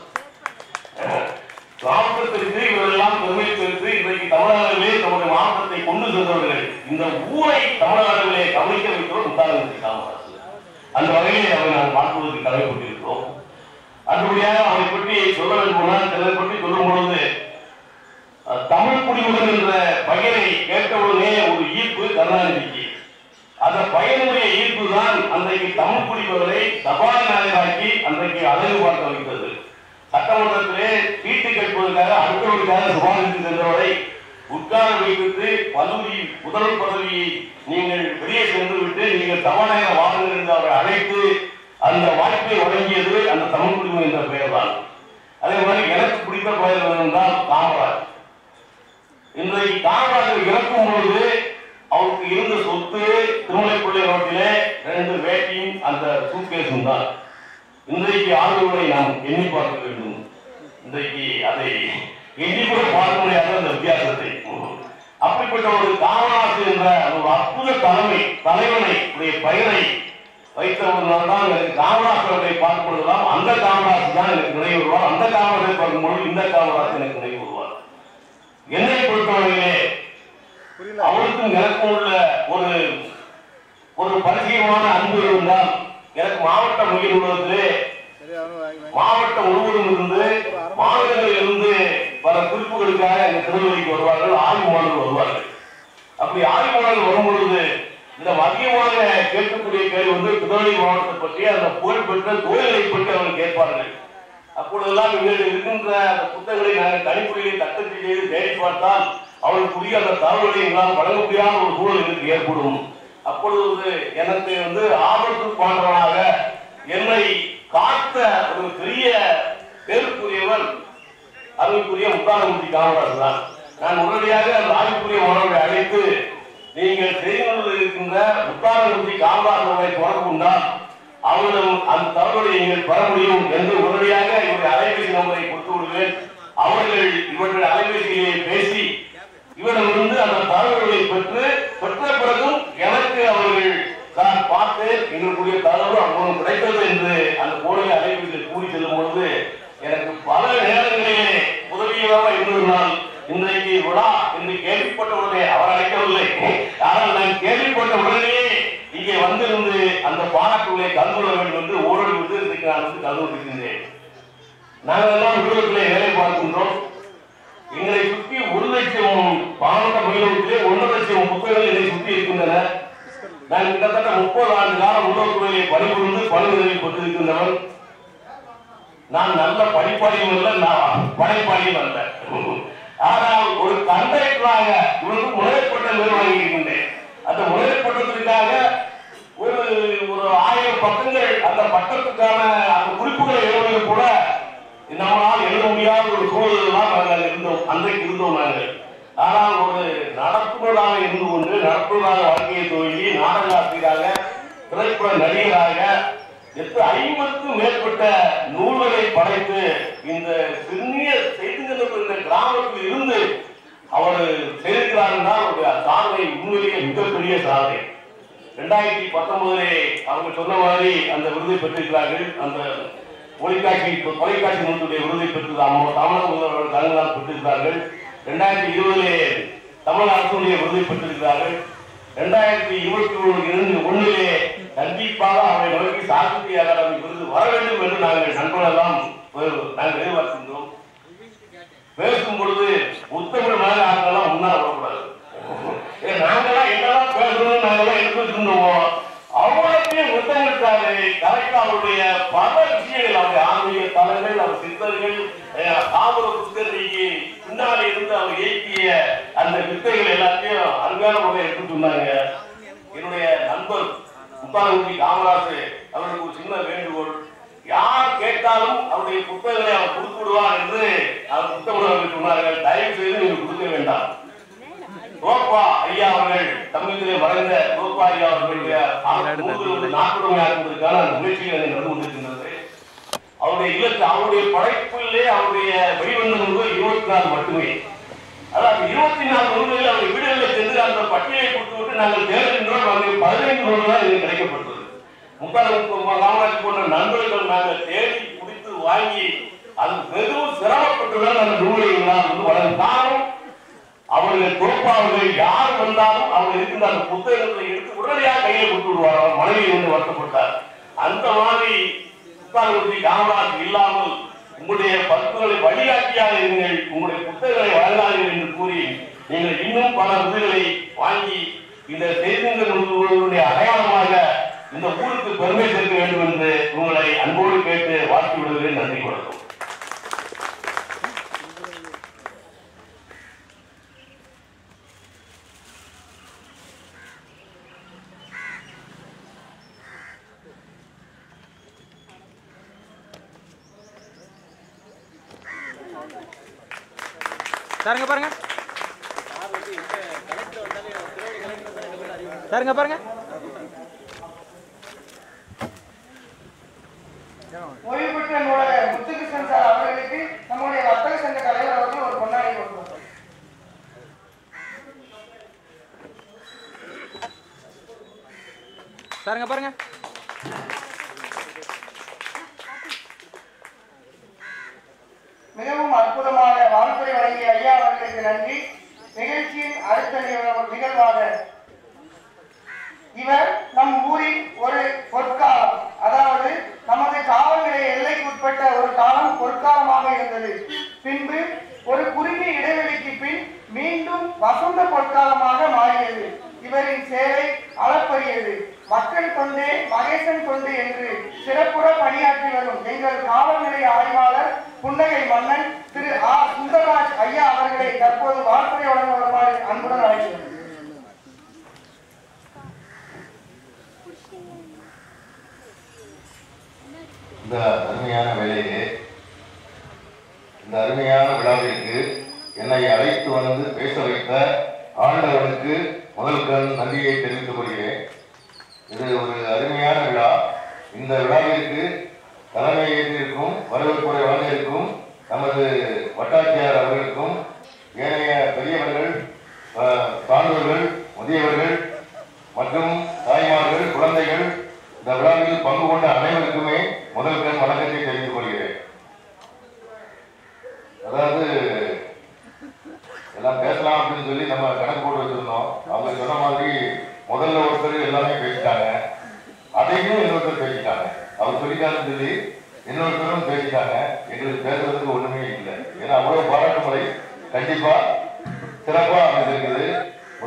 மாவட்டத்திற்கு இவரெல்லாம் பெருமை சேர்த்து இன்றைக்கு தமிழகத்திலே நம்முடைய மாவட்டத்தை கொண்டு சென்றவர்கள். இந்த ஊரை தமிழகத்திலே கவனிக்க வைத்தவர் முத்தாரமூர்த்தி காமராஜ். அந்த வகையில் அவரை நான் வாழ்த்துவதற்கு கடமைப்பட்டிருக்கிறோம். அதுபடியாக அவரை பற்றி சொல்ல வேண்டும். சிலரை பற்றி சொல்லும் பொழுது தமிழ் குடிமகன் என்ற பெயரை கேட்டவுடனே ஒரு ஈர்ப்பு கருணாநிதிக்கு. அந்த பயனுடைய ஈர்ப்பு தான் அன்றைக்கு தமிழ் குடிமகனை சபாநாயகராக்கி அன்றைக்கு அழகு பார்க்க வைத்தது. சட்டமன்றத்திலே சீட்டு கேட்பதற்காக அடுத்தவருக்காக சபாநாயகருக்கு சென்றவரை உட்கார வைத்து பதவி முதல் பதவியை நீங்கள் வெளியே சென்று விட்டு நீங்கள் சபாநாயகர் வாருங்கள் என்று அவரை அழைத்து அந்த வாய்ப்பை வழங்கியது அந்த தமிழ் குடிமகன் என்ற பெயர் தான். அதே மாதிரி எனக்கு பிடித்த பெயர் என்றால் காமராஜ். இன்றைக்கு காமராஜர் இறக்கும் பொழுது அவருக்கு இருந்த சொத்து திருமலைப்பிள்ளை ரோட்டிலே ரெண்டு வேட்டியும் அந்த சூட்கேஸும் தான். இன்றைக்கு ஆளுநரை நாம் எண்ணி பார்க்க வேண்டும். இன்றைக்கு அதை எண்ணி கூட பார்க்க முடியாத அந்த வித்தியாசத்தை. அப்படிப்பட்ட ஒரு காமராஜ் என்ற ஒரு அற்புத தலைமை தலைவனை பெயரை வைத்தவர்கள் தான் எனக்கு காமராஜ் அவர்களை பார்க்கும் பொழுதுதான் அந்த காமராஜ் தான் எனக்கு நினைவு வருவார். அந்த காமராஜை பார்க்கும்போது இந்த காமராஜ் எனக்கு நினைவு வருவார். என்னை பொறுத்தவரையிலே அவருக்கும் எனக்கும் உள்ள ஒரு ஒரு பரிச்சயமான அன்பு இருந்தால் எனக்கு மாவட்ட மைய நூலகத்திலே மாவட்டம் முழுவதும் இருந்து மாநிலங்களில் இருந்து பல குறிப்புகளுக்காக எங்க திருநெல்வேலிக்கு வருவார்கள், ஆய்வு மாணவர்கள் வருவார்கள். அப்படி ஆய்வு மாணவர்கள் வரும் பொழுது இந்த மதியமாக கேட்கக்கூடிய கேள்வி வந்து திருநெல்வேலி மாவட்டத்தை பற்றி அந்த புகழ்பெற்ற கோயில்களை பற்றி அவர்கள் கேட்பார்கள். அப்பொழுதெல்லாம் எங்களுக்கு இருக்கின்ற அந்த புத்தகங்களை நாங்கள் தனிப்புறையை தட்டத்தை செய்து தேடி பார்த்தால் அவர்களுக்குரிய அந்த தகவல்களை எங்களால் வழங்க முடியாத ஒரு சூழல் எங்களுக்கு ஏற்படும். அப்பொழுது எனக்கு வந்து ஆபத்து பாண்டவனாக என்னை காத்த ஒரு பெரிய பேருக்குரியவர் அருமைக்குரிய முத்தாரமூர்த்தி காமராஜ் தான். நான் உடனடியாக அந்த ஆய்வுக்குரிய மாணவர்களை அழைத்து நீங்கள் செய்திகளில் இருக்கின்ற முத்தாரமூர்த்தி காமராஜ் அவர்களை தொடர்பு கொண்டால் அவரிடம் அந்த தகவலை நீங்கள் பெற முடியும் என்று உடனடியாக இவருடைய அலைபேசி நம்பரை கொடுத்து விடுவேன். அவர்கள் இவருடைய அலைபேசியை பேசி இவரிடமிருந்து அந்த தகவல்களை பெற்று பெற்ற பிறகும் எனக்கு அவர்கள் நான் பார்த்தேன் எங்களுடைய தகவல் அவ்வளவு கிடைத்தது என்று அந்த கோடையை அலைபேசியில் கூறி செல்லும் பொழுது எனக்கு பல நேரங்களிலே உதவியாக இருந்ததுனால் இன்றைக்கு விழா என்று கேள்விப்பட்ட உடனே அவர் அழைக்கவில்லை. ஆனால் நான் கேள்விப்பட்ட உடனே இங்கே வந்திருந்து அந்த பாராட்டுகளை கலந்து கொள்ள வேண்டும் என்று ஓடி வந்து இன்றைக்கு நான் வந்து கலந்து கொண்டிருக்கின்றேன். நாங்கள் எல்லாம் விடுதலை வேலை பார்க்கின்றோம். எங்களை சுற்றி ஒரு சுற்றி இருக்கின்றன. நான் கிட்டத்தட்ட முப்பது ஆண்டு காலம் உணவுத்துறையை பணிபுரிந்து பணிபுரிவில் பெற்றிருக்கின்றவன். நான் நல்ல படிப்பாளியும் அல்ல, நான் படைப்பாளியும் அல்ல. ஆனால் ஒரு கண்டக்டராக இவருக்கு முனைப்பட்ட நிர்வாகி இருக்கின்றேன். அந்த முனைப்பட்டதற்காக ஒரு ஒரு ஆயிரம் பக்கங்கள் அந்த பட்டத்துக்கான அந்த குறிப்புகளை எழுதுவது கூட நம்மளால் எழுத முடியாத ஒரு சூழல் தான் நாங்கள் இருந்தோம், அன்றைக்கு இருந்தோம் நாங்கள். ஆனால் ஒரு நடத்துனராக இருந்து கொண்டு நடத்துனராக வாழ்க்கையை துவங்கி நாடக ஆசிரியராக திரைப்பட நடிகராக எட்டு ஐம்பதுக்கும் மேற்பட்ட நூல்களை படைத்து இந்த சிறிய செய்திகள் இந்த கிராமத்தில் இருந்து அவர் செய்திருக்கிறார் என்றால் அவருடைய சாதனை உண்மையிலேயே மிகப்பெரிய சாதனை. இரண்டாயிரத்தி பத்தொன்பதிலே அவங்க சொன்ன மாதிரி அந்த விருதை பெற்றிருக்கிறார்கள். அந்த தொலைக்காட்சி தொலைக்காட்சி நூற்றுடைய விருதை பெற்று தமிழக முதல்வர்கள் கலைஞரால் பெற்றிருக்கிறார்கள். இரண்டாயிரத்தி இருபதிலே தமிழக அரசுடைய விருதை பெற்றிருக்கிறார்கள். இரண்டாயிரத்தி இருபத்தி ஒன்று இரண்டு ஒன்றிலே கண்டிப்பாக அவரை நோக்கி சாகித்ய அகாடமி விருது வர வேண்டும் என்று நாங்கள் நண்பர்களெல்லாம் நாங்கள் எதிர்பார்க்கின்றோம். பேசும் பொழுது முத்தமிழ் மாதிரி ஆட்கள்லாம் முன்னால் வரக்கூடாது. நாங்கெல்லாம் என்னெல்லாம் பேசணும் நாங்கெல்லாம் எடுத்துட்டு இருந்தோம். அவங்களுக்கே முத்தமிழ்த்தாரு கரெக்டா அவருடைய பல விஷயங்கள், அவருடைய ஆன்மீக தலைவர்கள், அவர் சித்தர்கள், தாமர புத்தகைக்கு பின்னாலே இருந்து அவர் இயக்கிய அந்த வித்தைகள் எல்லாத்தையும் அருமையான முறையை எடுத்து சொன்னாங்க. என்னுடைய நண்பர் முத்தாலங்குடி காமராஜ் அவருக்கு ஒரு சின்ன வேண்டுகோள், யார் கேட்டாலும் அவருடைய புத்தகங்களை அவர் கொடுத்து விடுவார் என்று அவர் புத்தகங்கள் சொன்னார்கள். தயவு செய்து நீங்கள் கொடுக்க வேண்டாம். ரோப்பா ஐயா அவர்கள் தமிழிலே மறைந்த ரோப்பா ஐயா அவர்களுடைய நாட்டுடைமையாக்குவதற்கான அந்த முயற்சிகள் நடந்து கொண்டிருக்கின்றது. அவருடைய இலக்கு, அவருடைய படைப்பிலே அவருடைய வெளிவந்த நூல்கள் இருபத்தி நாலு மட்டுமே. அதாவது இருபத்தி நாலு நூல்களில் அவருடைய வீடுகளில் சென்று அந்த பட்டியலை கொடுத்து விட்டு நாங்கள் தேர்தல் நாங்கள் பதினைந்து நூல்கள் தான் இது கிடைக்கப்பட்டது. முக்கால் காமராஜ் போன்ற நண்பர்கள் நாங்கள் தேடி குடித்து வாங்கி அது மிகவும் சிரமப்பட்டுதான் அந்த நூலை வந்து வளரும். காரணம் அவர்கள் பொறுப்பாளர்கள் யார் வந்தாலும் அவங்க இருக்கின்ற அந்த புத்தகங்களை எடுத்து உடனடியாக கையில கொடுத்து விடுவார். அவர் மனைவி வந்து வருத்தப்பட்டார். அந்த மாதிரி முத்தாலங்குடி காமராஜ் இல்லாமல் உங்களுடைய பண்புகளை வழிகாட்டியாக இருங்கள், உங்களுடைய புத்தகங்களை வழங்காதீர்கள் என்று கூறி நீங்கள் இன்னும் பல விருதுகளை வாங்கி இந்த செய்திகளுடைய அடையாளமாக இந்த ஊருக்கு பெருமை சேர்க்க வேண்டும் என்று உங்களை அன்போடு கேட்டு வாழ்த்து விடுவதில் நன்றி கொடுக்கும். சாருங்க பாருங்க சாருங்க பாருங்க ஓய்வு பெற்ற நூலகர் முத்துகிருஷ்ணன் சார் அவர்களுக்கு நம்முடைய வர்த்தக சங்க தலைவர் அவர்கள் ஒரு பொன்னாடை கொடுத்தார். சாருங்க பாருங்க மிகவும் அற்புதமான வாழ்த்துறை வழங்கிய ஐயா அவர்களுக்கு நன்றி. நிகழ்ச்சியின் அடுத்த நிகழ்வாக இவர் நம் ஊரில் ஒரு பொற்காலம், அதாவது நமது காவல் நிலைய எல்லைக்கு உட்பட்ட ஒரு காலம் பொற்காலமாக இருந்தது. பின்பு ஒரு குறுகிய இடைவெளிக்கு பின் மீண்டும் வசந்த பொற்காலமாக மாறியது. இவரின் சேவை அளப்பரியது. மக்கள் தொண்டே மகேசன் தொண்டு என்று சிறப்புற பணியாற்றி வரும் எங்கள் காவல் நிலைய ஆய்வாளர் புன்னகை மன்னன் திரு ஆ சுந்தரராஜ் ஐயா அவர்களை தற்போது வாழ்த்துறை வழங்க வருமாறு அன்புடன் அழைக்கிறேன். இந்த அருமையான வேலையிலே இந்த அருமையான விழாவிற்கு என்னை அழைத்து வந்து பேச வைத்த ஆண்டவனுக்கு முதல் கண் நன்றியை தெரிவித்துக் கொள்கிறேன். இது ஒரு அருமையான விழா. இந்த விழாவிற்கு தலைமை ஏற்றிருக்கும் வரவேற்புரை வழங்கியிருக்கும் நமது வட்டாட்சியார் அவர்களுக்கும் ஏனைய பெரியவர்கள், சான்றோர்கள், முதியவர்கள் மற்றும் தாய்மார்கள், குழந்தைகள் இந்த விழாவில் பங்கு கொண்ட அனைவருக்குமே முதல் கண் வணக்கத்தை தெரிவித்துக் கொள்கிறேன். அதாவது எல்லாம் பேசலாம் அப்படின்னு சொல்லி நம்ம கணக்கு போட்டு வச்சிருந்தோம். அவங்க சொன்ன மாதிரி முதல்ல ஒருத்தர் எல்லாமே பேசிட்டாங்க, அதையும் இன்னொருத்தர் பேசிட்டாங்க. அவர் சொல்லிட்டாருன்னு சொல்லி இன்னொருத்தரும் பேசிட்டாங்க. எங்களுக்கு பேசுறதுக்கு ஒண்ணுமே இல்லை. ஏன்னா அவ்வளவு பாராட்டு முறை கண்டிப்பா சிறப்பா அமைந்திருக்குது.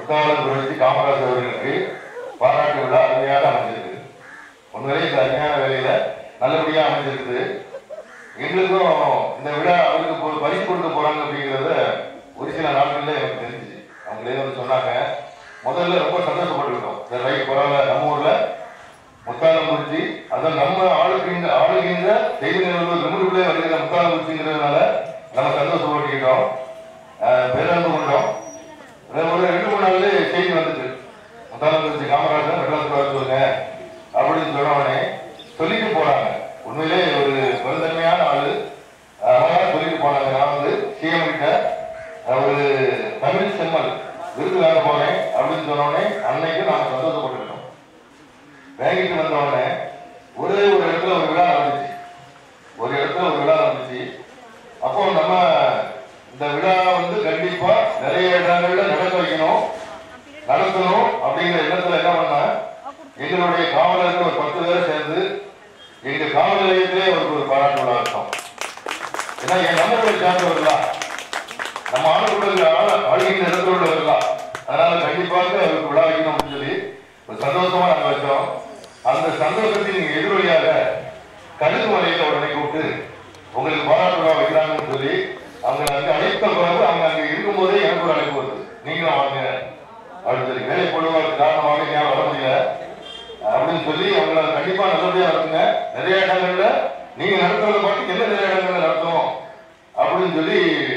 முத்தாளம் புரட்சி காமராஜர் அவர்களுக்கு பாராட்டு விழா அருமையாக அமைஞ்சிருக்கு. உண்மையிலே இந்த அருமையான வேலையில நல்லபடியா அமைஞ்சிருக்குது. எங்களுக்கும் இந்த விழா அவருக்கு பரிசு கொடுக்க போறாங்க அப்படிங்கிறத ஒரு சில நாட்கள்ல எனக்கு தெரிஞ்சிச்சு. அவங்களே வந்து சொன்னாங்க. முதல்ல ரொம்ப சந்தோஷப்பட்டுக்கிட்டோம். இந்த ரைட் பரவாயில்ல, நம்ம ஊர்ல முத்தாளம் குறிச்சி அதான் நம்ம ஆளுகின்ற ஆளுகின்ற செய்தி நிறுவனம் நம்மளுக்குள்ளே வருகிற முத்தாளம் குறிச்சிங்கிறதுனால நம்ம சந்தோஷப்பட்டுக்கிட்டோம், பேரன்பு கொண்டோம். ஒரு ரெண்டு மூணு நாள்ல செய்தி வந்துச்சு, முத்தாளம் குறிச்சி காமராஜர் மெட்ராஸ் வர சொல்லுங்க அப்படின்னு சொன்னவனே சொல்லிட்டு போறாங்க. உண்மையிலே ஒரு பெருந்தன்மையான ஆளு, அழகா சொல்லிட்டு போனாங்க. நான் வந்து சிஎம் கிட்ட ஒரு தமிழ் செம்மல் விருது வாங்க போனேன் அப்படின்னு சொன்னோடனே அன்னைக்கு நாம சந்தோஷப்பட்டுக்கிட்டோம். வாங்கிட்டு வந்தோடனே ஒரே ஒரு இடத்துல ஒரு விழா நடந்துச்சு, ஒரு இடத்துல ஒரு விழா நடந்துச்சு. அப்போ நம்ம இந்த விழா வந்து கண்டிப்பா நிறைய இடங்கள்ல நடக்க வைக்கணும், நடத்தணும் அப்படிங்கிற எண்ணத்துல என்ன பண்ண, எங்களுடைய காவலர்கள் ஒரு பத்து பேரை சேர்ந்து எங்க காவல் நிலையத்திலே அவருக்கு ஒரு பாராட்டு விழா இருக்கும். ஏன்னா என் நம்மளுடைய சேர்ந்தவர்களா, நம்ம ஆளுக்குள்ள ஆளுகின்ற இடத்துல உள்ளவர்களா, அதனால கண்டிப்பாக அவருக்கு விழா வைக்கணும் அப்படின்னு சொல்லி ஒரு சந்தோஷமா நாங்க வச்சோம். அந்த சந்தோஷத்தின் எதிரொலியாக கழுகு மலையில உடனே கூப்பிட்டு உங்களுக்கு பாராட்டு விழா வைக்கிறாங்கன்னு சொல்லி அவங்க அங்கே அழைத்த பிறகு அவங்க அங்கே இருக்கும்போதே எனக்கு ஒரு அழைப்பு வருது, நீங்களும் வாங்க அப்படின்னு சொல்லி. வேலை பொழுதுக்கு காரணமாக ஏன் வர முடியல அப்படின்னு சொல்லி அவங்கள கண்டிப்பா நல்லபடியா நடத்துங்க, நிறைய இடங்கள்ல நீங்க நடத்துறத பார்த்து என்ன நிறைய இடங்கள்ல நடத்தணும் அப்படின்னு சொல்லி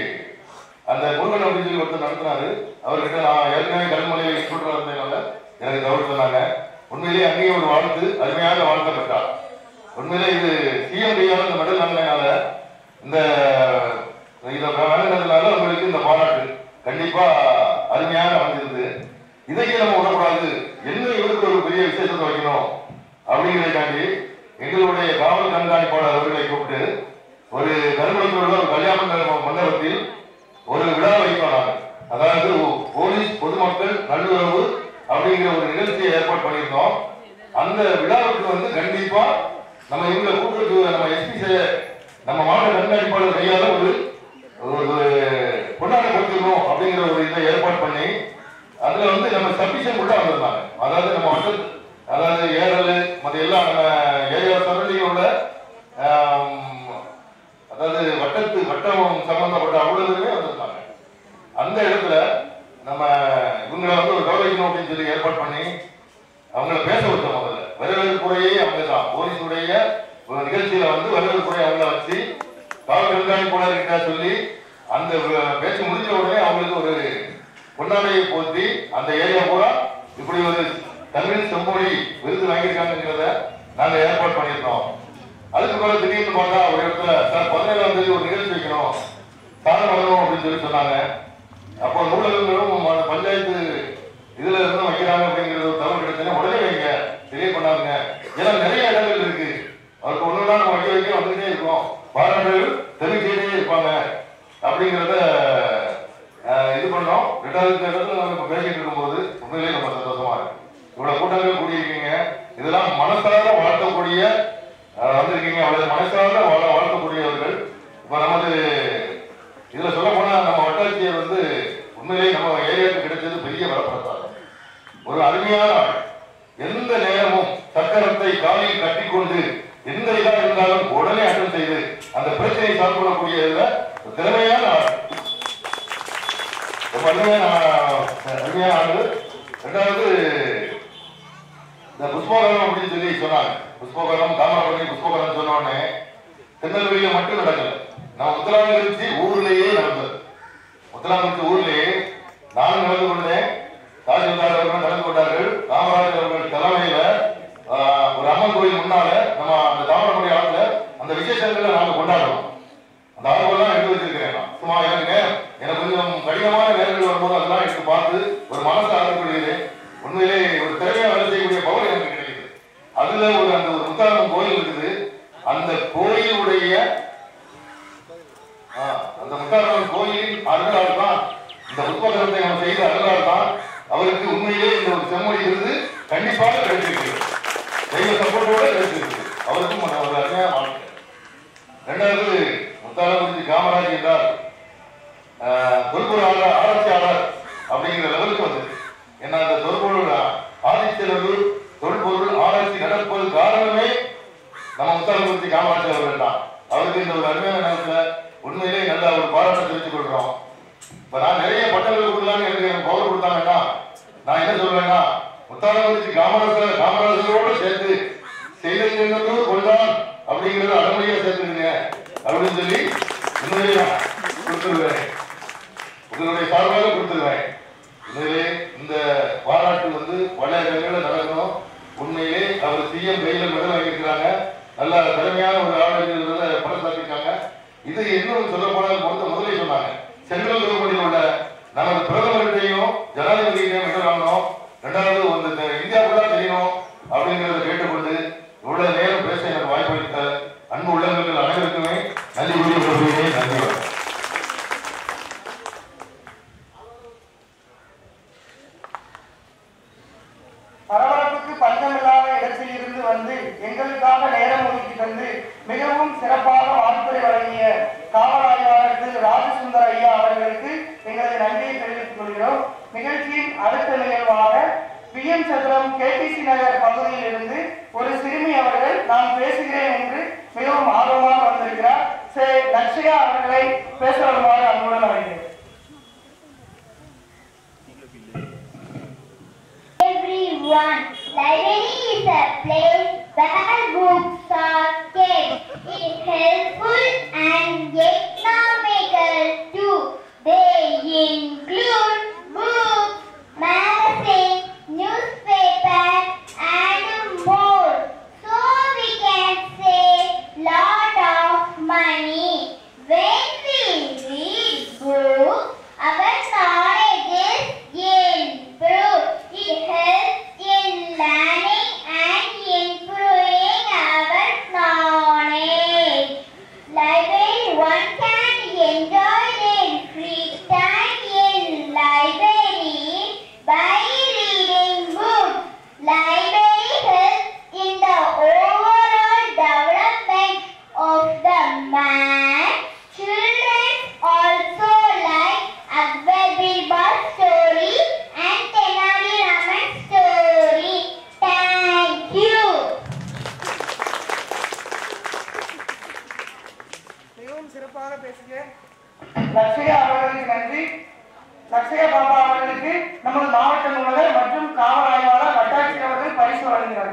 அந்த முருகன் அப்படின்னு சொல்லி ஒருத்தர் நடத்தினாரு. அவர்கிட்ட நான் ஏற்கனவே கல்மலையை இன்ஸ்பெக்டர் இருந்ததுனால எனக்கு தவறு சொன்னாங்க. உண்மையிலேயே அங்கேயும் ஒரு வாழ்த்து, அருமையாக வாழ்த்தப்பட்டார். உண்மையிலே இது சிஎம் கையால இந்த மெடல் வாங்கினால இந்த இதை வாங்கினதுனால உங்களுக்கு இந்த பாராட்டு கண்டிப்பா அருமையாக அமைஞ்சிருது. இதையே நம்ம விடக்கூடாது, என்ன இவருக்கு ஒரு பெரிய விசேஷத்தை வைக்கணும் அப்படிங்கிறதுக்காண்டி எங்களுடைய காவல் கண்காணிப்பாளர் அவர்களை கூப்பிட்டு ஒரு கருமணத்தோட ஒரு கல்யாண மண்டபத்தில் ஒரு விழா வைப்பாங்க. அதாவது போலீஸ் பொதுமக்கள் நல்லுறவு அப்படிங்கிற ஒரு நிகழ்ச்சியை ஏற்பாடு பண்ணியிருந்தோம். அந்த விழாவுக்கு வந்து கண்டிப்பா நம்ம இவங்க கூட்டுக்கு நம்ம எஸ்பி நம்ம மாவட்ட கண்காணிப்பாளர் கையால ஒரு கொண்டாட கொடுத்துக்கணும் அப்படிங்கிற ஒரு இதை ஏற்பாடு பண்ணி அதுல வந்து நம்ம சபிஷன் உள்ள வந்திருந்தாங்க. அதாவது நம்ம வந்து அதாவது ஏரல் மற்ற எல்லாம் நம்ம ஏரியா சரௌண்டிங் உள்ள அதாவது வட்டத்து வட்டம் சம்பந்தப்பட்ட அவ்வளவுமே வந்திருந்தாங்க. அந்த இடத்துல நம்ம இவங்களை வந்து ஒரு கௌரவிக்கணும் அப்படின்னு சொல்லி ஏற்பாடு பண்ணி அவங்கள பேச வச்சோம். முதல்ல வரவேற்புறையே அவங்க தான் போலீஸுடைய ஒரு நிகழ்ச்சியில வந்து வரவேற்புறையை அவங்கள வச்சு காவல் கண்காணிப்பாளர் கிட்ட சொல்லி அந்த பேச்சு முடிஞ்ச உடனே அவங்களுக்கு ஒரு பொன்னாடையை போற்றி அந்த ஏரியா பூரா இப்படி ஒரு தமிழ் செம்மொழி விருது வாங்கியிருக்காங்கிறத நாங்க ஏற்பாடு பண்ணியிருந்தோம். அதுக்கு பிறகு திடீர்னு பார்த்தா ஒரு இடத்துல சார் பதினேழாம் தேதி ஒரு நிகழ்ச்சி வைக்கணும், தானம் வரணும் அப்படின்னு சொல்லி சொன்னாங்க. அப்போ நூலகங்களும் பஞ்சாயத்து இதுல இருந்து வைக்கிறாங்க அப்படிங்கிறது ஒரு தகவல் கிடைச்சா உடனே வைங்க, தெரிய பண்ணாதுங்க. ஏன்னா நிறைய இடங்கள் இருக்கு, அவருக்கு ஒண்ணுனா நம்ம வைக்க வைக்க வந்துகிட்டே இருக்கோம், பாராட்டுகள் தெரிவிச்சுட்டே இருப்பாங்க அப்படிங்கிறத இது பண்ணோம். ரெண்டாவது இடத்துல நம்ம இப்ப பேசிட்டு இருக்கும்போது உண்மையிலேயே நம்ம சந்தோஷமா இருக்கு. இவ்வளவு கூட்டங்கள் கூடியிருக்கீங்க, இதெல்லாம் மனசார வாழ்த்தக்கூடிய வந்திருக்கீங்க, அவ்வளவு மனசார வாழ வாழ்த்தக்கூடியவர்கள். இப்ப நமது இதுல சொல்ல போனா நம்ம வட்டாட்சியர் வந்து உண்மையிலேயே நம்ம ஏரியாவுக்கு கிடைச்சது பெரிய வரப்பிரசாதம். ஒரு அருமையான ஆள், எந்த நேரமும் சக்கரத்தை காலில் கட்டிக்கொண்டு எந்த இதா இருந்தாலும் உடனே அட்டன் செய்து அந்த பிரச்சனையை சால்வ் பண்ணக்கூடியதுல திறமையான ஆள், ரொம்ப அருமையான அருமையான ஆளு. ரெண்டாவது இந்த புஷ்பகரம் அப்படின்னு சொல்லி சொன்னாங்க. புஷ்பகரம் தாமிரபரணி புஷ்பகரம் சொன்ன உடனே திருநெல்வேலியில மட்டும் நடக்கல, நான் முத்தலாங்குறிச்சி ஊர்லயே நடந்தது. முத்தலாங்குறிச்சி ஊர்லயே நானும் நடந்து கொண்டேன், தாசில்தார் அவர்கள் நடந்து கொண்டார்கள். காமராஜர் அவர்கள் தலைமையில ஒரு அம்மன் கோயில் முன்னால நம்ம அந்த தாமிரபரணி ஆளுல அந்த விசேஷங்களை நாங்க கொண்டாடுறோம். அந்த ஆளுவெல்லாம் எடுத்து வச்சிருக்கிறேன். சும்மா எனக்கு எனக்கு கொஞ்சம் கடினமான நேரங்கள் வரும்போது அதெல்லாம் எடுத்து பார்த்து ஒரு மனசு ஆரம்பிக்கிறேன். உண்மையிலே ஒரு திறமையா வேலை செய்யக்கூடிய பவர் எனக்கு கிடைக்குது. அதுல ஒரு அந்த ஒரு முத்தாரம் கோயில் இருக்குது. அந்த கோயிலுடைய அந்த முத்தாரம் கோயிலின் அருளால் தான் இந்த புஷ்பகரத்தை நம்ம செய்த அருளால் தான் அவருக்கு உண்மையிலே இந்த ஒரு செம்மொழி விருது கண்டிப்பாக கிடைச்சிருக்கு. தெய்வ சப்போர்ட்டோட கிடைச்சிருக்கு. அவருக்கும் ஒரு அருமையான வாழ்க்கை. இரண்டாவது முத்தாரங்குறிச்சி காமராஜ் என்றால் தொல்பொருள் ஆராய்ச்சியாளர் அப்படிங்கிற லெவலுக்கு வந்து திருச்செந்தூர் தொல்பொருள் ஆராய்ச்சி நடப்பது காரணமே நம்ம முத்தாலங்குறிச்சி காமராஜர் அவர்கள் தான். அவருக்கு இந்த ஒரு அருமையான நேரத்துல உண்மையிலே நல்ல ஒரு பாராட்ட தெரிவித்துக் கொள்றோம். இப்ப நான் நிறைய பட்டங்கள் கொடுக்கலான்னு எனக்கு எனக்கு பவர் கொடுத்தாங்கன்னா நான் என்ன சொல்றேன்னா, முத்தாலங்குறிச்சி காமராஜர் காமராஜரோடு சேர்த்து செய்தூர் கொண்டான் அப்படிங்கிறது அடமொழியா சேர்த்துருங்க அப்படின்னு சொல்லி உண்மையிலே கொடுத்துருவேன், உங்களுடைய சார்பாக கொடுத்துருவேன். உண்மையிலே இந்த பாராட்டு வந்து பல இடங்களில் நடக்கணும். உண்மையிலே அவர் சிஎம் கையில் மெடல் வாங்கியிருக்கிறாங்க, நல்ல திறமையான ஒரு ஆளுநர் படம் சாப்பிட்டாங்க. இது இன்னும் சொல்ல போனால் முதல்ல முதலே சொன்னாங்க, சென்ட்ரல் கவர்மெண்டில் உள்ள நமது பிரதமர்கிட்டையும் ஜனாதிபதியிட்டையும் மெடல் வாங்கணும், ரெண்டாவது வந்து இந்தியா ஃபுல்லாக தெரியணும் அப்படிங்கிறத கேட்டுக்கொண்டு இவ்வளவு நேரம் பேச எனக்கு வாய்ப்பு அளித்த அன்பு உள்ளவர்கள் அனைவருக்குமே நன்றி கூறிய நன்றி. பரபரப்புக்கு பஞ்சமில்லாத இடத்தில் இருந்து வந்து எங்களுக்காக நேரம் ஒதுக்கி தந்து மிகவும் சிறப்பாக வாழ்த்துறை வழங்கிய காவல் ஆய்வாளர் திரு ராஜசுந்தர ஐயா அவர்களுக்கு எங்களது நன்றியை தெரிவித்துக் கொள்கிறோம். நிகழ்ச்சியின் அடுத்த நிகழ்வாக பி எம் சதுரம் கே டி சி நகர் பகுதியில் இருந்து ஒரு சிறுமி அவர்கள் நான் பேசுகிறேன் என்று மிகவும் ஆர்வமாக வந்திருக்கிறார். சே லட்சயா அவர்களை பேச வருமாறு அன்புடன் அழைக்கிறேன். Everyone, library is a place where books are kept. It is helpful and economical too. They include books, magazines, newspapers and more. So we can save lot of money. When we read books, our knowledge is improved. It helps in learning and improving our knowledge. Library, one can enjoy their free time in library by reading books. Library helps in the overall development of the man. Children also like Akbar Birbal story and Tenali Raman story. Thank you. மிகவும் சிறப்பாக பேசிய லட்சயா அவர்களுக்கு நன்றி. லட்சயா பாபா அவர்களுக்கு நமது மாவட்ட நூலகர் மற்றும் காவல் ஆய்வாளர் வட்டாட்சியர் அவர்கள் பரிசு வழங்குகிறார்.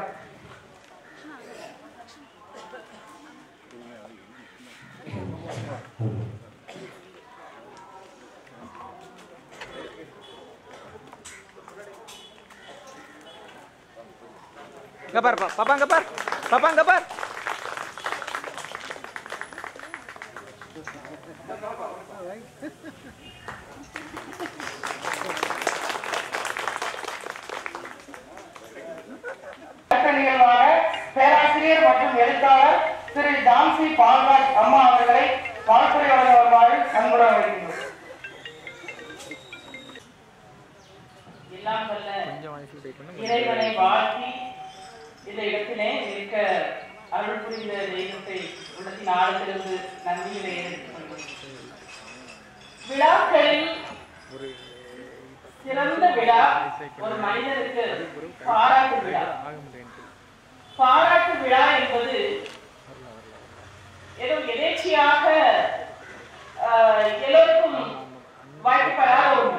இங்க பாரு பாப்பா, இங்க பாரு பாப்பா, இங்க பாரு. நிகழ்வாக பேராசிரியர் மற்றும் எழுத்தாளர் திரு ஜான்சி பால்ராஜ் அம்மா அவர்களை வாழ்த்துறை வழங்க வருமாறு அன்புடன் அழைக்கின்றோம். எல்லாம் வல்ல இறைவனை வாழ்த்தி இந்த இடத்திலே இருக்க அருள் புரிந்த தெய்வத்தை உள்ளத்தின் ஆழத்திலிருந்து நன்றியிலே எடுத்துக்கொள்கிறேன். விழாக்களில் சிறந்த விழா ஒரு மனிதனுக்கு பாராட்டு விழா. பாராட்டு விழா என்பது ஏதோ எதேச்சியாக எல்லோருக்கும் வாய்க்கப்படாத ஒன்று.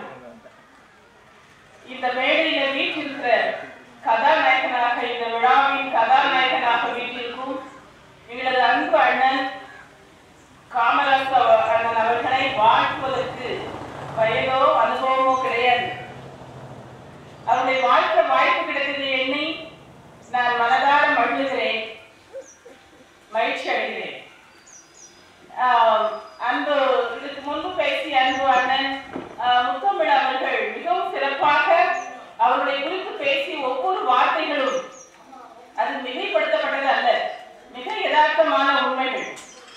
இந்த மேடையில வீட்டிருக்கிற கதாநாயகனாக, இந்த விழாவின் கதாநாயகனாக வீட்டிற்கும் எங்களது அன்பு அண்ணன் காமராஜ் அண்ணன் அவர்களை வாழ்த்துவதற்கு வயதோ அனுபவமோ கிடையாது. அவர்களை வாழ்த்த வாய்ப்பு கிடைத்தது எண்ணி நான் மனதார மகிழ்கிறேன், மகிழ்ச்சி அடைகிறேன். அன்பு இதுக்கு முன்பு பேசிய அன்பு அண்ணன் முத்தமிழ் அவர்கள் மிகவும் சிறப்பாக அவர்களை குறித்து பேசிய ஒவ்வொரு வார்த்தைகளும் அது மிகைப்படுத்தப்பட்டது அல்ல, மிக யதார்த்தமான உண்மைகள்.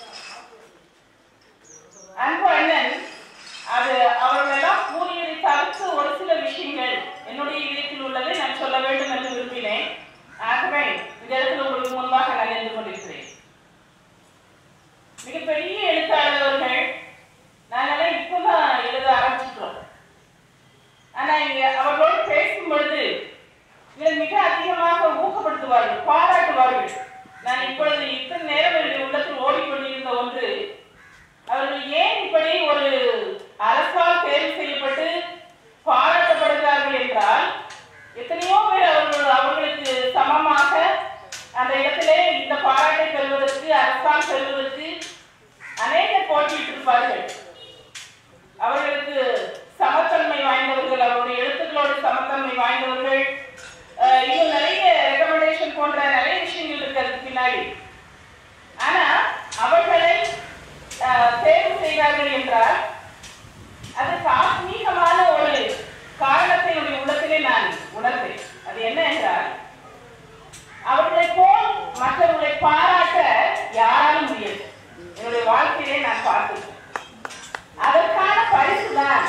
அன்பு அண்ணன் அது அவர்களெல்லாம் கூறியதை தவிர்த்து ஒரு சில விஷயங்கள் என்னுடைய இதயத்தில் உள்ளதை நான் சொல்ல வேண்டும் என்று விரும்பினேன். ஆகவே இந்த இடத்துல உங்களுக்கு முன்பாக நான் நின்று கொண்டிருக்கிறேன். மிகப்பெரிய எழுத்தாளர்கள் நாங்கெல்லாம் இப்பதான் எழுத ஆரம்பிச்சிட்டோம். ஆனா இங்க அவர்களோடு பேசும் பொழுது மிக வாழ்த்துவார்கள், பாராட்டுவார்கள். நான் இப்பொழுது இத்தனை நேரம் என்னுடைய உள்ளத்தில் ஓடிக்கொண்டிருந்த ஒன்று, அவர்கள் ஏன் இப்படி ஒரு அரசால் தேர்வு செய்யப்பட்டு பாராட்டப்படுகிறார்கள் என்றால், எத்தனையோ பேர் அவர்கள் அவர்களுக்கு சமமாக அந்த இடத்திலே இந்த பாராட்டை பெறுவதற்கு, அரசால் பெறுவதற்கு அநேக போட்டியிட்டிருப்பார்கள். அவர்களுக்கு சமத்தன்மை வாய்ந்தவர்கள், அவருடைய எழுத்துக்களோடு சமத்தன்மை வாய்ந்தவர்கள், இன்னும் நிறைய ரெக்கமெண்டேஷன் போன்ற நிறைய விஷயங்கள் இருக்கிறது பின்னாடி. ஆனா அவர்களை தேர்வு செய்கிறார்கள் என்றால் அதுக்கு ஆத்மீகமான ஒரு காரணத்தை என்னுடைய உள்ளத்திலே நான் உணர்ந்தேன். அது என்ன என்றால், அவர்களை போல் மற்றவர்களை பாராட்ட யாராலும் முடியாது. என்னுடைய வாழ்க்கையிலே நான் பார்த்தேன். அதற்கான பரிசுதான்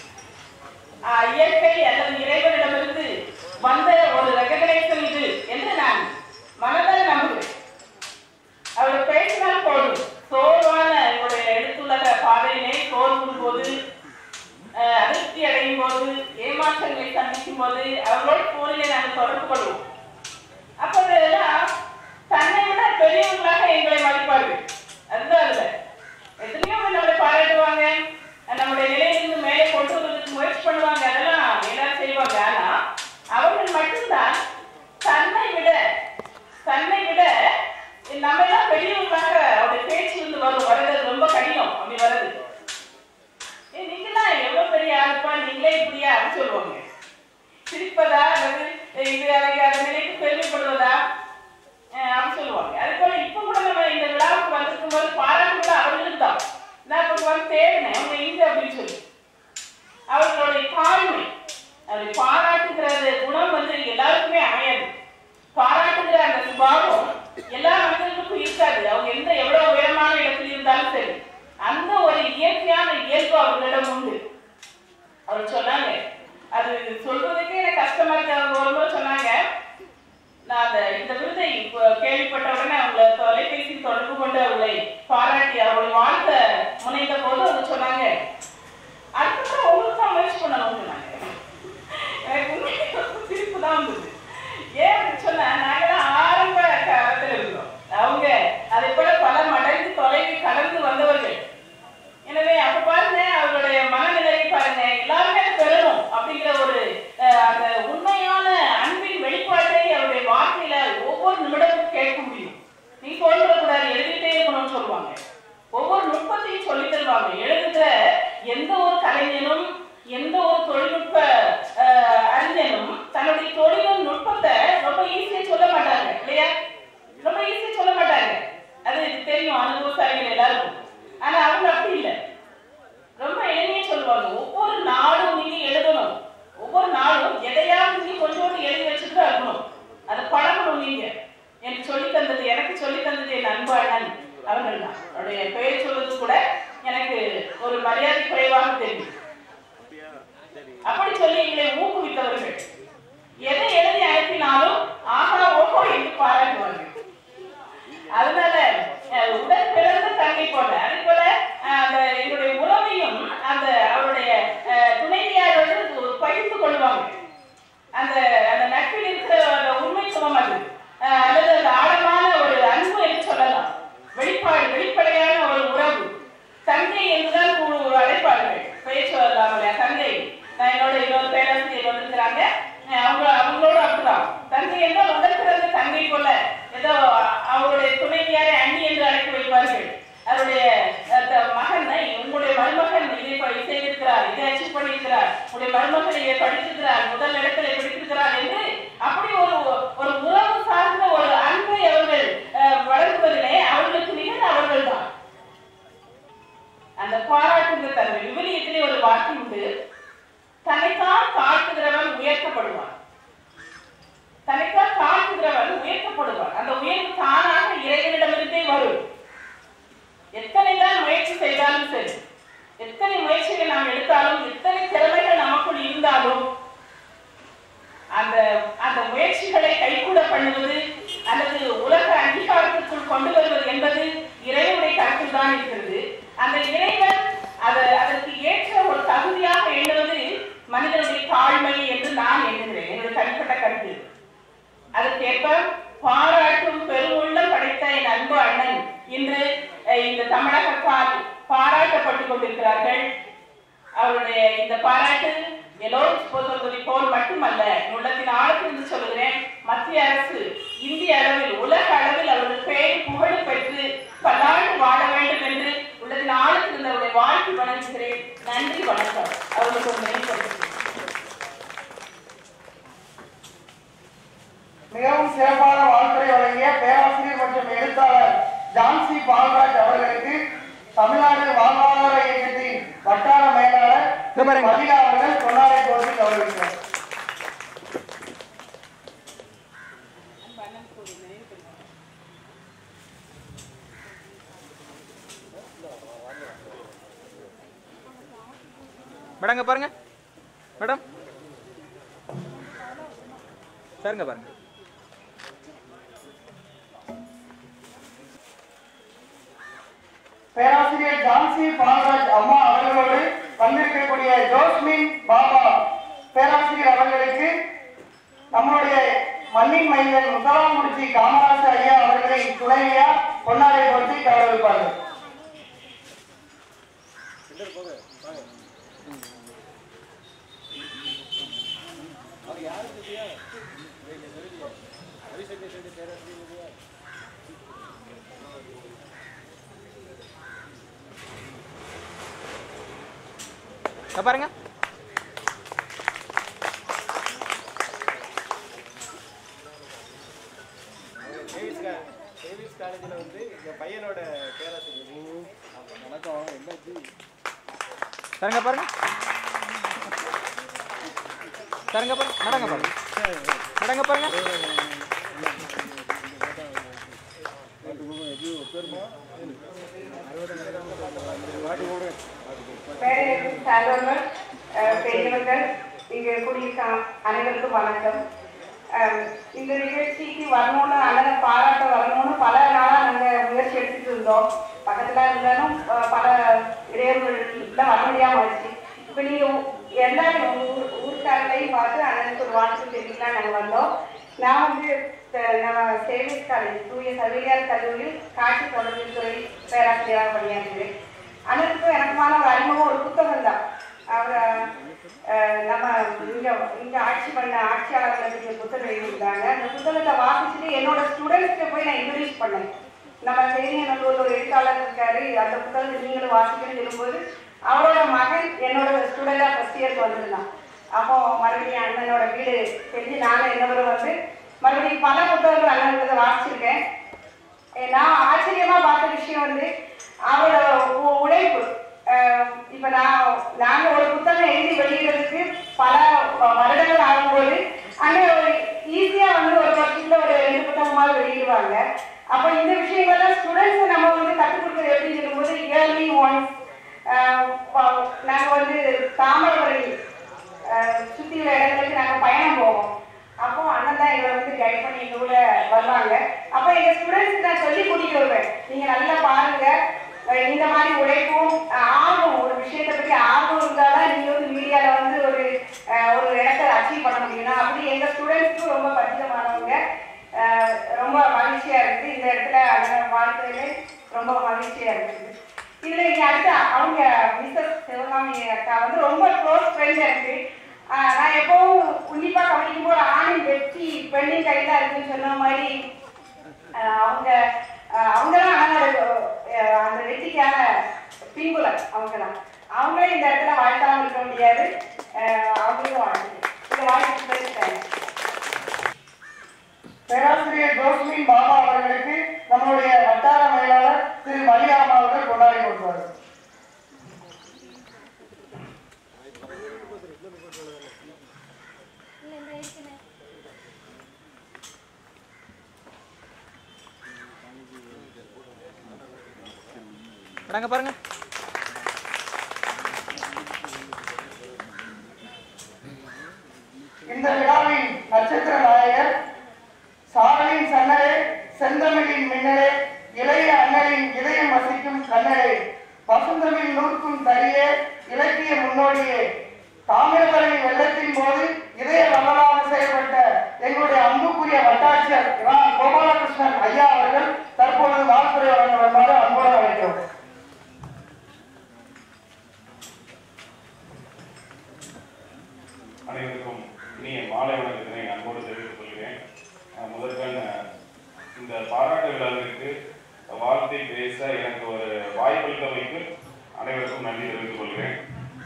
இயற்கை அல்லது இறைவனிடமிருந்து வந்த ஒரு ரெகக்னைசேஷன் இது என்று நான் மனதால் நம்புகிறேன். அவர் பேசினால் போதும், சோர்வான என்னுடைய எழுத்துலக பாதையிலே சோர்வும் போது, அதிருப்தி அடையும் போது, ஏமாற்றங்களை சந்திக்கும் போது அவர்களோடு போனிலே நாங்கள் தொடர்பு கொள்வோம். அப்போதெல்லாம் தன்னை விட பெரியவர்களாக எங்களை மதிப்பார்கள். அதுதான் அதுல எத்தனையோ நம்மளை பாராட்டுவாங்க, நம்முடைய நிலையிலிருந்து மேலே கொண்டு வருவதற்கு முயற்சி பண்ணுவாங்க, அதெல்லாம் எல்லாரும் செய்வாங்க. ஆனா அவர்கள் மட்டும்தான் தன்னை விட தன்னை விட நம்ம எல்லாம் பெரியவர்களாக அவருடைய பேச்சு வந்து வரும் வர்றது ரொம்ப கடினம். அப்படி வர்றது, நீங்கெல்லாம் எவ்வளவு பெரிய ஆளுப்பா, நீங்களே இப்படியா அப்படின்னு சொல்லுவாங்க. சிரிப்பதா அல்லது இது அந்த நிலைக்கு பெருமைப்படுவதா அப்படின்னு சொல்லுவாங்க. அது போல இப்ப கூட நம்ம இந்த விழாவுக்கு வந்திருக்கும் போது பாராட்டு கூட அவர்களுக்கு தான். நான் இப்ப வந்து தேடினேன் அவங்க இங்க அப்படின்னு சொல்லி. அவர்களுடைய தாழ்மை, அவருடைய பாராட்டுகிற குணம் வந்து எல்லாருக்குமே அமையாது. பாராட்டுகிற அந்த சுபாவம் எல்லா மனிதர்களுக்கும் இருக்காது. அவங்க எந்த எவ்வளவு உயரமான இடத்தில் இருந்தாலும் சரி, அந்த ஒரு இயற்கையான இயல்பு அவர்களிடம் உண்டு. அவர் சொன்னாங்க, அது சொல்றதுக்கே எனக்கு கஷ்டமா இருக்கு. அவங்க வரும்போது சொன்னாங்க, நான் அந்த இந்த விருதை கேள்விப்பட்ட உடனே அவங்களை தொலைபேசியில் தொடர்பு கொண்டு அவர்களை பாராட்டி அவர்களை வாழ்த்த முனைந்த போது அவங்க சொன்னாங்க, அடுத்த உங்களுக்கு தான் முயற்சி பண்ணணும் சொன்னாங்க. எனக்கு உண்மையிலே சிரிப்பு தான் வந்தது. ஏன் அப்படின்னு சொன்னா, நாங்களாம் ஆரம்ப காலத்தில் இருந்தோம், அவங்க அதை போல பல மடங்கு தொலைவி கடந்து வந்தவர்கள். எனவே அப்ப பாருங்க அவர்களுடைய மனநிலையை பாருங்க, எல்லாருமே பெறணும் அப்படிங்கிற ஒரு அந்த உண்மையான அன்பின் வெளிப்பாட்டை அவருடைய வார்த்தையில ஒவ்வொரு நிமிடமும் கேட்க முடியும். நீ சொல்லக்கூடாது, எழுதிட்டே இருக்கணும்னு சொல்லுவாங்க. ஒவ்வொரு நுட்பத்தையும் சொல்லி தருவாங்க. எழுதுகிற எந்த ஒரு கலைஞனும் எந்த ஒரு தொழில்நுட்ப அறிஞனும் தன்னுடைய தொழில் நுட்பத்தை ரொம்ப ஈஸியா சொல்ல மாட்டாங்க இல்லையா? ரொம்ப ஈஸியா சொல்ல மாட்டாங்க. அது தெரியும் அனுபவசாலிகள் எல்லாருக்கும். ஆனா அவங்க அப்படி இல்லை, ரொம்ப எளிமையா சொல்லுவாங்க. ஒவ்வொரு நாளும் நீங்க எழுதணும், ஒவ்வொரு நாளும் எதையாவது நீங்க கொஞ்சோண்டு எழுதி வச்சுட்டு இருக்கணும், அதை பழகணும். நீங்க எனக்கு சொல்லி தந்தது எனக்கு சொல்லி தந்தது என் அன்பு அண்ணன் அவர்கள் தான். அவருடைய பெயர் சொல்வது கூட எனக்கு ஒரு மரியாதை குறைவாக தெரியும். அப்படி சொல்லி எங்களை ஊக்குவித்தவர்கள். எதை எழுதி அனுப்பினாலும் ஆஹா ஓஹோ என்று பாராட்டுவார்கள். அதனால உடன் பிறந்த தங்கை போல, அதே போல அந்த என்னுடைய உறவையும் அந்த அவருடைய துணைவியாரோடு பகிர்ந்து கொள்வாங்க. அந்த அந்த நட்பில் இருக்கிற அந்த உண்மைத்துவம் அது, அல்லது அந்த ஆழமான ஒரு அன்பு என்று சொல்லலாம். வெளிப்பாடு, வெளிப்படையான ஒரு உறவு. தங்கை என்றுதான் அழைப்பார்கள், பெயர் சொல்லலாமல தங்கை. நான் என்னோட இன்னொரு பேராசிரியர் வந்திருக்கிறாங்க, அவங்க அவங்களோட அப்படிதான். தங்கை என்றால் உடன் பிறந்த தங்கை போல, ஏதோ அவருடைய துணைவியாரை அண்ணி என்று அழைக்க வைப்பார்கள். அவருடைய மகன், உங்களுடைய மருமகன் இதை செய்திருக்கிறார், இதை அச்சீவ் பண்ணியிருக்கிறார், உங்களுடைய மருமகன் இதை படித்திருக்கிறார், முதல் இடத்துல படித்திருக்கிறார் என்று அப்படி ஒரு ஒரு உறவு சார்ந்த ஒரு அன்பை அவர்கள் வழங்குவதிலே அவர்களுக்கு நிகழ் அவர்கள் தான். அந்த பாராட்டுகிற தன்மை, விவிலியத்திலே ஒரு வார்த்தை உண்டு, தன்னைத்தான் தாழ்த்துகிறவன் உயர்த்தப்படுவான். தன்னைத்தான் தாழ்த்துகிறவன் உயர்த்தப்படுவான். அந்த உயர்வு தானாக இறைவனிடமிருந்தே வரும். எத்தனை தான் முயற்சி செய்தாலும் சரி, எத்தனை முயற்சிகள் நாம் எடுத்தாலும், எத்தனை திறமைகள் நமக்குள் இருந்தாலும், அந்த அந்த முயற்சிகளை கைகூட பண்ணுவது அல்லது உலக அங்கீகாரத்திற்குள் கொண்டு வருவது என்பது இறைவனுடைய கருத்தில் தான் இருக்கிறது. அந்த இறைவன் அது அதற்கு ஏற்ற ஒரு தகுதியாக எண்ணுவது மனிதனுடைய தாழ்மை என்று நான் எண்ணுகிறேன். என்னுடைய தனிப்பட்ட கருத்து. அதற்கேற்ப பாராட்டும் பெருவுள்ளம் படைத்த என் அன்பு அண்ணன் இன்று இந்த தமிழகத்தால் பாராட்டப்பட்டுக் கொண்டிருக்கிறார்கள். அவருடைய இந்த பாராட்டு எல்லோரும் சொல்வதை போல் மட்டுமல்ல, உள்ளத்தின் ஆழத்திலிருந்து சொல்கிறேன். மத்திய அரசு இந்திய அளவில் உலக அளவில் அவர்கள் பெயர் புகழ் பெற்று பல்லாண்டு வாழ வேண்டும் என்று உள்ளத்தின் ஆழத்திலிருந்து அவருடைய வாழ்க்கை வணங்குகிறேன். நன்றி, வணக்கம். அவர்களுக்கு ஒரு நினைவு. மிகவும் சிறப்பான வாழ்த்துறை வழங்கிய பேராசிரியர் மற்றும் எழுத்தாளர் ஜான்சி பால்ராஜ் அவர்களுக்கு தமிழ்நாடு வாழ்வாதார இயக்கத்தின் வட்டார மேலாளர் மல்லிகா அவர்கள் பொன்னாடை போட்டு கௌரவித்தார். மேடங்க பாருங்க, மேடம் சாருங்க பாருங்க. பேராசிரியர் ஜான்சி பால்ராஜ் அம்மா அவர்களோடு வந்திருக்கக்கூடிய ஜோஸ்மின் பாபா பேராசிரியர் அவர்களுக்கு நம்முடைய மண்ணின் மைந்தன் முத்தலாங்குறிச்சி காமராஜ் ஐயா அவர்களை துணைவியா பொன்னாடை போட்டு கௌரவிப்பார்கள். பாருங்க. காலேஜ்ல வந்து எங்க பையனோட பேராசிரியர் வணக்கம் என்னாச்சு பாருங்க பாருங்க பாருங்க பாருங்க நடங்க பாருங்க நடங்க பாருங்க. சார்ந்தவர்கள், பெரியவர்கள், இங்கு கூடியிருக்க அனைவருக்கும் வணக்கம். இந்த நிகழ்ச்சிக்கு வரணும்னு அண்ணனை பாராட்ட வரணும்னு பல நாளாக நாங்கள் முயற்சி எடுத்துட்டு இருந்தோம். பக்கத்தில் இருந்தாலும் பல இடையூறுகளில் வர முடியாமல் ஆச்சு. இப்போ நீங்கள் எல்லா ஊர் ஊருக்காரர்களையும் பார்த்து அண்ணனுக்கு ஒரு வாழ்த்து தெரிவிக்கலாம் நாங்கள் வந்தோம். நான் வந்து நம்ம சேவிஸ் காலேஜ் தூய சர்வேலியார் கல்லூரியில் காட்சி தொடர்பில் துறை பேராசிரியராக பணியாற்றுகிறேன். அண்ணனுக்கும் எனக்குமான ஒரு அறிமுகம் ஒரு புத்தகம் தான். அவர் நம்ம இங்கே இங்கே ஆட்சி பண்ண ஆட்சியாளர்களுக்கு புத்தகம் எழுதியிருந்தாங்க. அந்த புத்தகத்தை வாசிச்சுட்டு என்னோட ஸ்டூடெண்ட்ஸ்க்கு போய் நான் இன்ட்ரடியூஸ் பண்ணேன். நம்ம செய்திநல்லூரில் ஒரு எழுத்தாளர் இருக்காரு, அந்த புத்தகத்தை நீங்களும் வாசிக்கணும்னு சொல்லும்போது அவரோட மகன் என்னோட ஸ்டூடெண்டாக ஃபர்ஸ்ட் இயருக்கு வந்திருந்தான். அப்போ மறுபடியும் அண்ணனோட வீடு தெரிஞ்சு நானும் என்னவரும் வந்து மறுபடியும் பல புத்தகங்கள் அண்ணன் வாசிச்சிருக்கேன். நான் ஆச்சரியமாக பார்த்த விஷயம் வந்து அவரோட உழைப்பு. இப்போ நான் நாங்கள் ஒரு புத்தகம் எழுதி வெளியிடுறதுக்கு பல வருடங்கள் ஆகும்போது அண்ணன் ஈஸியாக வந்து ஒரு வருஷத்தில் ஒரு ரெண்டு புத்தகமாக வெளியிடுவாங்க. அப்போ இந்த விஷயங்கள்லாம் ஸ்டூடெண்ட்ஸை நம்ம வந்து கற்றுக் கொடுக்குறது எப்படின்னு சொல்லும்போது இயர்லி ஒன்ஸ் நாங்கள் வந்து தாமரவரை சுற்றி உள்ள இடங்களுக்கு நாங்கள் பயணம் போவோம். அப்போ அண்ணன் தான் எங்களை வந்து கைட் பண்ணி எங்கள் கூட வருவாங்க. அப்போ எங்கள் ஸ்டூடெண்ட்ஸுக்கு நான் சொல்லி கூட்டிகிட்டு வருவேன், நீங்கள் நல்லா பாருங்கள், இந்த மாதிரி உழைப்பும் ஆர்வம், ஒரு விஷயத்தை பற்றி ஆர்வம் இருந்தால் தான் நீங்கள் வந்து மீடியாவில் வந்து ஒரு ஒரு இடத்தை அச்சீவ் பண்ண முடியும்னா அப்படி எங்கள் ஸ்டூடெண்ட்ஸுக்கும் ரொம்ப பரிச்சயமானவங்க. ரொம்ப மகிழ்ச்சியாக இருக்குது. இந்த இடத்துல அண்ணன் வாழ்க்கையிலே ரொம்ப மகிழ்ச்சியாக இருக்குது. இதில் இங்கே அடுத்து அவங்க மிஸ்ஸஸ் சிவகாமி அக்கா வந்து ரொம்ப க்ளோஸ் ஃப்ரெண்டாக இருக்குது. நான் எப்பவும் உன்னிப்பாக கவனிக்கும் போது ஆணின் வெற்றி பெண்ணின் கையில் தான் இருக்குன்னு சொன்ன மாதிரி அவங்க அவங்க தான் அண்ணனோட அந்த வெற்றிக்கான பின்புலம். அவங்க தான் அவங்களே இந்த இடத்துல வாழ்த்தாமல் இருக்க முடியாது. அவங்களுக்கும் வாழ்த்து இந்த வாழ்த்து. பேராசிரியர் ஜோஸ்மின் பாபா அவர்களுக்கு நம்மளுடைய வட்டார மேலாளர் திரு மலியாமா அவர்கள் கொண்டாடி கொடுப்பார்கள். நடங்க பாருங்க. இந்த விழாவின் நட்சத்திர நாயகர் சாரலின் சன்னலே, செந்தமிழின் மின்னலே, இளைய அண்ணலின் இதயம் வசிக்கும் கண்ணலே, பசுந்தமிழ் நூற்கும் தனியே, இலக்கிய முன்னோடியே, தாமிரபரணி வெள்ளத்தின் போது இதய வல்லலாக செயல்பட்ட எங்களுடைய அன்புக்குரிய வட்டாட்சி அமைச்சர் ரா கோபாலகிருஷ்ணன் ஐயா அவர்கள் தற்போது வாழ்த்துறை வழங்க வருமாறு அன்போடு அழைக்கிறோம். அனைவருக்கும் இனிய மாலை வணக்கத்தினை அன்போடு தெரிவித்துக் கொள்கிறேன். முதற்கண் இந்த பாராட்டு விழாவிற்கு வாழ்த்தை பேச எனக்கு ஒரு வாய்ப்பளித்தமைக்கு அனைவருக்கும் நன்றி தெரிவித்துக் கொள்கிறேன்.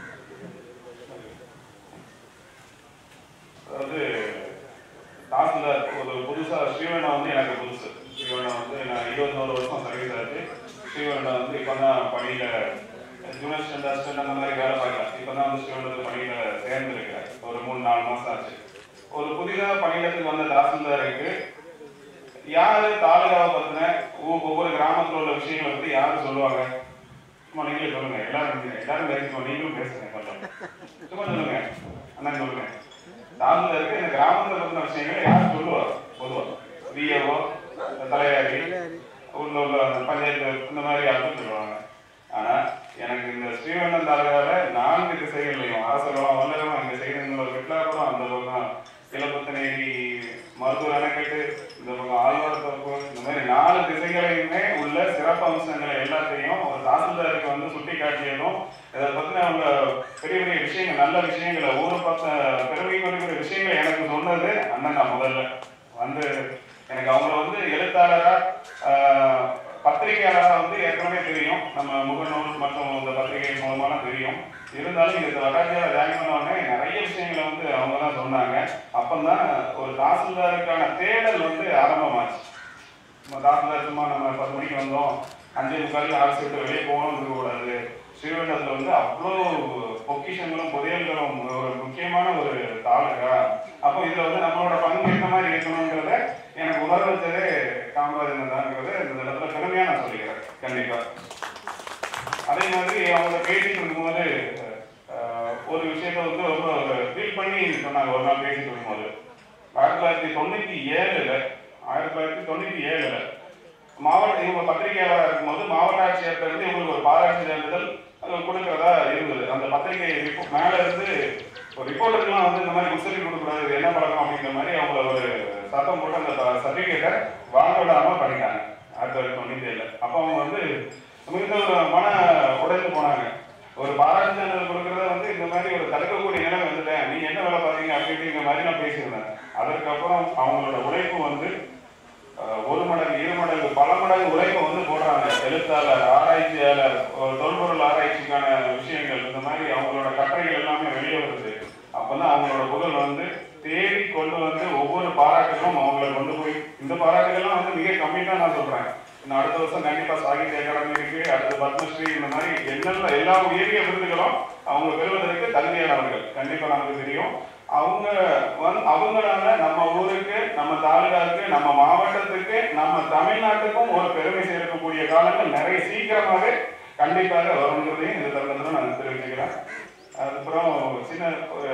அதாவது தாசில்தார் ஒரு புதுசாக ஸ்ரீவண்ணா வந்து எனக்கு புதுசு. ஸ்ரீவண்ணா வந்து நான் இருபத்தோரு வருஷம் சர்வீஸ் ஆச்சு. ஸ்ரீவண்ணா வந்து இப்போ தான் பணியில் ஜூனியர் ஸ்டாண்ட் அசிஸ்டன்ட் அந்த மாதிரி வேலை பார்க்கலாம். இப்போ தான் வந்து ஸ்ரீவண்ணத்தில் பணியில் சேர்ந்துருக்கிறேன். ஒரு மூணு நாலு மாதம் ஆச்சு. ஒரு புதிதாக பணியிடத்துக்கு வந்த தாசில்தாருக்கு யாரு தாலுகாவை பற்றின ஒவ்வொரு கிராமத்தில் உள்ள விஷயங்களை பற்றி யாரும் சொல்லுவாங்க? சும்மா நீங்களே சொல்லுங்க. எல்லாரும் எல்லாரும் பேசுவோம். நீங்களும் பேசுங்க. கொஞ்சம் சும்மா சொல்லுங்க. அண்ணா சொல்லுங்க. தாசில்தாருக்கு இந்த கிராமத்தில் பற்றின விஷயங்களை யாரும் சொல்லுவார்? பொதுவாக விஏஓ, தலையாரி, உள்ள உள்ள பஞ்சாயத்து இந்த மாதிரி யாரும் சொல்லுவாங்க. ஆனா எனக்கு இந்த ஸ்ரீவண்ணன் தாலுகாவில் நான்கு திசைகள்லையும் அரசலம் வல்லகம் அங்கே செய்யணும் வெట్లాபுரம், அந்த பக்கம் இலப்பத்தநேரி மருத்துவ அணைக்கட்டு, இந்த பக்கம் ஆழ்வார்த்தோப்பு, இந்த மாதிரி நாலு திசைகளையுமே உள்ள சிறப்பு அம்சங்களை எல்லாத்தையும் ஒரு தாசில்தாருக்கு வந்து சுட்டி காட்டியதும் இதை பற்றின அவங்க பெரிய பெரிய விஷயங்கள் நல்ல விஷயங்களை ஊரை பார்த்த பெருமை கொடுக்கிற விஷயங்களை எனக்கு சொன்னது அண்ணன் தான். முதல்ல வந்து எனக்கு அவங்கள வந்து எழுத்தாளரா பத்திரிகையாளராக வந்து ஏற்கனவே தெரியும். நம்ம முகநூல் மற்றும் இந்த பத்திரிகை மூலமான தெரியும். இருந்தாலும் இந்த வட்டாட்சியாளர் ஜாயின் பண்ணோடனே நிறைய விஷயங்களை வந்து அவங்க தான் சொன்னாங்க. அப்பந்தான் ஒரு தாசில்தாருக்கான தேடல் வந்து ஆரம்பமாச்சு. நம்ம தாசில்தார் சும்மா நம்ம பத்து மணிக்கு வந்தோம், அஞ்சு முக்கால் அரசு விட்டு வெளியே போகணும்னு இருக்கக்கூடாது. ஸ்ரீவைண்டத்தில் வந்து அவ்வளோ பொக்கிஷங்களும் புதையல்களும் ஒரு முக்கியமான ஒரு தாலுகா. அப்போ இதில் வந்து நம்மளோட பங்கு என்ன மாதிரி இருக்கணுங்கிறத எனக்கு உணர வச்சதே காமராஜன் தான்ங்கிறத இந்த இடத்துல பெருமையாக நான் சொல்லிக்கிறேன். கண்டிப்பாக அதே மாதிரி அவங்க பேசிட்டு இருக்கும்போது ஒரு விஷயத்த வந்து ரொம்ப ஃபீல் பண்ணி சொன்னாங்க. ஒரு நாள் பேசிட்டு இருக்கும்போது ஆயிரத்தி தொள்ளாயிரத்தி தொண்ணூற்றி ஏழுல ஆயிரத்தி தொள்ளாயிரத்தி தொண்ணூற்றி ஏழுல மாவட்ட இவங்க பத்திரிகையாளராக இருக்கும்போது மாவட்ட ஆட்சியர்கிட்ட இருந்து இவங்களுக்கு ஒரு பாராட்டு சான்றிதழ் கொடுக்கறதா இருந்தது. அந்த பத்திரிகை மேல இருந்து ஒரு ரிப்போர்ட்டருக்குலாம் வந்து இந்த மாதிரி முசலி கொடுக்கக்கூடாது, என்ன பழக்கம் அப்படிங்கிற மாதிரி அவங்கள ஒரு சட்டம் போட்டு அந்த சர்டிஃபிகேட்டை வாங்க விடாம பண்ணிட்டாங்க ஆயிரத்தி தொள்ளாயிரத்தி தொண்ணூத்தி ஏழுல. அப்போ அவங்க வந்து மிகுந்த ஒரு மன உடைந்து போனாங்க. ஒரு பாராட்டு சான்றிதழ் கொடுக்கறத வந்து இந்த மாதிரி ஒரு தடுக்கக்கூடிய நிலைமை வந்துட்டேன், நீங்க என்ன வேலை பார்த்தீங்க அப்படிங்கிற மாதிரி நான் பேசியிருந்தேன். அதற்கப்புறம் அவங்களோட உழைப்பு வந்து ஒரு மடங்கு இரு மடங்கு பல மடங்கு உழைப்பை வந்து போடுறாங்க. எழுத்தாளர், ஆராய்ச்சியாளர், தொல்பொருள் ஆராய்ச்சிக்கான விஷயங்கள், இந்த மாதிரி அவங்களோட கட்டுரைகள் எல்லாமே வெளியே வருது. அப்பதான் அவங்களோட புகழ் வந்து தேடி கொண்டு வந்து ஒவ்வொரு பாராட்டுகளும் அவங்களை கொண்டு போய் இந்த பாராட்டுகள்லாம் வந்து மிக கம்மி தான் நான் சொல்றேன். இன்னும் அடுத்த வருஷம் கண்டிப்பா சாகித்ய அகாடமி இருக்கு, அடுத்த பத்மஸ்ரீ, இந்த மாதிரி என்னென்ன எல்லா உயரிய விருதுகளும் அவங்க பெறுவதற்கு தகுதியானவர்கள். கண்டிப்பா நமக்கு தெரியும். அவங்க வந்து அவங்களால நம்ம ஊருக்கு, நம்ம தாலுகாவுக்கு, நம்ம மாவட்டத்துக்கு, நம்ம தமிழ்நாட்டுக்கும் ஒரு பெருமை சேர்க்கக்கூடிய காலங்கள் நிறைய சீக்கிரமாகவே கண்டிப்பாக வருங்கிறதையும் இந்த தருணத்துல நான் தெரிவிச்சுக்கிறேன். அதுக்கப்புறம் சின்ன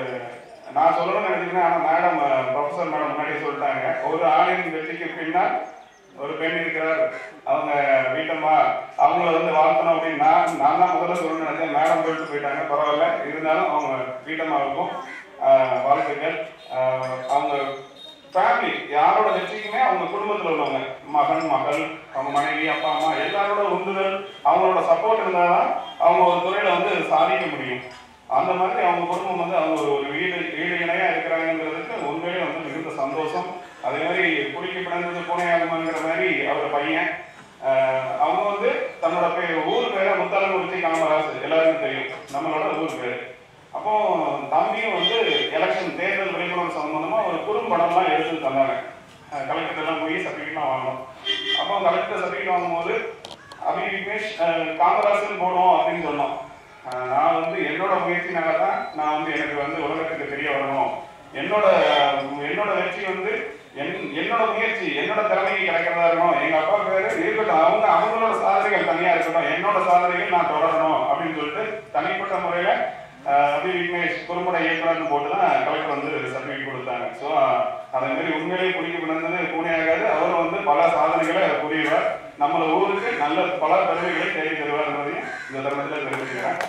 நான் சொல்லணும்னு நினைச்சுக்கிறேன். ஆனால் மேடம் ப்ரொஃபஸர் மேடம் முன்னாடியே சொல்லிட்டாங்க, ஒரு ஆணின் வெற்றிக்கு பின்னால் ஒரு பெண் இருக்கிறார், அவங்க வீட்டம்மா, அவங்கள வந்து வாழ்த்தணும் அப்படின்னு நான் நான் தான் முதல்ல சொல்லணும்னு நினைச்சேன். மேடம் சொல்லிட்டு போயிட்டாங்க, பரவாயில்ல. இருந்தாலும் அவங்க வீட்டம்மாவுக்கும் வாழ்த்துக்கள். அவங்க ஃபேமிலி யாரோட வெற்றிக்குமே அவங்க குடும்பத்தில் உள்ளவங்க, மகன், மகள், அவங்க மனைவி, அப்பா, அம்மா எல்லாரோட உந்துதல், அவங்களோட சப்போர்ட் இருந்தால்தான் அவங்க ஒரு துறையில வந்து சாதிக்க முடியும். அந்த மாதிரி அவங்க குடும்பம் வந்து அவங்க ஒரு வீடு வீடு இணையா இருக்கிறாங்கிறதுக்கு உண்மையிலே வந்து மிகுந்த சந்தோஷம். அதே மாதிரி குடிக்கு பிறந்தது பூனையாகுமாங்கிற மாதிரி அவர் பையன் அவங்க வந்து தன்னோட பேர் ஊர் பேரை முத்தாலங்குறிச்சி காமராஜ் எல்லாருக்கும் தெரியும், நம்மளோட ஊர் பேரு. அப்போ தம்பியும் வந்து எலெக்ஷன் தேர்தல் விழிப்புணர்வு சம்பந்தமா ஒரு குறும்படம்லாம் எடுத்து தந்தாங்க. கலெக்டர் எல்லாம் போய் சர்டிஃபிகேட்லாம் வாங்கணும். அப்போ கலெக்டர் சர்டிஃபிகேட் வாங்கும்போது அபி விக்னேஷ் காமராஜன் போனோம் அப்படின்னு சொன்னோம். நான் வந்து என்னோட முயற்சினால தான் நான் வந்து எனக்கு வந்து உலகத்துக்கு தெரிய வரணும், என்னோட என்னோட வெற்றி வந்து என்னோட முயற்சி என்னோட திறமைக்கு கிடைக்கிறதா இருக்கணும், எங்க அப்பா பேரு இருக்கட்டும், அவங்க அவங்களோட சாதனைகள் தனியா இருக்கட்டும், என்னோட சாதனைகள் நான் தொடரணும் அப்படின்னு சொல்லிட்டு தனிப்பட்ட முறையில அபி விக்னேஷ் குறும்பட இயக்குனர்னு போட்டுதான் கலெக்டர் வந்து சர்டிஃபிகேட் கொடுத்தாங்க. ஸோ அதே மாதிரி உண்மையிலேயே குடிக்க பிறந்தது பூனையாகாது, அவர் வந்து பல சாதனைகளை புரிவார், நம்மள ஊருக்கு நல்ல பல பெருமைகளை தேடி தருவார் என்பதையும் இந்த தருணத்தில் தெரிவிச்சுக்கிறேன்.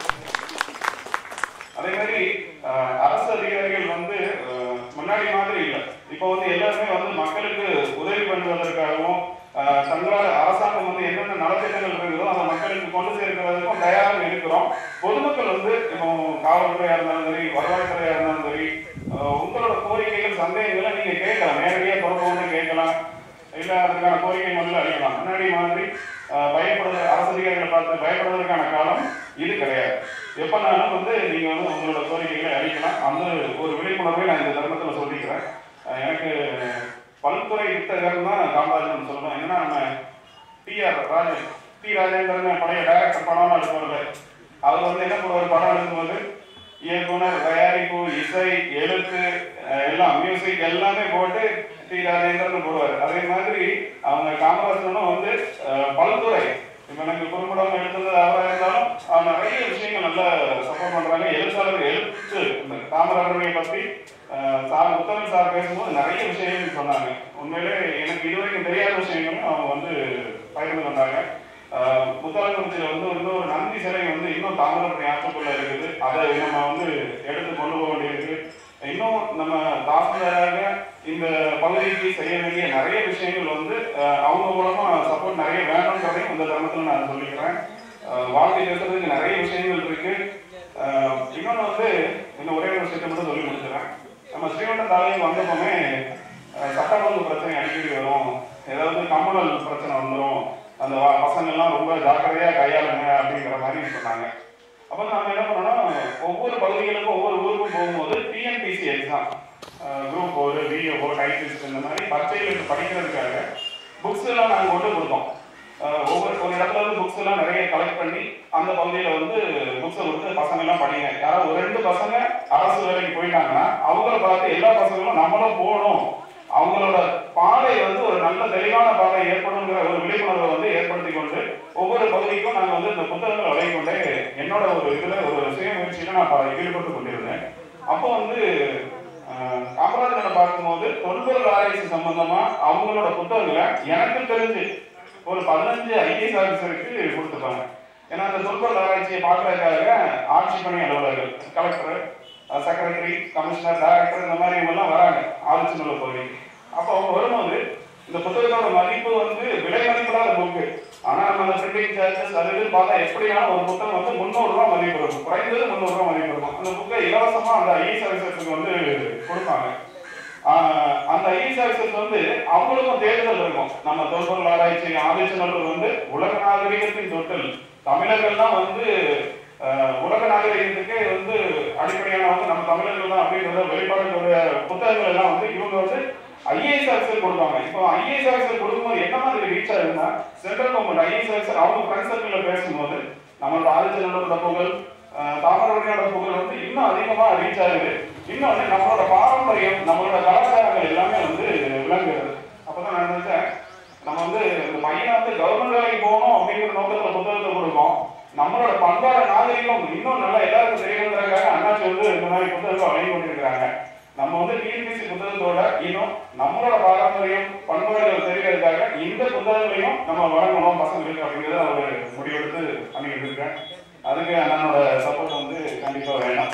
அதே மாதிரி அரசு அதிகாரிகள் வந்து முன்னாடி மாதிரி இல்லை. இப்போ வந்து எல்லாருமே வந்து மக்களுக்கு உதவி பண்ணுவதற்காகவும் தங்களால் அரசாங்கம் வந்து என்னென்ன நலத்திட்டங்கள் இருக்குதோ அந்த மக்களுக்கு கொண்டு சேர்க்கிறதுக்கும் தயாராக இருக்கிறோம். பொதுமக்கள் வந்து இப்போ காவல்துறையா இருந்தாலும் சரி, வருவாய்த்துறையா இருந்தாலும் சரி, உங்களோட கோரிக்கைகள் சந்தேகங்களை நீங்க கேட்கலாம், நேரடியாக தொடர்பு கொண்டு கேட்கலாம், இல்ல அதுக்கான கோரிக்கை முதல்ல அளிக்கலாம். முன்னாடி மாதிரி பயப்படுற அரசு அதிகாரிகளை பார்த்து பயப்படுவதற்கான காலம் இது கிடையாது. எப்பனாலும் வந்து நீங்க வந்து உங்களோட கோரிக்கைகளை அளிக்கலாம். அந்த ஒரு விழிப்புணர்வை நான் இந்த தருணத்துல சொல்லிக்கிறேன். எனக்கு பல்துறை வித்தகர் தான் காமராஜன் சொல்லணும். என்னன்னா நம்ம T R Rajan T Rajendran பழைய டைரக்டர் படம் எடுப்பவர்கள். அவர் வந்து என்ன பண்ணுவார், படம் எடுக்கும்போது இயக்குனர், தயாரிப்பு, இசை, எழுத்து எல்லாம் மியூசிக் எல்லாமே போட்டு டி ராஜேந்திரன் போடுவார். அதே மாதிரி அவங்க காமராஜனும் வந்து பல்துறை, இப்ப எனக்கு குறும்படம் எடுத்தது அவராக இருந்தாலும் நிறைய விஷயங்கள் நல்லா சப்போர்ட் பண்றாங்க. எழுத்தாளர் எழுத்து இந்த காமராஜரை பத்தி சார் முத்தமிழ் சார் பேசும்போது நிறைய விஷயங்கள் சொன்னாங்க. உண்மையிலே எனக்கு இதுவரைக்கும் தெரியாத விஷயங்களும் அவங்க வந்து பகிர்ந்து கொண்டாங்க. முத்தமிழ்குறிச்சியில் வந்து இன்னொரு நந்தி சிலை வந்து இன்னும் தாமிரபரணி ஆற்றுக்குள்ள இருக்குது. அதை நம்ம வந்து எடுத்து கொண்டு போக வேண்டியிருக்கு. இன்னும் நம்ம தாசில்தாராக இந்த பகுதிக்கு செய்ய வேண்டிய நிறைய விஷயங்கள் வந்து அவங்க மூலமா சப்போர்ட் நிறைய வேணும்ன்றதையும் இந்த தருணத்தில் நான் சொல்லிக்கிறேன். வாழ்க்கை பேசுறதுக்கு நிறைய விஷயங்கள் இருக்கு. இன்னொன்று வந்து இன்னும் ஒரே ஒரு விஷயத்தை மட்டும் சொல்லி முடிச்சுறேன். நம்ம ஸ்ரீவைகுண்டம் தாலுகைக்கு வந்தப்போமே சட்டம் ஒழுங்கு பிரச்சனை அடிக்கடி வரும், ஏதாவது கம்முனல் பிரச்சனை வந்துடும், அந்த பசங்கள்லாம் ரொம்ப ஜாக்கிரதையா கையாளுங்க அப்படிங்கிற மாதிரி சொன்னாங்க. அப்போ நம்ம என்ன பண்ணோம்னா ஒவ்வொரு பகுதிகளுக்கும் ஒவ்வொரு ஊருக்கும் போகும்போது டிஎன்பிசி எக்ஸாம் குரூப் ஒரு விஓ டைபிஸ்ட் இந்த மாதிரி பரீட்சைகளுக்கு படிக்கிறதுக்காக புக்ஸ் எல்லாம் நாங்கள் கொண்டு கொடுத்தோம். ஒவ்வொரு ஒரு இடத்துல வந்து புக்ஸ் எல்லாம் நிறைய கலெக்ட் பண்ணி அந்த பகுதியில வந்து புக்ஸை கொடுத்து பசங்க எல்லாம் படிங்க. யாராவது ஒரு ரெண்டு பசங்க அரசு வேலைக்கு போயிட்டாங்கன்னா அவங்கள பார்த்து எல்லா பசங்களும் நம்மளும் போகணும், அவங்களோட பாதை வந்து ஒரு நல்ல தெளிவான பாதை ஏற்படுங்கிற ஒரு விழிப்புணர்வை வந்து ஏற்படுத்தி கொண்டு ஒவ்வொரு பகுதிக்கும் நாங்கள் வந்து இந்த புத்தகங்களை வழங்கி கொண்டே என்னோட ஒரு இதுல ஒரு சுய முயற்சியில நான் ஈடுபட்டு கொண்டிருந்தேன். அப்போ வந்து காமராஜரை பார்க்கும்போது தொல்பொருள் ஆராய்ச்சி சம்பந்தமா அவங்களோட புத்தகங்களை எனக்கு தெரிஞ்சு ஒரு பதினஞ்சு ஐஏஎஸ் ஆபீசருக்கு கொடுத்துருப்பாங்க. ஏன்னா அந்த தொல்பொருள் ஆராய்ச்சியை பார்க்கறதுக்காக ஆட்சி பணி அலுவலர்கள், கலெக்டர், செக்ரட்டரி, கமிஷனர், டைரக்டர் இந்த மாதிரி இவங்கெல்லாம் வராங்க ஆலோசனை பகுதிக்கு. அப்போ அவங்க வரும்போது இந்த புத்தகத்தோட மதிப்பு வந்து விலை மதிப்பில்லாத புக்கு. ஆனா நம்ம அந்த பிரிண்டிங் சார்ஜஸ் அது இது பார்த்தா எப்படியான ஒரு புத்தகம் வந்து முன்னூறு ரூபாய் மதிப்பு இருக்கும், குறைந்தது முன்னூறு ரூபாய் மதிப்பு இருக்கும். அந்த புக்கை இலவசமா அந்த ஐஏஎஸ் ஆஃபீஸர்ஸுக்கு வந்து கொடுப்பாங்க. அந்த ஐஏஎஸ் ஆஃபீஸர்ஸ் வந்து அவங்களுக்கும் தேடுதல் இருக்கும். நம்ம தொல்பொருள் ஆராய்ச்சி ஆலோசனை வந்து உலக நாகரிகத்தின் தொட்டில், தமிழர்கள் தான் வந்து உலக நாகரிகத்துக்கே வந்து அடிப்படையான வந்து நம்ம தமிழர்கள் தான் அப்படின்றத வெளிப்பாடுகளுடைய புத்தகங்கள் எல்லாம் வந்து இவங்க வந்து ஐஏஎஸ் ஆஃபீஸர் கொடுப்பாங்க. இப்போ ஐஏஎஸ் ஆஃபீஸர் கொடுக்கும்போது என்ன மாதிரி ரீச் ஆகுதுன்னா சென்ட்ரல் கவர்மெண்ட் ஐஏஎஸ் ஆஃபீஸர் அவங்க ஃப்ரெண்ட் சர்க்கிள்ல பேசும்போது நம்மளோட ஆதிச்சநல்லூரோட புகழ், தாமிரபரணியோட புகழ் வந்து இன்னும் அதிகமா ரீச் ஆகுது. இன்னொன்னு நம்மளோட பாரம்பரியம், நம்மளோட கலாச்சாரங்கள் எல்லாமே வந்து விளங்குகிறது. அப்பதான் நான் நினைச்சேன் நம்ம வந்து இந்த பையனை வந்து கவர்மெண்ட் வேலைக்கு போகணும் அப்படிங்கிற நோக்கத்துல புத்தகத்தை கொடுப்போம். நம்மளோட பண்பாடு நாகரிகம் இன்னும் நல்லா எல்லாருக்கும் தெரியணுங்கிறதுக்காக அண்ணாச்சி வந்து இந்த மாதிரி புத்தகத்தை வழங்கி கொண்டிருக்கிறாங்க. நம்ம வந்து டிஎன்பிசி புத்தகத்தோட இன்னும் நம்மளோட பாரம்பரியம் பண்பாடுகள் தெரியறதுக்காக இந்த புத்தகங்களையும் நம்ம வழங்கணும் பசங்களுக்கு அப்படிங்கிறத ஒரு முடிவெடுத்து பண்ணிக்கிட்டு இருக்கேன். அதுக்கு அண்ணனோட சப்போர்ட் வந்து கண்டிப்பா வேணும்.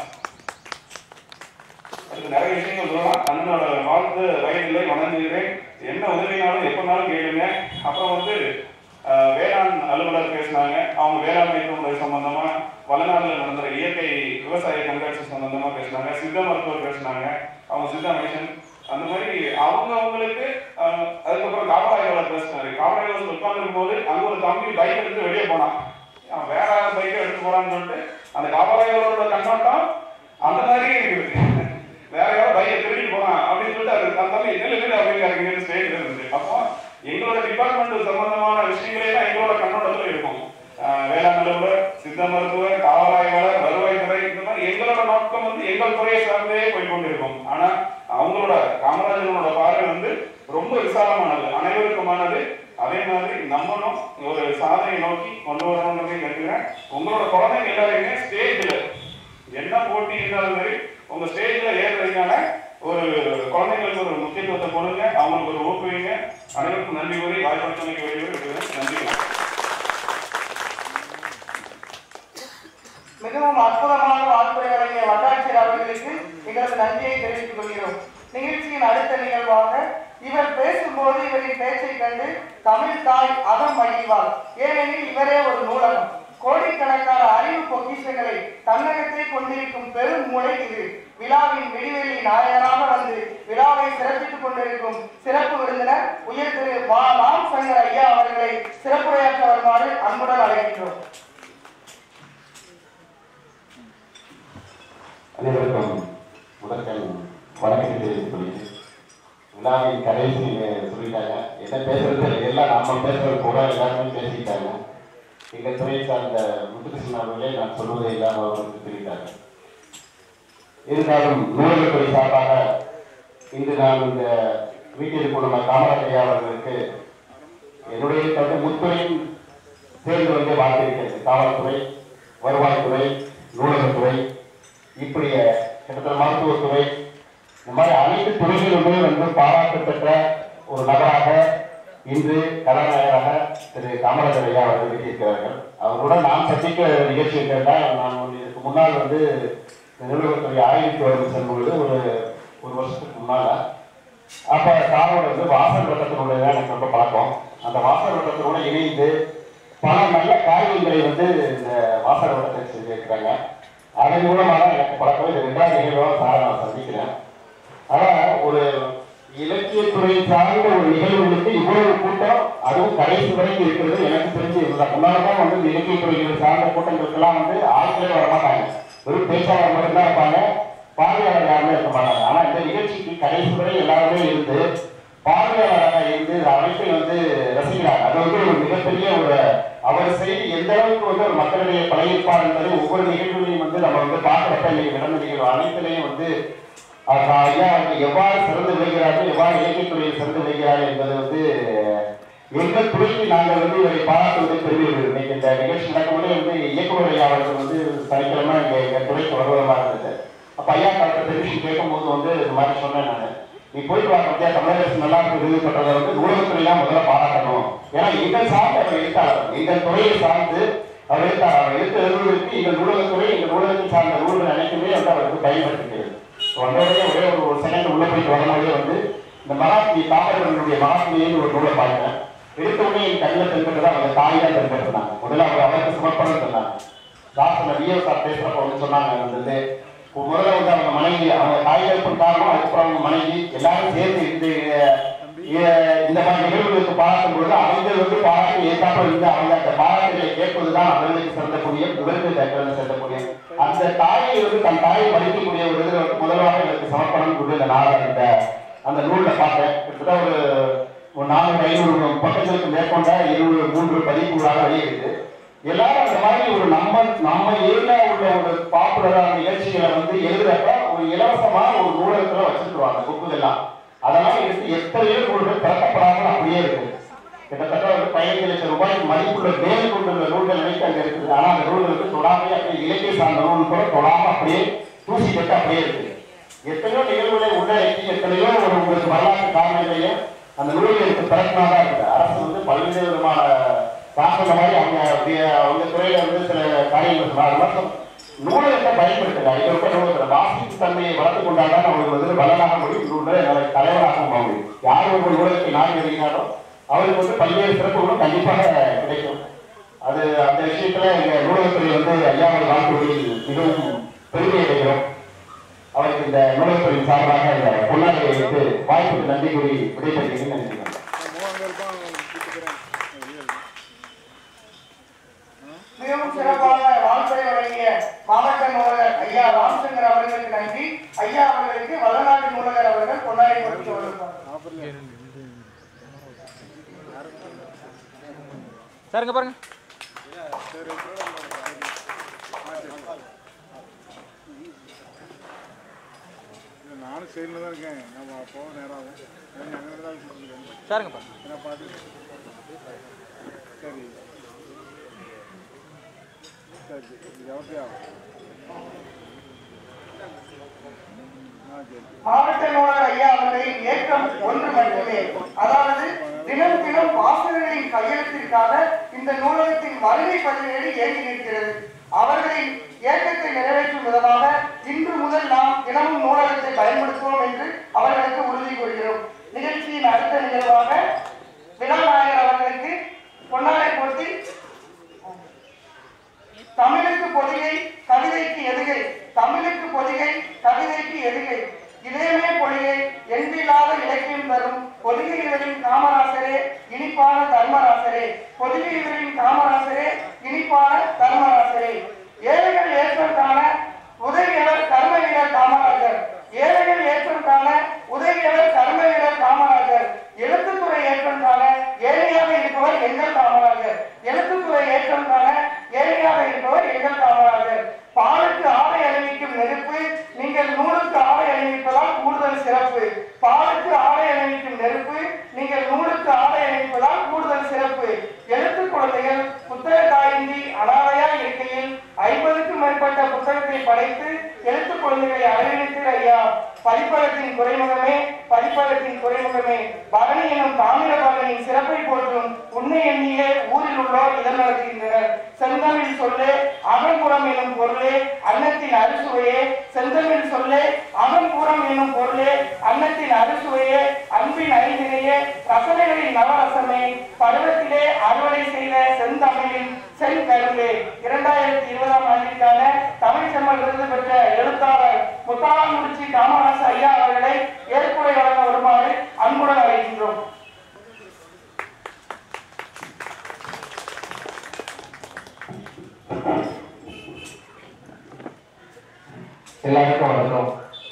அதுக்கு நிறைய விஷயங்கள் சொல்லலாம். அண்ணனோட வாழ்த்து வயதில்லை, வணங்குகிறேன். என்ன உதவினாலும் எப்பனாலும் கேளுங்க. அப்புறம் வந்து வேளாண் அலுவலர் பேசினாங்க. அவங்க வேளாண்மை முறை சம்பந்தமா, வளநாடுல நடந்த இயற்கை விவசாய கண்காட்சி சம்பந்தமா பேசினாங்க. சித்த மருத்துவர் பேசினாங்க, அவங்க சித்தா மிஷன் அந்த மாதிரி அவங்க அவங்களுக்கு. அதுக்கப்புறம் காவலாய்வாளர் பேசினாரு. காவலாய்வாளர் உட்கார்ந்துருக்கும் போது அங்க ஒரு தம்பி பைக் எடுத்து வெளியே போனான். வேற பைக்கை எடுத்து போறான்னு சொல்லிட்டு அந்த காவலாய்வாளரோட கண்ணோட்டம் அந்த மாதிரியே இருக்குது. வேற யாரும் பைக்கை திருடி போறான் அப்படின்னு சொல்லிட்டு அது அந்த தம்பி இல்லை இல்லை அப்படின்னு ஸ்டேஜ் இருந்துச்சு. அப்போ எங்களோட டிபார்ட்மெண்ட் சம்பந்தமான விஷயங்களே தான் எங்களோட கண்ணோட்டத்துல இருக்கும். வேளாண் அலுவலர், சித்த மருத்துவர், காவலாய்வாளர், வருவாய்த்துறை இந்த மாதிரி எங்களோட நோக்கம் வந்து எங்கள் துறையை சார்ந்தே போய்கொண்டிருக்கும். ஆனா அவங்களோட காமராஜனோட பார்வை வந்து ரொம்ப விசாலமானது, அனைவருக்குமானது. அதே மாதிரி நம்மளும் ஒரு சாதனையை நோக்கி கொண்டு வரணும்னு கேட்கிறேன். உங்களோட குழந்தைங்க எல்லாருமே ஸ்டேஜ்ல என்ன போட்டி இருந்தாலும் சரி உங்க ஸ்டேஜ்ல ஏறுறதுக்கான ஒரு குழந்தைங்களுக்கு ஒரு முக்கியத்துவத்தை கொடுங்க, அவங்களுக்கு ஒரு ஊக்குவிங்க. அனைவருக்கும் நன்றி கூறி வாய்ப்பு வெளியே நன்றி. மிகவும் அற்புதமான வாழ்த்துறை வழங்கிய வட்டாட்சியர் அவர்களுக்கு எங்களது நன்றியை தெரிவித்துக் கொள்கிறோம். நிகழ்ச்சியின் அடுத்த நிகழ்வாக இவர் இவரின் பேச்சை கண்டு தமிழ் தாய் அகம் மகிழ்வார். ஏனெனில் இவரே ஒரு நூலகம். கோடிக்கணக்கான அறிவு பொக்கிஷங்களை தன்னகத்தை கொண்டிருக்கும் பெரும் மூளை இது. விழாவின் விடிவெள்ளி நாயகராக வந்து விழாவை சிறப்பித்துக் கொண்டிருக்கும் சிறப்பு விருந்தினர் உயர் திரு மா ராம் சங்கர் ஐயா அவர்களை சிறப்புரையாற்ற வருமாறு அன்புடன் அழைக்கின்றோம். அனைவருக்கும் முதற்கண் வணக்கத்தை தெரிவித்துக் கொள்கிறேன். விழாவின் கடைசி சொல்லிட்டாங்க, என்ன பேசுறது எல்லாம் நம்ம பேசுறது கூட எல்லாருமே பேசிட்டாங்க. எங்கள் துறையை சார்ந்த முத்துகிருஷ்ணன் அவர்களே நான் சொல்வதை இல்லாமல் அவர்களுக்கு தெரிவித்தாங்க. இருந்தாலும் நூலகத்துறை சார்பாக இன்று நான் இந்த வீட்டில் நம்ம காமராஜ் அவர்களுக்கு என்னுடைய தந்தை முத்துறையின் தேர்ந்து வந்து பார்த்திருக்கிறது. காவல்துறை, வருவாய்த்துறை, நூலகத்துறை, இப்படி கிட்டத்தட்ட மருத்துவத்துறை, இந்த மாதிரி அனைத்து துறைகளுமே வந்து பாராட்டு பெற்ற ஒரு நபராக இன்று கதாநாயகராக திரு காமராஜர் ஐயா அவர்கள் இருக்கிறார்கள். அவருடன் நான் சந்திக்க நிகழ்ச்சி கேட்டால், நான் இதுக்கு முன்னால் வந்து நூலகத்துறை ஆயிரத்தி வருடம் செல்லும்பொழுது ஒரு ஒரு வருஷத்துக்கு முன்னால அப்போ காரோட வந்து வாசல் வட்டத்தினுடைய தான் எனக்கு ரொம்ப பழக்கம். அந்த வாசல் வட்டத்தினோட இணைந்து பல நல்ல காரியங்களை வந்து இந்த வாசல் வட்டத்தை செஞ்சிருக்கிறாங்க. அதன் மூலமாக எனக்கு பழக்கம். இது ரெண்டாவது நிகழ்வாக சாரை நான் சந்திக்கிறேன். ஆனால் ஒரு இலக்கியத்துறை சார்ந்த ஒரு நிகழ்வுகளுக்கு இவ்வளவு கூட்டம், அதுவும் கடைசி வரைக்கும் இருக்கிறது எனக்கு தெரிஞ்சு இதுதான். முன்னால்தான் வந்து இந்த இலக்கியத்துறைகள் சார்ந்த கூட்டங்களுக்கெல்லாம் வந்து ஆட்களே வரமாட்டாங்க, வெறும் பேச்சாளர் மட்டும்தான் இருப்பாங்க, பார்வையாளர் யாருமே இருக்க மாட்டாங்க. ஆனா இந்த நிகழ்ச்சிக்கு கடைசி வரை எல்லாருமே இருந்து பார்வையாளராக இருந்து அமைப்பை வந்து ரசிக்கிறாங்க. அது வந்து ஒரு மிகப்பெரிய ஒரு அவர் செய்தி எந்த அளவுக்கு வந்து ஒரு மக்களுடைய பழகிருப்பார் என்பதை ஒவ்வொரு நிகழ்வுகளையும் வந்து நம்ம வந்து பார்க்கிறப்ப இன்னைக்கு நடந்த நிகழ்வு அனைத்திலையும் வந்து ஐயா வந்து எவ்வாறு சிறந்து விளைகிறார்கள், எவ்வாறு இலக்கியத்துறையில் சிறந்து விளைகிறார்கள் என்பது வந்து எங்கள் துறைக்கு நாங்கள் வந்து இவரை பாராட்டுவதை பெறுவீர்கள். இன்னைக்கு இந்த நிகழ்ச்சி நடக்கும்போது வந்து இயக்குநர் ஐயா அவர்கள் வந்து சனிக்கிழமை இங்கே எங்கள் துறைக்கு வருவதாக இருந்தது. அப்போ ஐயா டாக்டர் பெர்மிஷன் கேட்கும்போது வந்து இது மாதிரி சொன்னேன், நான் நீ போயிட்டு வர பற்றியா தமிழக அரசு நல்லா விருது பெற்றதை வந்து நூலகத்துறையெல்லாம் முதல்ல பாராட்டணும். ஏன்னா எங்கள் சார்ந்து அவர் எழுத்தாளர், எங்கள் துறையை சார்ந்து அவர் எழுத்தாளர். அவர் எழுத்து எழுதுவதற்கு எங்கள் நூலகத்துறை, எங்கள் நூலகத்தை சார்ந்த நூல்கள் அனைத்துமே வந்து அவருக்கு பயன்படுத்துகிறது. வந்தவரையே ஒரே ஒரு ஒரு செகண்ட் உள்ள போயிட்டு வரும்போதே வந்து இந்த மகாத்மி தாமரவர்களுடைய மகாத்மின்னு ஒரு நூலை பார்த்தேன். எடுத்த உடனே என் கண்ணில் தென்பட்டதா அவங்க தாய் தான் தென்பட்டிருந்தாங்க. முதல்ல அவர் அவருக்கு சமர்ப்பணம் சொன்னாங்க. டாக்டர் வியோ சார் பேசுறப்ப வந்து சொன்னாங்க, வந்து முதல்ல வந்து அவங்க மனைவி, அவங்க தாய்களுக்கும் காரணம், அதுக்கப்புறம் அவங்க மனைவி எல்லாரும் சேர்ந்து இந்த இந்த மாதிரி நிகழ்வுகளுக்கு பாராட்டும் பொழுது அவங்க வந்து பாராட்டு ஏற்றாமல் இருந்து அவங்க அந்த பாராட்டுகளை கேட்பதுதான் அவர்களுக்கு சிறந்தக்கூடிய விருது செல்லக்கூடிய அந்த தாயை வந்து தன் தாயை படிக்கக்கூடிய ஒரு இது வந்து முதல்வாக எனக்கு சமர்ப்பணம் கொண்டு இந்த நாள் அந்த அந்த நூல்ல பார்த்தேன். கிட்டத்தட்ட ஒரு ஒரு நானூறு ஐநூறு பக்கங்களுக்கு மேற்கொண்ட இருநூறு மூன்று பதிப்புகளாக வெளியிருக்கு. எல்லாரும் அந்த மாதிரி ஒரு நம்ம நம்ம ஏரியா உள்ள ஒரு பாப்புலரான நிகழ்ச்சிகளை வந்து எழுதுறப்ப ஒரு இலவசமான ஒரு நூலகத்துல வச்சுருவாங்க புக்குகள் எல்லாம். அதெல்லாம் எடுத்து எத்தனையோ நூல்கள் திறக்கப்படாமல் அப்படியே இருக்கு. கிட்டத்தட்ட வந்து பதினைந்து லட்சம் ரூபாய்க்கு மதிப்புள்ள மேல் கொண்டுள்ள நூல்கள் நினைத்து அங்கே இருக்குது. ஆனா அந்த நூல்களுக்கு தொடாமே அப்படியே இலக்கிய சார்ந்த நூல் கூட தொடாம அப்படியே தூசி பெற்று அப்படியே இருக்கு. எத்தனையோ நிகழ்வுகளை உள்ளடக்கி எத்தனையோ ஒரு உங்களுக்கு வரலாற்று காரணங்களையும் அந்த நூல்களுக்கு திறக்கினாதான் இருக்குது. அரசு வந்து பல்வேறு விதமான காரண மாதிரி அவங்க அப்படியே அவங்க துறையில வந்து சில காரியங்கள் சொன்னாங்க. நூலகத்தை பயன்படுத்துங்க. ஐநூறு நூலகத்தில் வாசிப்பு தன்மையை வளர்த்து கொண்டாதான் அவங்களுக்கு வந்து வல்லனாக முடியும், நூலில் தலைவராக முடியும். யார் ஒரு நூலகத்தை நாடி வருகிறாரோ அவருக்கு வந்து பல்வேறு சிறப்புகளும் கண்டிப்பாக கிடைக்கும். அது அந்த விஷயத்துல எங்க நூலகத்துறை வந்து ஐயாவது வாழ்க்கையில் மிகவும் பெருமை அடைகிறோம். அவருக்கு இந்த நூலகத்துறையின் சார்பாக இந்த பொன்னாடியை வைத்து வாய்ப்புக்கு நன்றி கூறி விடைபெறுகிறேன். நன்றி. மிகவும் சிறப்பான வாழ்த்துறை வழங்கிய மாவட்ட நூலகர் ஐயா ராமச்சந்திரன் அவர்களுக்கு நன்றி. ஐயா அவர்களுக்கு வல்லநாட்டு நூலகர் அவர்கள் பொன்னாடை கொடுத்து வருவார். சாருங்க பாருங்க. நானும் செயலில் தான் இருக்கேன். நம்ம அப்போ நேரம் சாருங்க பாருங்க. என்ன பாட்டு சரி மாவட்ட நூலகர் ஐயா அவர்களின் ஏற்றம் ஒன்று மட்டுமே, அதாவது தினம் தினம் வாசகர்களின் கையெழுத்திற்காக இந்த நூலகத்தின் வருகை பதிவேடு ஏற்றி நிற்கிறது. அவர்களின் ஏற்றத்தை நிறைவேற்றும் விதமாக இன்று முதல் நாம் தினமும் நூலகத்தை பயன்படுத்துவோம் என்று அவர்களுக்கு உறுதி கூறுகிறோம். நிகழ்ச்சியின் அடுத்த நிகழ்வாக விழாநாயகர் அவர்களுக்கு பொன்னாடை போட்டி தமிழுக்கு பொதிகை கவிதைக்கு எதுகை தமிழுக்கு பொதிகை கவிதைக்கு எதுகை இதயமே பொழிகை எண்ணில்லாத இலக்கியம் தரும் பொதிகை இவரின் காமராசரே இனிப்பான தர்மராசரே பொதிகை இவரின் காமராசரே இனிப்பான தர்மராசரே ஏழைகள் ஏற்றம் காண உதவியவர் கர்ம வீரர் காமராஜர் ஏழைகள் ஏற்றம் காண உதவியவர் கர்ம வீரர் காமராஜர் எழுத்துத்துறை ஏற்றம் காண ஏழையாக இருப்பவர் எங்கள் காமராஜர் எழுத்துத்துறை ஏற்றம் காண ஏழையாக இருப்பவர் எங்கள் காமராஜர் பாலுக்கு ஆடை அணிவிக்கும் நெருப்பு நீங்கள் நூலுக்கு ஆடை அணிவிப்பதால் கூடுதல் சிறப்பு பாலுக்கு ஆடை அணிவிக்கும் நெருப்பு நீங்கள் நூலுக்கு ஆடை அணிவிப்பதால் கூடுதல் சிறப்பு எழுத்து குழந்தைகள் புத்தக தாயின்றி அனாதையா இருக்கையில் ஐம்பதுக்கும் மேற்பட்ட புத்தகத்தை படைத்து எழுத்து குழந்தைகளை அறிவித்து ஐயா பதிப்பகத்தின் குறைமுகமே பதிப்பகத்தின் குறைமுகமே பரணி எனும் தாமிர பரணியின் சிறப்பை போற்றும் உண்மை எண்ணிய ஊரில் உள்ளோர் இதழ் நடத்துகின்றனர் செந்தமிழ் சொல்லே அகம்புறம் எனும் பொருளே அன்னத்தின் அறுசுவையே செந்தமிழ் சொல்லே அகம்புறம் எனும் பொருளே அன்னத்தின் அறுசுவையே அன்பின் ஐந்தினையே ரசனைகளின் நவரசமே பருவத்திலே அறுவடை செய்த செந்தமிழின் செங்கரும்பே இரண்டாயிரத்தி இருபதாம் ஆண்டிற்கான தமிழ் செம்மல் விருது பெற்ற எழுத்தாளர் முத்தாங்குறிச்சி காமராச ஐயா அவர்களை ஏற்புரை வழங்க வருமாறு அன்புடன் அழைக்கின்றோம். எல்லாருக்கும் வணக்கம்.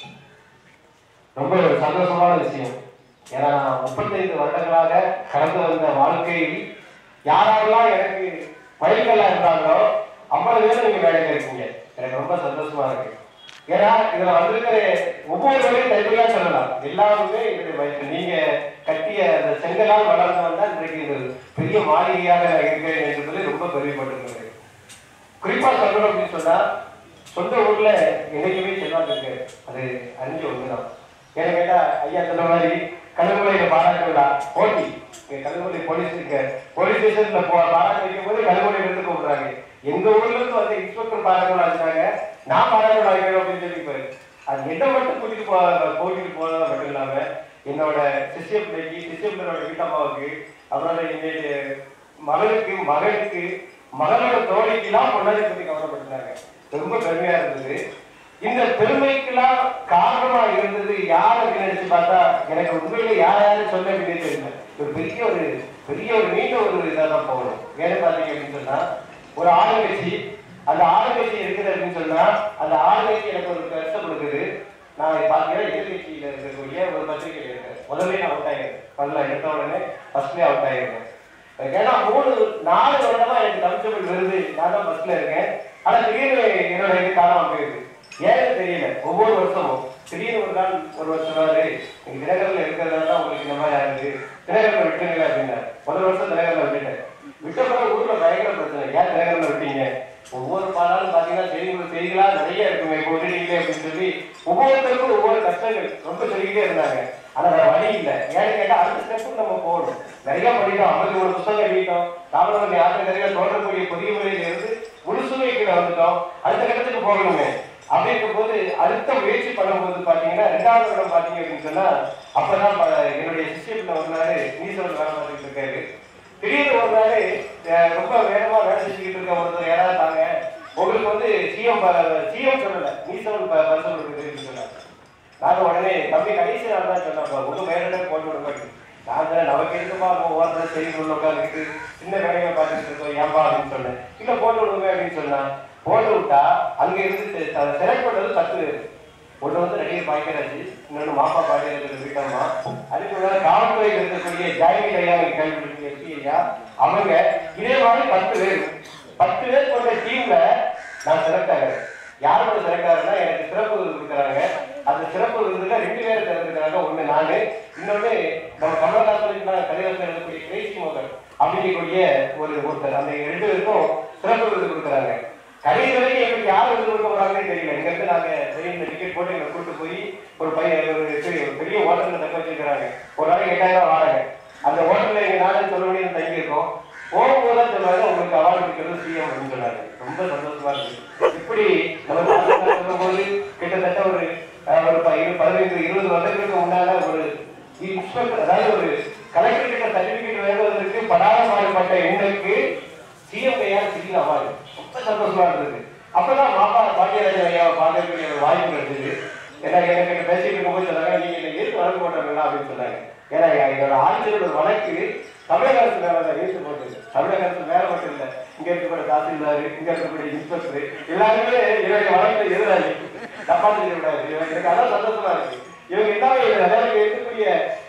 ரொம்ப ஒரு சந்தோஷமான விஷயம். ஏன்னா நான் முப்பத்தைந்து வருடங்களாக கடந்து வந்த வாழ்க்கையில் யாரெல்லாம் எனக்கு வழிகளா இருந்தாங்களோ ஐம்பது பேரும் நீங்க வேலைக்கு இருக்கீங்க. எனக்கு ரொம்ப சந்தோஷமா இருக்கு. ஏன்னா இதுல வந்திருக்கிற ஒவ்வொரு வேலையும் தனியா சொல்லலாம். எல்லாருமே என்னுடைய வயசு நீங்க கட்டிய அந்த செங்கலால் வளர்ந்து வந்தா இன்றைக்கு இது பெரிய மாளிகையாக இருக்கிறேன் என்பது ரொம்ப பெருமைப்பட்டிருக்கிறேன். குறிப்பா சொல்லணும் அப்படின்னு சொன்னா சொந்த ஊர்ல என்னைக்குமே செல்வாக்கு இருக்கு. அது அஞ்சு ஒண்ணுதான். ஏன்னு கேட்டா ஐயா சொன்ன மாதிரி கழுகுமலையில பாராட்டு விழா போட்டி கழுகுமலை போலீஸ் இருக்கு போலீஸ் ஸ்டேஷன்ல பாராட்டு வைக்கும் போது கழுகுமலையில இருந்து கூப்பிடுறாங்க. எங்க ஊர்ல இருந்து வந்து இன்ஸ்பெக்டர் பாராட்டு விழா வச்சாங்க. நான் பாராட்டு விழா வைக்கிறேன் அப்படின்னு சொல்லிப்பாரு. அது என்ன மட்டும் கூட்டிட்டு போ போட்டிட்டு போனதா மட்டும் இல்லாம என்னோட சிஷ்ய பிள்ளைக்கு சிஷ்ய பிள்ளையோட வீட்டம்மாவுக்கு அப்புறம் என்னுடைய மகளுக்கு மகளுக்கு மகளோட தோழிக்கு எல்லாம் பொன்னாடி பத்தி கவலைப்பட்டிருந்தாங்க. ரொம்ப பெருமையா இருந்தது. இந்த பெருமைக்கெல்லாம் காரணமா இருந்தது யார் அப்படின்னு நினைச்சு பார்த்தா எனக்கு உண்மையில யார் யாரும் சொல்ல வேண்டியது தெரியல. ஒரு பெரிய ஒரு பெரிய ஒரு நீண்ட ஒரு இதாக தான் போகணும். ஏன்னு பாத்தீங்க அப்படின்னு சொன்னா ஒரு ஆளுங்கட்சி அந்த ஆளுங்கட்சி இருக்குது அப்படின்னு சொன்னா அந்த ஆளுங்கட்சி எனக்கு ஒரு கஷ்டம் கொடுக்குது. நான் பாத்தீங்கன்னா எதிர்கட்சியில இருக்கக்கூடிய ஒரு பத்திரிகையில இருக்கேன். முதல்ல நான் அவுட் ஆயிருக்கேன். பதில எடுத்த உடனே ஃபர்ஸ்ட்லேயே அவுட் ஆயிருக்கேன். ஏன்னா மூணு நாலு வருடமா எனக்கு தமிழ்ச்சபை விருது நான் தான் பஸ்ல இருக்கேன். ஆனா திடீர்னு என்னோட இது காரணமா போயிடுது. ஏன்னு தெரியல. ஒவ்வொரு வருஷமும் திடீர்னு ஒரு நாள் ஒரு வருஷம் நீங்க தினகரில் இருக்கிறதால தான் உங்களுக்கு இந்த மாதிரி ஆகுது. தினகரில் விட்டுருங்க அப்படின்னா முதல் வருஷம் தினகரில் விட்டுட்டேன். விட்ட பிறகு ஊர்ல பயங்கர பிரச்சனை. ஏன் தினகரில் விட்டீங்க? ஒவ்வொரு பாலாலும் பாத்தீங்கன்னா செய்திகள் செய்திகளா நிறைய இருக்குங்க. இப்போ விட்டுட்டீங்களே அப்படின்னு சொல்லி ஒவ்வொருத்தருக்கும் ஒவ்வொரு கஷ்டங்கள் ரொம்ப சொல்லிக்கிட்டே இருந்தாங்க. ஆனா வேற வழி இல்லை. ஏன்னு கேட்டா அடுத்த ஸ்டெப்புக்கு நம்ம போகணும். நிறைய படிக்கிறோம். ஐம்பத்தி ஒரு புத்தகம் எழுதிட்டோம். தாமிரபரணி யாத்திரை தோன்றக்கூடிய புதிய முறையில இருந்து முழுசுமே கீழே வந்துட்டோம். அடுத்த கட்டத்துக்கு போகணுமே அப்படிங்கும் போது அடுத்த முயற்சி பண்ணும்போது பாத்தீங்கன்னா ரெண்டாவது இடம் பாத்தீங்க அப்படின்னு சொன்னா அப்பதான் என்னுடைய சிஸ்டத்துல ஒரு நாள் நீசோட வேலை பார்த்துட்டு இருக்காரு. திடீர்னு ஒரு நாள் ரொம்ப வேகமா வேலை செஞ்சுக்கிட்டு இருக்க ஒருத்தர் யாராவது தாங்க உங்களுக்கு வந்து சிஎம் சிஎம் சொல்லல நீசோன் பரிசோல் இருக்குன்னு சொன்னாங்க. நாங்க உடனே தம்பி கடைசி நாள் தான் சொன்னப்ப உங்க மேலிட போட்டு விட மாட்டேன். நான் தானே நமக்கு இருக்குமா நம்ம ஓரத்தில் செய்தி உள்ள உட்காந்துக்கிட்டு சின்ன வேலையை பார்த்துட்டு இருக்கோம் ஏன்பா அப்படின்னு சொன்னேன். இல்ல போட்டு விடுங்க அப்படின்னு சொன்னா போட்டு விட்டா அங்க இருந்து செலக்ட் பண்றது பத்து பேர். ஒண்ணு வந்து நடிகர் பாய்க்கராஜ், இன்னொன்னு மாப்பா பாண்டியர் வீட்டம்மா, அதுக்கு மேல காவல்துறையில் இருக்கக்கூடிய ஜாயினி ஐயா கேள்வி எஸ்பி ஐயா அவங்க இதே மாதிரி பத்து பேர் பத்து பேர் கொண்ட டீம்ல நான் செலக்ட் ஆகிறேன். யாரோட செலக்ட் ஆகுறேன்னா எனக்கு சிறப்பு விருது கொடுக்குறாங்க. அந்த சிறப்பு விருதுல ரெண்டு பேரும் திறந்துக்கிறாங்க. ஒண்ணு நானு, இன்னொன்னு நம்ம கமலஹாசன் கலைவாசல் இருக்கக்கூடிய கிரேசி மோகன் அப்படிங்கக்கூடிய ஒரு ஒருத்தர். அந்த ரெண்டு பேருக்கும் சிறப்பு விருது கொடுக்குறாங்க. கடைசி வரைக்கும் எங்களுக்கு யார் விருது கொடுக்க போறாங்கன்னு தெரியல. இங்க இருந்து நாங்க ட்ரெயின்ல டிக்கெட் போட்டு எங்களை கூட்டு போய் ஒரு பையன் ஒரு பெரிய ஹோட்டல்ல தக்க வச்சிருக்கிறாங்க. ஒரு நாளைக்கு எட்டாயிரம் ரூபாய் வாடகை. அந்த ஹோட்டல்ல எங்க நாடு சொல்ல வேண்டிய தங்கி இருக்கோம். போகும்போதுதான் சொல்லுவாங்க உங்களுக்கு அவார்டு கொடுக்கிறது சிஎம் அப்படின்னு சொன்னாங்க. ரொம்ப சந்தோஷமா இருக்கு. இப்படி நம்ம சொல்லும்போது கிட்டத்தட்ட ஒரு ஒரு பதினைந்து இருபது வருடங்களுக்கு முன்னால ஒரு இன்ஸ்பெக்டர் அதாவது ஒரு கலெக்டர் கிட்ட சர்டிபிகேட் வாங்குவதற்கு படாத பாடுபட்ட எங்களுக்கு சிஎம் கையால் சிட்டிங் அவார்டு ரொம்ப சந்தோஷமா இருந்தது. அப்பதான் மாப்பா பாண்டியராஜன் ஐயாவை பார்க்கக்கூடிய ஒரு வாய்ப்பு கிடைச்சது. ஏன்னா எனக்கு பேசிட்டு இருக்கும்போது சொன்னாங்க நீங்க இந்த ஏற்று வழக்கு போட்டாங்களா அப்படின்னு சொன்னாங்க. ஏன்னா என்னோட ஆட்சியரோட வழக்கு தமிழக அரசு மேல ஏற்று போட்டது. தமிழக அரசு மேல மட்டும் இல்லை, இங்க இருக்கக்கூடிய தாசில்தார், இங்க இருக்கக்கூடிய இன்ஸ்பெக்டர் எல்லாருமே என்னுடைய வழக்குல எதிராளி. தப்பா தெரிய விடாது. எனக்கு அதான் சந்தோஷமா இருக்கு. இவங்க எல்லாமே அதாவது இருக்கக்கூடிய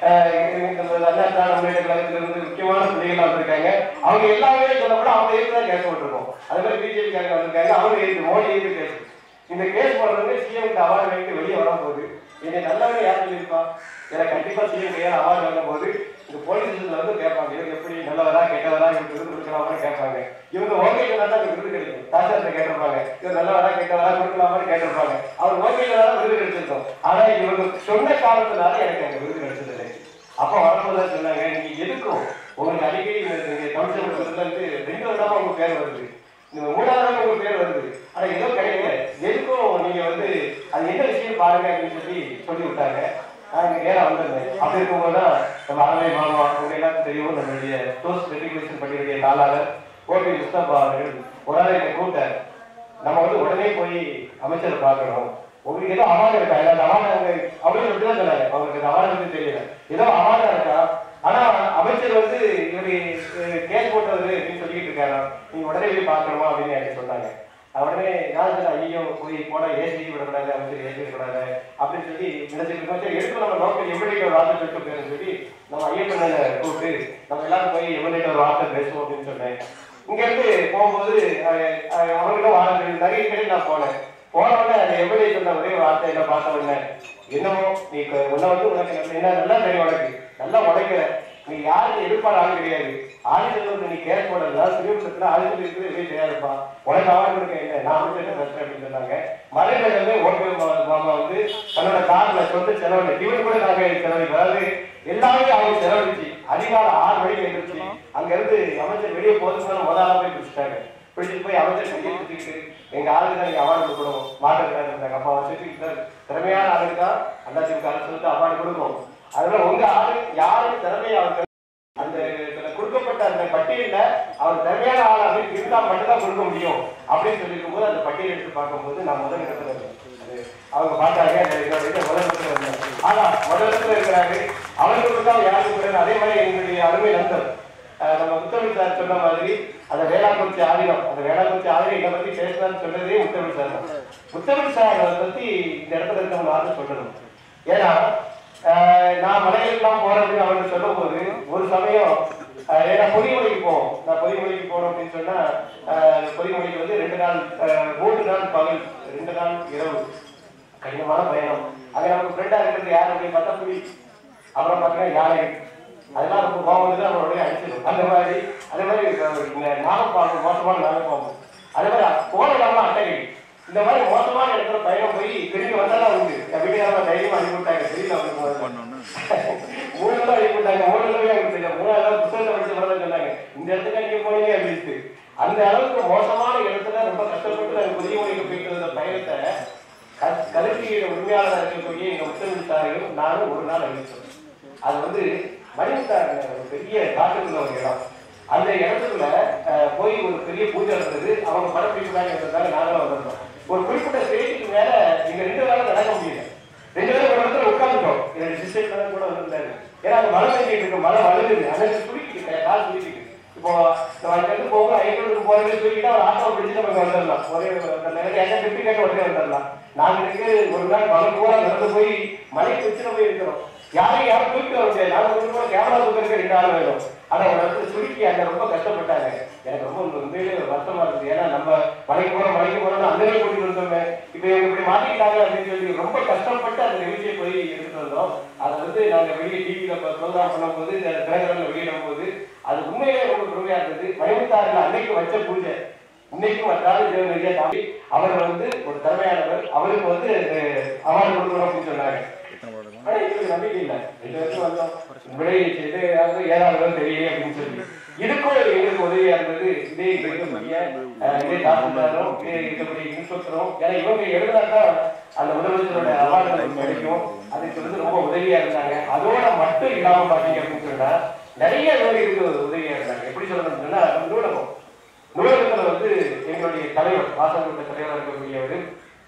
இருந்து முக்கியமான பிள்ளைகளா வந்திருக்காங்க. அவங்க எல்லாமே சொல்லப்பட அவங்க ஏற்றுதான் கேஸ் போட்டிருக்கோம். அதே மாதிரி பிஜேபி காரங்க வந்திருக்காங்க, அவங்க ஏற்று மோடி ஏற்று கேஸ். இந்த கேஸ் போடுறவங்க சிஎம் அவார்டு வாங்கிட்டு வெளியே வரும்போது என்னை நல்லவங்க யார் சொல்லியிருப்பான்? எனக்கு கண்டிப்பா சிஎம் கையால் அவார்டு வாங்கும் போது இந்த போலீஸ் ஸ்டேஷன்ல வந்து கேட்பாங்க இவங்க எப்படி நல்லவரா கெட்டவரா இவங்க விருது கொடுக்கலாமான்னு கேட்பாங்க. இவங்க ஓகே தான் விருது கிடைக்கும். தாசாரத்தை கேட்டிருப்பாங்க இவங்க நல்லவரா கெட்டவரா கொடுக்கலாமான்னு கேட்டிருப்பாங்க. அவர் ஓகே தான் விருது கிடைச்சிருக்கோம். ஆனா இவங்க சொன்ன காலத்தினால எனக்கு அந்த விருது கிடைச்சதில்லை. அப்ப வரும்போது சொன்னாங்க நீங்க எதுக்கும் உங்களுக்கு அடிக்கடி கமிஷன் இருந்து ரெண்டு வருடமா உங்க பேர் வருது, மூணாவது உங்க பேர் வருது, ஆனா ஏதோ கிடைக்கல, எதுக்கும் நீங்க வந்து அது என்ன விஷயம் பாருங்க அப்படின்னு சொல்லி சொல்லி விட்டாங்க. நான் இங்க நேரம் வந்திருந்தேன். அப்படி இருக்கும்போதுதான் நம்ம அறவை மாமா அவங்க எல்லாருக்கும் தெரியும் நம்மளுடைய டோஸ்ட் ரெட்டிகுலேஷன் பண்ணியுடைய நாளாளர் ஓபி முஸ்தபா அவர்கள் ஒரு நாள் என்னை கூப்பிட்டார். நம்ம வந்து உடனே போய் அமைச்சரை பார்க்கணும், உங்களுக்கு ஏதோ அவார்டு இருக்கா, ஏதாவது அவார்டு அவங்க அப்படின்னு அப்படிதான் சொன்னாங்க. அவங்களுக்கு அவார்டு வந்து தெரியல, ஏதோ அவார்டா இருக்கா, ஆனா அமைச்சர் வந்து இவரு கேஸ் போட்டவரு அப்படின்னு சொல்லிட்டு இருக்காரா, நீங்க உடனே போய் பார்க்கணுமா அப்படின்னு எனக்கு சொன்னாங்க. உடனே நான் ஐயோ போய் போனா ஏசி விடக்கூடாது, அமைச்சர் ஏசி விடக்கூடாது அப்படின்னு சொல்லி நினைச்சிருக்கோம். சரி எடுத்து நம்ம நோக்கம் எம்எல்ஏ ஒரு வார்த்தை பேச போயிருன்னு சொல்லி நம்ம ஐயப்பண்ண கூப்பிட்டு நம்ம எல்லாரும் போய் எம்எல்ஏ ஒரு வார்த்தை பேசுவோம் அப்படின்னு சொன்னேன். இங்க இருந்து போகும்போது அவங்களும் வாரம் நிறைய கிடையாது. நான் போனேன். போன உடனே அந்த எம்எல்ஏ சொன்ன ஒரே வார்த்தை என்ன பார்த்த உடனே என்னமோ நீ உன்னை வந்து உனக்கு என்ன நல்லா தெரியும், உனக்கு நல்லா உடைக்கிற, நீ யாருக்கு எதிர்பார்த்த ஆள் கிடையாது, ஆளுநர் நீ கேஸ் போடல சிறுவட்டத்துல ஆளுநர் இருக்குது வெளியே தெரியாதுப்பா, உனக்கு அவார்டு கொடுக்க இல்லை நான் வந்து பிரச்சனை அப்படின்னு சொன்னாங்க. மலையில ஓட்டு மாமா வந்து தன்னோட கார்ல சொந்த செலவழி டிவன் கூட நாங்க செலவழிக்க, அதாவது எல்லாமே அவங்க செலவழிச்சு அதிகால ஆறு மணிக்கு எழுந்துச்சு அங்க இருந்து அமைச்சர் வெளியே போதுமான முதலாக போய் பிடிச்சிட்டாங்க. பிடிச்சிட்டு போய் அமைச்சர் கையை பிடிச்சிட்டு எங்க ஆளுக்கு தான் நீங்க அவார்டு கொடுக்கணும், மாற்றக்காரர் இருந்தாங்க அப்பா வச்சுட்டு திறமையான ஆளுக்கு தான் அண்ணாச்சிக்கு அரசு அவார்டு கொடுக்கணும். அதனால உங்க ஆளு யாரும் திறமையா அவங்க அந்த கொடுக்கப்பட்ட அந்த பட்டியல அவர் திறமையான ஆள் அப்படின்னு இருந்தா மட்டும்தான் கொடுக்க முடியும் அப்படின்னு சொல்லிருக்கும் போது அந்த பட்டியல் எடுத்து பார்க்கும்போது நான் முதல் இடத்துல இருந்தேன். அவங்க பார்த்தாங்க முதல் இடத்துல இருந்தேன். ஆனா முதல் இடத்துல இருக்கிறாரு அவருக்கு தான் யாருக்கு கூட. அதே மாதிரி எங்களுடைய அருமை நண்பர் நம்ம முத்தமிழ் சார் சொன்ன மாதிரி அந்த வேளாக்குறிச்சி ஆதினம், அந்த வேளாக்குறிச்சி ஆதினம் இதை பத்தி பேசலாம்னு சொன்னதே முத்தமிழ் சார் தான். முத்தமிழ் சார் அதை பத்தி இந்த இடத்துல இருக்கவங்க யாரும் சொல்லணும். ஏன்னா நான் மலையெல்லாம் போறேன் அப்படின்னு அவருக்கு சொல்லும் போது ஒரு சமயம் ஏன்னா பொதிமொழிக்கு போவோம், நான் பொதிமொழிக்கு போனோம் அப்படின்னு சொன்னா பொதிமொழிக்கு வந்து ரெண்டு நாள் மூன்று நாள் பகல் ரெண்டு நாள் இரவு கடினமான பயணம். அங்க நமக்கு ஃப்ரெண்டா இருக்கிறது யார் அப்படின்னு பார்த்தா புலி, அப்புறம் பார்த்தீங்கன்னா யானை, அதெல்லாம் ரொம்ப கோபம் வந்து நம்மளுடைய அடிச்சிடும். அந்த மாதிரி அதே மாதிரி நாகப்பாம்பு மோசமான நாகப்பாம்பு, அதே மாதிரி போன இடம்லாம் அட்டகை, இந்த மாதிரி மோசமான இடத்துல பயணம் போய் திரும்பி வந்தாலும் உண்டு. வீட்டுக்காரமா தைரியமா அனுப்பிவிட்டாங்க. தெரியல அவங்க மூணு நாள் அனுப்பிவிட்டாங்க. மூணு நாளே அவங்க தெரியும். மூணாவது புத்தகத்தை படிச்ச மாதிரி சொன்னாங்க இந்த இடத்துக்கு அங்கே போனீங்க அப்படின்ட்டு. அந்த அளவுக்கு மோசமான இடத்துல ரொம்ப கஷ்டப்பட்டு நாங்கள் புதிய மொழிக்கு போயிட்டு வந்த பயணத்தை கல்வியோட உண்மையாளராக இருக்கக்கூடிய எங்க முத்தமிழ் சாரையும் நானும் ஒரு நாள் அறிவிச்சோம். அது வந்து மணிமுத்தார் ஒரு பெரிய காட்டுக்குள்ள ஒரு இடம். அந்த இடத்துக்குள்ள போய் ஒரு பெரிய பூஜை இருந்தது. அவங்க படப்பிடிப்புதான் இருந்ததால நாங்களும் வந்திருந்தோம். ஒரு குறிப்பிட்ட ஸ்டேஜுக்கு மேல நீங்க ரெண்டு வேலை நடக்க முடியல. ரெண்டு பேரும் ஒரு இடத்துல உட்காந்துட்டோம். என்னுடைய சிஸ்டர் கூட வந்திருந்தாரு. ஏன்னா அந்த மழை பெஞ்சிட்டு இருக்கும், மழை வழுகுது, அதற்கு சுருக்கிட்டு கால் சுருக்கிட்டு இப்போ நம்ம அங்கிருந்து போக ஐநூறு போறது சொல்லிட்டா ஒரு ஆட்டோ பிடிச்சு நமக்கு வந்துடலாம். ஒரே என்ன திருப்பி கேட்டு உடனே வந்துடலாம். நாங்க இருக்கு ஒரு நாள் மழை பூரா நடந்து போய் மழை பிரச்சனை போய் இருக்கிறோம். யாரையும் யாரும் தூக்கிட்டு வர முடியாது. நாங்க கொஞ்சம் கூட கேமரா தூக்கிறதுக்கு ரெண்டு ஆள் வேணும். ஆனா ஒரு இடத்துல சுருக்கி அங்க ரொம்ப கஷ்டப்பட்டாங்க. எனக்கு ரொம்ப உண்மையிலே வருத்தமா இருக்குது. ஏன்னா நம்ம மலைக்கு போறோம் மலைக்கு போறோம்னு அந்த கூட்டிட்டு வந்தோமே, இப்ப இவங்க இப்படி மாட்டிக்கிட்டாங்க அப்படின்னு சொல்லி ரொம்ப கஷ்டப்பட்டு அந்த நிகழ்ச்சியை போய் எடுத்துட்டு வந்தோம். அதை வந்து நாங்க வெளியே டிவியில ப்ரோக்ராம் பண்ணும் போது திரையரங்கில் வெளியிடும் போது அது உண்மையிலே ரொம்ப பெருமையா இருந்தது. மணிமுத்தாறுல அன்னைக்கு வச்ச பூஜை இன்னைக்கும் வந்தாலும் நிறைய தாண்டி அவர் வந்து ஒரு திறமையானவர், அவருக்கு வந்து அவார்டு கொடுக்கணும் அப்படின்னு சொன்னாங்க. ஆனா எங்களுக்கு நம்பிக்கை இல்லை. ரெண்டு வருஷம் வந்தோம் விலை செய்து ஏதாவது தெரியல அப்படின்னு சொல்லி இதுக்கும் எங்களுக்கு உதவியா இருந்தது. இதே இருக்கக்கூடிய இதே தாசில்தாரும் இதே இருக்கக்கூடிய இன்ஸ்பெக்டரும், ஏன்னா இவங்க எழுதினாதான் அந்த முதலமைச்சரோட அவார்டு கிடைக்கும். அதுக்கு வந்து ரொம்ப உதவியா இருந்தாங்க. அதோட மட்டும் இல்லாம பாத்தீங்க அப்படின்னு சொன்னா நிறைய பேர் இதுக்கு உதவியா இருந்தாங்க. எப்படி சொல்லணும்னு சொன்னா நூலகம் நூலகத்துல வந்து எங்களுடைய தலைவர் வாசகர் தலைவராக இருக்கக்கூடியவர்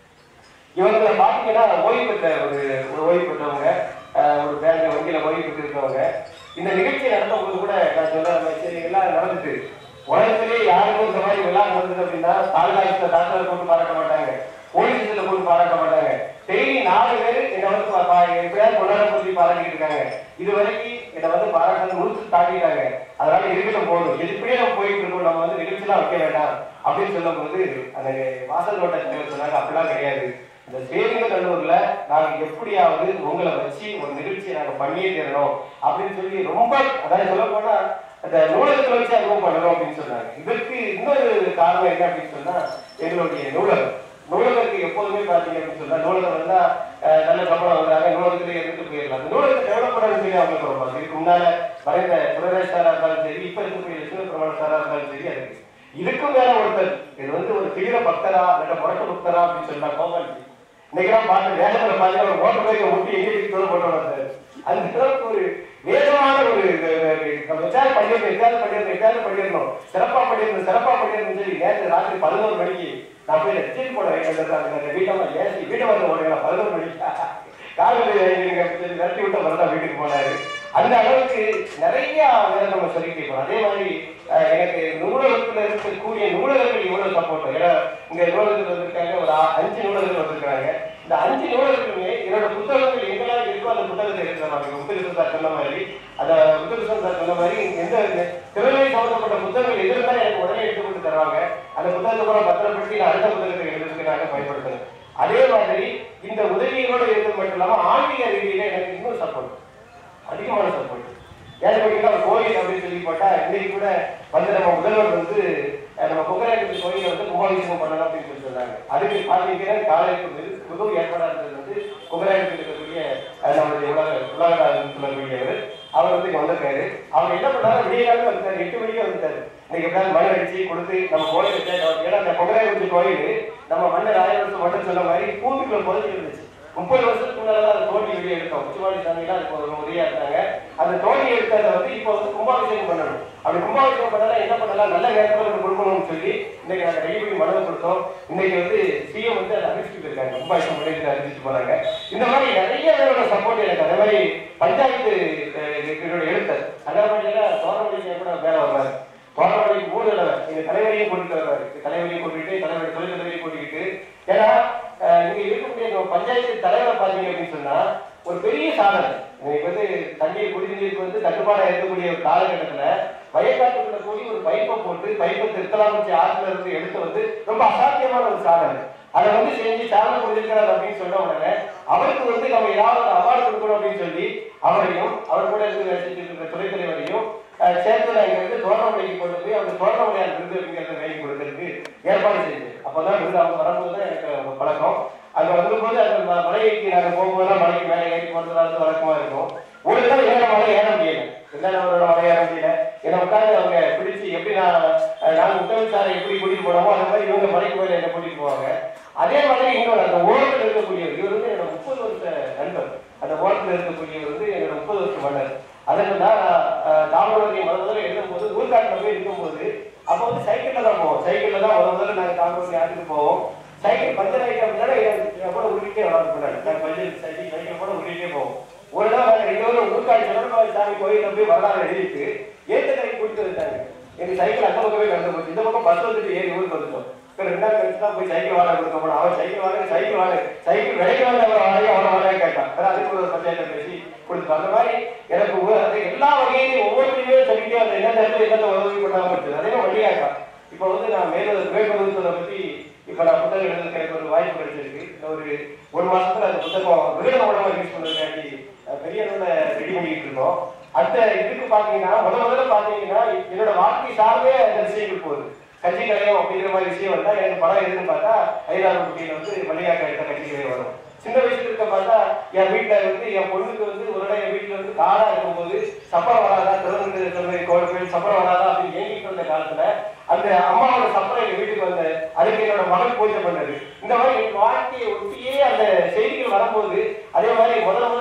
இவங்களை பாத்தீங்கன்னா ஓய்வு பெற்ற ஒரு ஒரு ஓய்வு பெற்றவங்க, ஒரு பேங்க் வங்கியில ஓய்வு பெற்று இருக்கவங்க. இந்த நிகழ்ச்சி நடத்தும் போது கூட நான் சொல்றேன், சரி எல்லாம் நடந்துட்டு உலகத்திலேயே யாருக்கும் இந்த மாதிரி விழா நடந்தது அப்படின்னா தாலுகாட்சியில டாக்டர் போட்டு பாராட்ட மாட்டாங்க, போலீஸ் ஸ்டேஷன்ல போட்டு பாராட்ட மாட்டாங்க. டெய்லி நாலு பேர் என்னை வந்து எப்படியாவது கொண்டாட பற்றி பாராட்டிட்டு இருக்காங்க. இது வரைக்கும் என்னை வந்து பாராட்டு முடிச்சு தாண்டிட்டாங்க. அதனால இருக்கட்டும் போதும், எப்படியே நம்ம போயிட்டு இருக்கோம், நம்ம வந்து நிகழ்ச்சியெல்லாம் வைக்க வேண்டாம் அப்படின்னு சொல்லும் போது அந்த வாசல் கோட்டை தலைவர் சொன்னாங்க, அப்படிலாம் கிடையாது, இந்த சேவிங்க கல்லூர்ல நாங்க எப்படியாவது உங்களை வச்சு ஒரு நிகழ்ச்சியை நாங்க பண்ணியே தரணும் அப்படின்னு சொல்லி ரொம்ப, அதாவது சொல்ல போனா அந்த நூலகத்தை வச்சு அதுவும் பண்ணணும் அப்படின்னு சொன்னாங்க. இதற்கு இன்னொரு காரணம் என்ன அப்படின்னு சொன்னா எங்களுடைய நூலகம் நூலகத்துக்கு எப்போதுமே பாத்தீங்க அப்படின்னு சொன்னா நூலகம் வந்தா நல்ல சம்பளம் வந்தாங்க, நூலகத்திலேயே இருந்துட்டு போயிடலாம். அந்த நூலகத்தை டெவலப் பண்ணணும்னு சொல்லி அவங்களுக்கு ரொம்ப இதுக்கு முன்னால மறைந்த சுரேஷ் சாரா இருந்தாலும் சரி, இப்ப இருக்கக்கூடிய லட்சுமி பிரமாண சாரா இருந்தாலும் சரி, அதுக்கு இதுக்கும் மேல ஒருத்தர் இது வந்து ஒரு தீவிர பக்தரா இல்ல முரட்டு பக்தரா அப்படின்னு சொன்னா கோபால் இன்னைக்கெல்லாம் பார்த்து வேதத்துல பாத்தீங்கன்னா ஒரு ஓட்ட பைக்கை முட்டி எங்கே தோல் போட்டு வந்தாரு. அந்த அளவுக்கு ஒரு வேகமான ஒரு விசாரணை பண்ணிடணும் விசாரணை பண்ணிடணும் விசாரணை பண்ணிடணும் சிறப்பா பண்ணிடணும் சிறப்பா பண்ணிடணும் சொல்லி நேற்று ராத்திரி பதினோரு மணிக்கு நான் போய் சீல் போட வைக்கிறாங்க. வீட்டமா ஏசி வீட்டை வந்து ஓடுங்களா பதினோரு மணிக்கு காலையில் விரட்டி விட்ட பிறந்தா வீட்டுக்கு போனாரு. அந்த அளவுக்கு நிறைய வேலை நம்ம சொல்லிட்டு இருக்கோம். அதே மாதிரி எனக்கு நூலகத்துல இருக்கக்கூடிய நூலகர்கள் இவ்வளவு சப்போர்ட். ஏன்னா இங்க நூலகத்தில் வந்திருக்காங்க, ஒரு அஞ்சு நூலகர்கள் வந்திருக்காங்க. இந்த அஞ்சு நூலகர்களுமே என்னோட புத்தகங்கள் எங்கெல்லாம் இருக்கோ அந்த புத்தகத்தை எடுத்துறாங்க. முத்துகிருஷ்ணன் சார் சொன்ன மாதிரி அந்த முத்துகிருஷ்ணன் சார் சொன்ன மாதிரி எந்த திருநெல்வேலி சம்பந்தப்பட்ட புத்தகங்கள் எது இருந்தாலும் எனக்கு உடனே எடுத்து கொண்டு தருவாங்க. அந்த புத்தகத்தை கூட பத்திரப்படுத்தி நான் அடுத்த புத்தகத்தை எழுதுறதுக்கு நாங்கள் பயன்படுத்துறேன். அதே மாதிரி இந்த உதவியோடு இருக்கிறது மட்டும் இல்லாம ஆன்மீக ரீதியில எனக்கு இன்னும் சப்போர்ட், அதிகமான சப்போர்ட். ஏன்னு பார்த்தீங்கன்னா ஒரு கோயில் அப்படின்னு சொல்லி போட்டா இன்னைக்கு கூட வந்து நம்ம முதல்வர் வந்து நம்ம குமராயத்து கோயில வந்து கும்பாபிஷேகம் பண்ணலாம் அப்படின்னு சொல்லி சொன்னாங்க. அதுக்கு பாத்தீங்கன்னா காலைக்கு முதல் ஏற்பாடா இருந்தது வந்து குமராயத்தில் இருக்கக்கூடிய நம்மளுடைய உலக உலக சொல்லக்கூடியவர். அவர் வந்து இங்க வந்திருக்காரு. அவர் என்ன பண்ணாரு, விடிய காலம் வந்துட்டாரு, எட்டு மணிக்கே வந்துட்டாரு. இன்னைக்கு எப்படியாவது மண் அடிச்சு கொடுத்து நம்ம கோயில் வச்சா, ஏன்னா அந்த குமராயத்து கோயில் நம்ம மன்னர் ஆயிரம் வருஷம் மட்டும் சொன்ன மாதிரி பூமிக்குள்ள புதைச்சி இருந்துச்சு. முப்பது வருஷத்துக்கு முன்னால அந்த தோண்டி வெளியே எடுத்தோம். உச்சிவாடி சாமிலாம் அதுக்கு உதவியா இருந்தாங்க. அந்த தோண்டி எடுத்ததை வந்து இப்போ வந்து கும்பாபிஷேகம் பண்ணணும். அப்படி கும்பாபிஷேகம் பண்ணலாம் என்ன பண்ணலாம், நல்ல நேரத்தில் கொடுக்கணும்னு சொல்லி இன்னைக்கு நாங்கள் ரெடி பண்ணி மனதை கொடுத்தோம். இன்னைக்கு வந்து சிஎம் வந்து அதை அறிவிச்சுட்டு இருக்காங்க, கும்பாபிஷேகம் பண்ணி அறிவிச்சுட்டு போறாங்க. இந்த மாதிரி நிறைய பேரோட சப்போர்ட் எனக்கு. அதே மாதிரி பஞ்சாயத்து எழுத்தர் அங்கரபாடியில தோரணமணிக்கு கூட வேலை வருவாரு. தோரணமணிக்கு மூணு தடவை எங்க தலைவரையும் கூட்டிட்டு வருவாரு. தலைவரையும் கூட்டிட்டு தலைவருடைய தொழில் தலைவரையும் கூட்டிக்கிட்டு, ஏன்னா இங்க இருக்கக்கூடிய பஞ்சாயத்து தலைவரை பாத்தீங்க அப்படின்னு சொன்னா ஒரு பெரிய சாதனை. இன்னைக்கு வந்து தண்ணீர் குடிநீருக்கு வந்து தட்டுப்பாடா இருக்கக்கூடிய ஒரு காலகட்டத்துல வயக்காட்டுக்குள்ள கூடி ஒரு பைப்பை போட்டு பைப்பை திருத்தலாம் வச்சு ஆற்றுல இருந்து எடுத்து வந்து ரொம்ப அசாத்தியமான ஒரு சாதனை. அதை வந்து செஞ்சு சாதனை புரிஞ்சிருக்கிறார் அப்படின்னு சொன்ன உடனே அவருக்கு வந்து நம்ம ஏதாவது ஒரு அவார்டு கொடுக்கணும் அப்படின்னு சொல்லி அவரையும் அவர் கூட இருக்கிற துறை தலைவரையும் சேர்த்து நாங்கள் வந்து தோரணமலைக்கு கொண்டு போய் அவங்க தோரணமலையார் விருது அப்படிங்கிறத வாங்கி கொடுக்கறதுக்கு ஏற்பாடு செஞ்சு அப்பதான் விருது அவங்க வரும்போது தான் எனக்கு பழக்கம். அங்க வரும்போது அந்த மலைக்கு நாங்கள் போகும்போதுதான் மலைக்கு மேலே ஏறி போறதுனால வழக்கமா இருக்கும். ஒரு நாள் என்னோட மலை ஏற முடியல, என்னோட மலை ஏற முடியல. என்னை உட்காந்து அவங்க பிடிச்சி எப்படி நான் நாங்கள் உத்தரவு சாரை எப்படி கூட்டிட்டு போனோமோ அந்த மாதிரி இவங்க மலைக்கு மேலே என்ன கூட்டிட்டு போவாங்க. அதே மாதிரி இன்னொரு அந்த ஓரத்தில் இருக்கக்கூடியவர் இவர் வந்து என்னோட முப்பது வருஷ நண்பர். அந்த ஓரத்தில் இருக்கக்கூடியவர் வந்து என்னோட முப்பது வருஷம் மன்னர். அதற்கு தான் தாமிரபரணி முதல் முதல்ல எழுதும் போது ஊர்காட்டில் போய் இருக்கும்போது அப்போ வந்து சைக்கிள்ல தான் போவோம். சைக்கிள்ல தான் முதல் முதல்ல நாங்கள் தாமிரபரணி ஆட்டுக்கு போவோம். சைக்கிள் பஞ்சர் ஆகிட்டு அப்படின்னா கூட உருட்டிட்டே வளர்ந்து போனாரு. நாங்கள் பஞ்சர் சைக்கிள் சைக்கிள் கூட உருட்டிட்டே போவோம். ஒரு நாள் நாங்கள் ரெண்டு பேரும் ஊர்காட்டி தொடர்பாக சாமி கோயிலில் போய் வரலாறு எழுதிட்டு ஏற்ற கடைக்கு கூட்டிட்டு வந்துட்டாங்க. எங்கள் சைக்கிள் அந்த பக்கமே கடந்து போச்சு. இந்த பக்கம் பஸ் வந்துட்டு ஏறி ஊருக்கு வந்துட்டோம். ரெண்டாவது கழிச்சு தான் போய் சைக்கிள் வாடகை கொடுக்க போனோம். அவன் சைக்கிள் வாங்க சைக்கிள் வாங்க சைக்கிள் விலைக்கு வாங்க அவரை வாடகை அவனை வாடகை கேட்டான். அதுக்கு ஒரு பஞ்சாயத்தை பேசி கொடுத்தோம். அந்த மாதிரி எனக்கு எல்லா வகையிலையும் ஒவ்வொருத்தையுமே சொல்லிட்டே அந்த எந்த நேரத்தில் என்னென்ன உதவி பண்ணாம இருக்குது. அதே வழியாக்கா இப்போ வந்து நான் மேல மேற்பகுதியை பத்தி இப்ப நான் புத்தகம் எழுதுறதுக்கு எனக்கு ஒரு வாய்ப்பு கிடைச்சிருக்கு. இந்த ஒரு ஒரு மாசத்துல அந்த புத்தகம் விகட மூலமா யூஸ் பண்றதுக்காண்டி பெரிய அளவில் ரெடி பண்ணிட்டு இருக்கோம். அந்த இதுக்கு பாத்தீங்கன்னா முதல் முதல்ல பாத்தீங்கன்னா என்னோட வாழ்க்கை சார்ந்தே அந்த விஷயங்கள் போகுது. கட்சி கலையம் அப்படிங்கிற மாதிரி விஷயம் வந்தா எனக்கு படம் எதுன்னு பார்த்தா ஐநாறு குட்டியில வந்து மல்லிகாக்கா எடுத்த கட்சி கலையம் வரும். சின்ன வயசுல இருக்க பார்த்தா என் வீட்டுல வந்து என் பொண்ணுக்கு வந்து ஒரு இடம் என் வீட்டுல வந்து காடா இருக்கும்போது சப்பரம் வராதா, திருவண்ணாமலை சொல்லுங்க கோவில் கோயில் சப்பரம் வராதா அப்படின்னு ஏங்கிட்டு வந்த காலத்துல அந்த அம்மாவோட சப்பரம் எங்க வீட்டுக்கு வந்த அதுக்கு என்னோட மகள் பூஜை பண்ணது. இந்த மாதிரி என் வாழ்க்கையை ஒட்டியே அந்த செய்திகள் வரும்போது அதே மாதிரி முதல்ல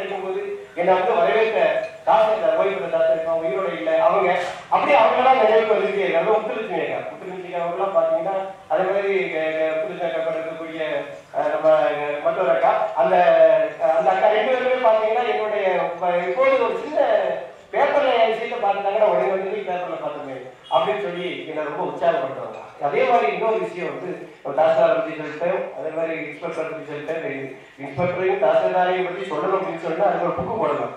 கிடைக்கும் போது என்னை வந்து வரவேற்ற தாசில்தார் ஓய்வு தாசில்தார் அவங்க உயிரோட இல்லை அவங்க அப்படியே அவங்கெல்லாம் நினைவுக்கு வந்துட்டே இருக்காங்க. முத்துலட்சுமி அக்கா முத்துலட்சுமி அவங்கெல்லாம் பார்த்தீங்கன்னா அதே மாதிரி முத்துலட்சுமி அக்கா இருக்கக்கூடிய நம்ம மற்றொரு அக்கா அந்த அந்த அக்கா ரெண்டு பேருமே பார்த்தீங்கன்னா என்னுடைய இப்போது ஒரு சின்ன பேப்பர்ல விஷயத்தை பார்த்துட்டாங்கன்னா உடனே வந்து பேப்பர்ல பார்த்துமே அப்படின்னு சொல்லி என்னை ரொம்ப உற்சாகப்படுத்துவாங்க. அதே மாதிரி இன்னொரு விஷயம் வந்து தாசில்தாரை பற்றி சொல்லிட்டேன், அதே மாதிரி இன்ஸ்பெக்டரை பற்றி சொல்லிட்டேன். இன்ஸ்பெக்டரையும் தாசில்தாரையும் பற்றி சொல்லணும் அப்படின்னு சொன்னா அதுக்கு ஒரு புக்கு போடணும்.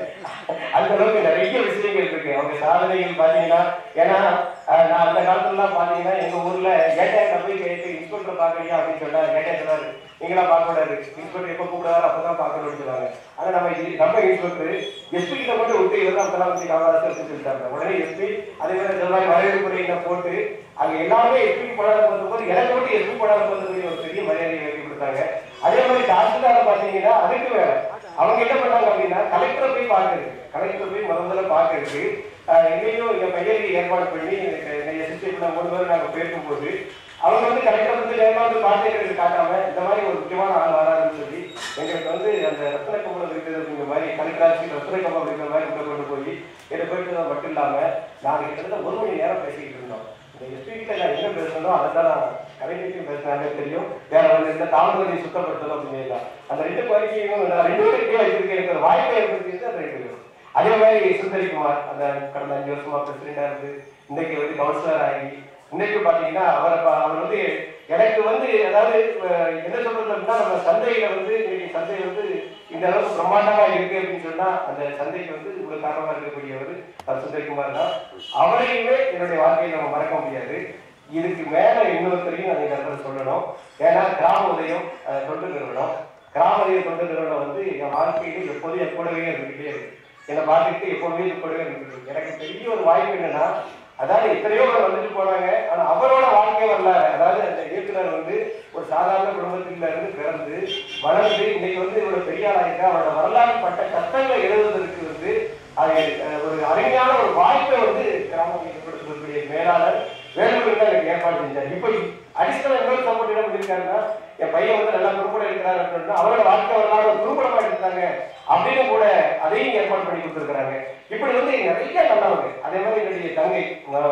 அந்த அளவுக்கு நிறைய விஷயங்கள் இருக்கு அவங்க சாதனைகள் பார்த்தீங்கன்னா. ஏன்னா நான் அந்த காலத்துலலாம் பார்த்தீங்கன்னா எங்க ஊர்ல ஏட்டாயிட்ட போய் கேட்டு இன்ஸ்பெக்டர் பார்க்கலையா அப்படின்னு சொன்னா ஏட்டாயிட்டாரு நீங்களா பார்க்க கூடாது, இன்ஸ்பெக்டர் எப்போ கூப்பிடாரு அப்பதான் பார்க்கணும்னு சொல்லுவாங்க. ஆனா நம்ம நம்ம இன்ஸ்பெக்டர் எஸ்பி கிட்ட மட்டும் விட்டு இவர் அப்பதான் வந்து காமராஜர் சொல்லிட்டாங்க. உடனே எஸ்பி அதே மாதிரி இந்த மாதிரி வரவேற்புரையில போட்டு அங்க எல்லாமே எஸ்பி போடாத போது எனக்கு மட்டும் எஸ்பி போடாத போது ஒரு பெரிய மரியாதையை வைக்க கொடுத்தாங்க. அதே மாதிரி தாசில்தாரை பார்த்தீங்கன்னா அதுக்கு வேற அவங்க என்ன பண்ணாங்க அப்படின்னா கலெக்டரை போய் பார்க்கறது, கலெக்டர் போய் முதல் முதல்ல பார்க்கறது எங்கேயும் எங்க பையனுக்கு ஏற்பாடு பண்ணி எஸ்எஸ்டி மூணு பேர் நாங்க பேசும் போது அவங்க வந்து கலெக்டர் வந்து நேரமா வந்து பார்த்து காட்டாம இந்த மாதிரி ஒரு முக்கியமான ஆள் வராதுன்னு சொல்லி எங்களுக்கு வந்து அந்த ரத்தன கம்பளம் இருக்குது அப்படிங்கிற மாதிரி கலெக்டராட்சி ரத்தன கம்பளம் அப்படிங்கிற மாதிரி கொண்டு கொண்டு போய் என்னை போயிட்டு மட்டும் இல்லாம நாங்க கிட்டத்தட்ட ஒரு மணி நேரம் பேசிக்கிட்டு இருந்தோம். இந்த எஸ்பி கிட்ட நான் என்ன பேசணும் அதை தான் நான் கலைஞரையும் பேசினாலே தெரியும். வேற வந்து இந்த தாமதத்தை சுத்தப்படுத்தணும் அப்படின்னு அந்த ரெண்டு கோரிக்கையும் நான் ரெண்டு பேருக்கே வச்சிருக்கேன். எனக்கு ஒரு வாய்ப்பை ஏற்படுத்திட்டு அந்த ரெண்டு பேரும் அதே மாதிரி சுந்தரிக்குமார் அந்த கடந்த அஞ்சு வருஷமா பிரசிடண்டா இருந்து இன்னைக்கு வந்து கவுன்சிலர் ஆகி இன்னைக்கு பாத்தீங்கன்னா அவரை அவர் வந்து எனக்கு வந்து அதாவது என்ன சொல்றது அப்படின்னா நம்ம சந்தையில வந்து இன்னைக்கு சந்தை வந்து இந்த அளவுக்கு பிரம்மாண்டமா இருக்கு அப்படின்னு சொன்னா அந்த சந்தைக்கு வந்து இவ்வளவு காரணமா இருக்கக்கூடியவர் சுந்தரிக்குமார் தான். அவரையுமே என்னுடைய வாழ்க்கையை நம்ம மறக்க முடியாது. இதுக்கு மேல இன்னொருத்தரையும் நான் இந்த சொல்லணும். ஏன்னா கிராம உதயம் தொண்டு நிறுவனம் கிராம உதய தொண்டு நிறுவனம் வந்து என் வாழ்க்கையில எப்போதும் எப்போதவே இருந்துகிட்டே இருக்கு. என்னை பார்த்துட்டு எப்போதுமே எப்போதவே இருந்துட்டு எனக்கு பெரிய ஒரு வாய்ப்பு என்னன்னா அதாவது எத்தனையோ பேர் வந்துட்டு போனாங்க. ஆனா அவரோட வாழ்க்கை வரலாறு அதாவது அந்த இயக்குனர் வந்து ஒரு சாதாரண குடும்பத்தில இருந்து பிறந்து வளர்ந்து இன்னைக்கு வந்து இவரோட பெரிய ஆளாயிருக்க அவரோட வரலாறு பட்ட கஷ்டங்களை எழுதுவதற்கு வந்து அது ஒரு அருமையான ஒரு வாய்ப்பை வந்து கிராம கொடுக்கக்கூடிய மேலாளர் வேலூர் தான் எனக்கு ஏற்பாடு செஞ்சார். இப்ப அடிஷனல் இன்னொரு சப்போர்ட் என்ன பண்ணிருக்காருன்னா என் பையன் வந்து நல்லா குறுப்படம் இருக்கிறாரு அப்படின்னா அவரோட வாழ்க்கை வரலாறு ஒரு குறுப்படமா எடுத்தாங்க அப்படின்னு கூட அதையும் ஏற்பாடு பண்ணி கொடுத்துருக்காங்க. இப்படி வந்து நிறைய நல்லவங்க. அதே மாதிரி என்னுடைய தங்கை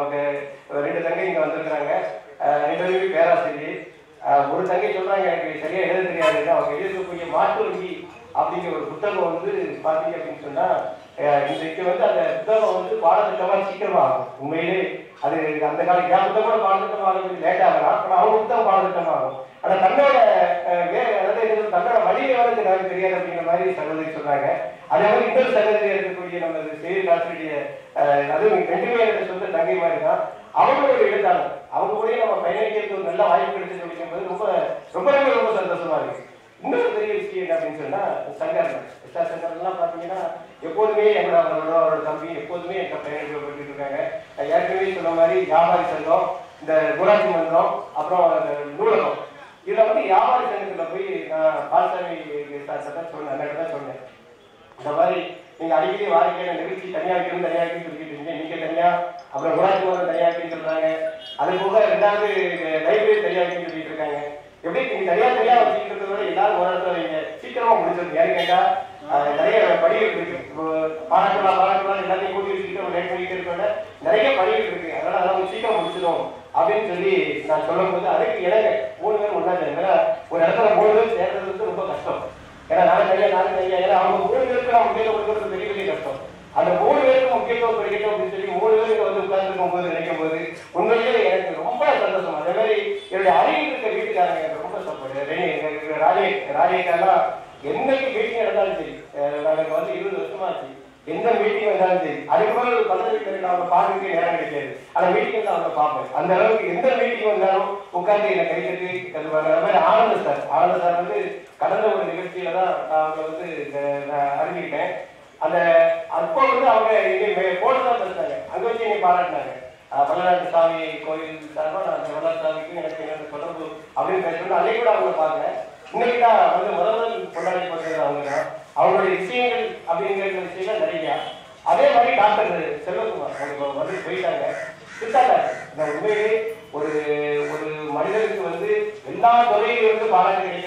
ரெண்டு தங்கை இங்க வந்திருக்கிறாங்க. ரெண்டு பேருமே பேராசிரியர். ஒரு தங்கை சொல்றாங்க எனக்கு சரியா எழுத தெரியாது அவங்க எழுதக்கூடிய மாற்று வங்கி அப்படிங்கிற ஒரு புத்தகம் வந்து பாத்தீங்க அப்படின்னு சொன்னா இன்றைக்கு வந்து அந்த புத்தகம் வந்து பாடத்திட்டமா சீக்கிரமா ஆகும். உண்மையிலே அது அந்த கால என் புத்தகம் பாடத்திட்டம் ஆகிறது லேட் ஆகலாம். ஆனா அவங்க புத்தகம் பாடத்திட்டம் ஆகும். ஆனா தன்னோட அதாவது தன்னோட வழியை வந்து எனக்கு தெரியாது அப்படிங்கிற மாதிரி சகோதரி சொல்றாங்க. அதே மாதிரி இன்னொரு சகோதரி இருக்கக்கூடிய நம்ம செய்தி ஆசிரிய அதுவும் ரெண்டுமே எனக்கு சொந்த தங்கை மாதிரி தான். அவங்களும் ஒரு எழுத்தாளர். அவங்க கூட நம்ம பயணிக்கிறது ஒரு நல்ல வாய்ப்பு கிடைச்சது அப்படிங்கும்போது ரொம்ப ரொம்ப ரொம்ப ரொம்ப சந்தோஷமா இருக்கு. இன்னொரு பெரிய விஷயம் என்ன அப்படின்னு சொன்னா சங்கர் எஸ்ஆர் சங்கர்லாம் பாத்தீங்கன்னா எப்போதுமே என்னோட அவரோட அவரோட தம்பி எப்போதுமே எங்க பயணிகள் போயிட்டு இருக்காங்க. ஏற்கனவே சொன்ன மாதிரி வியாபாரி சங்கம் இந்த ஊராட்சி மன்றம் அப்புறம் நூலகம் இதுல வந்து வியாபாரி சங்கத்துல போய் நான் பால்சாமி சொன்னேன் அந்த இடத்துல சொன்னேன் இந்த மாதிரி நீங்க அடிக்கடி வாழ்க்கையில நிகழ்ச்சி தனியா வைக்கணும் தனியா வைக்கணும்னு சொல்லிட்டு இருக்கீங்க. நீங்க தனியா அப்புறம் ஊராட்சி மன்றம் தனியா வைக்கணும்னு சொல்றாங்க. அது போக ரெண்டாவது லைப்ரரி தனியா வைக்கணும்னு சொல்லிட்டு இருக்காங்க. எப்படி நீங்க தனியா தனியா வச்சுக்கிறத விட எல்லாரும் ஒரு இடத்துல வைங்க சீக்கிரமா முடிச்சிருக்கு. ஏன்னு கேட்டா நிறைய பணிகள் இருக்கு. பாராட்டலாம் பாராட்டலாம் எல்லாத்தையும் கூட்டி வச்சுக்கிட்டு லேட் பண்ணிக்கிட்டு இருக்க நிறைய பணிகள் இருக்கு. அதனால அதெல்லாம் சீக்கிரம் முடிச்சிடும் அப்படின்னு சொல்லி நான் சொல்லும் போது அதுக்கு எனக்கு மூணு பேர் ஒன்னா ஏன்னா ஒரு இடத்துல மூணு பேர் சேர்றது வந்து ரொம்ப கஷ்டம். ஏன்னா நாலு தனியா நாலு தனியா ஏன்னா அவங்க மூணு பேருக்கு நான் முக்கியத்துவம் கொடுக்கறது பெரிய பெரிய கஷ்டம். அந்த மூணு பேருக்கு முக்கியத்துவம் கிடைக்கட்டும் அப்படின்னு சொல்லி மூணு பேருக்கு வந்து உட்கார்ந்துருக்கும் போது நினைக்கும் போது உண்மையிலே எனக்கு ரொம்ப சந்தோஷம். அதே மாதிரி என்னுடைய அருகில் இருக்க வீட்டுக்காரங்க எனக்கு ரொம்ப சப்போர்ட். ராஜே ராஜேக்கெல்லாம் என்னைக்கு மீட்டிங் நடந்தாலும் சரி நாங்கள் வந்து இருபது வருஷமா ஆச்சு எந்த மீட்டிங் வந்தாலும் சரி அதுக்கு மேலே ஒரு பதவி தெரியும் அவங்க பார்க்கறதுக்கு நேரம் கிடைக்காது. அந்த மீட்டிங் தான் அவங்க பார்ப்பேன். அந்த அளவுக்கு எந்த மீட்டிங் வந்தாலும் உட்கார்ந்து என்னை கை கட்டி கற்றுப்பாங்க. அது மாதிரி ஆனந்த சார் ஆனந்த சார் வந்து கடந்த ஒரு நிகழ்ச்சியில தான் நான் அவங்க வந்து அறிஞ்சிக்கிட்டேன். அந்த அப்போ வந்து அவங்க எங்க போட்டு தான் பேசினாங்க. அங்க வச்சு என்னை பாராட்டினாங்க. வல்லநாட்டு சாமி கோயில் சார்பா நான் அந்த வல்லநாட்டு சாமிக்கும் எனக்கு என்ன தொடர்பு அப்படின்னு பேசணும். அன்னைக்கு கூட அவங்களை பார்க்க இன்னைக்கு தான் வந்து முதல் கொண்டாடி போட்டது அவங்க தான். அவங்களுடைய விஷயங்கள் அப்படிங்கிற விஷயங்கள் நிறைய. அதே மாதிரி டாக்டர் செல்வகுமார் அவங்க வந்து போயிட்டாங்க. சித்தாட்டார் இந்த உண்மையிலே ஒரு ஒரு மனிதனுக்கு வந்து எல்லா துறையிலிருந்து பாராட்டு கிடைக்கிறது அப்படின்னு சொன்னா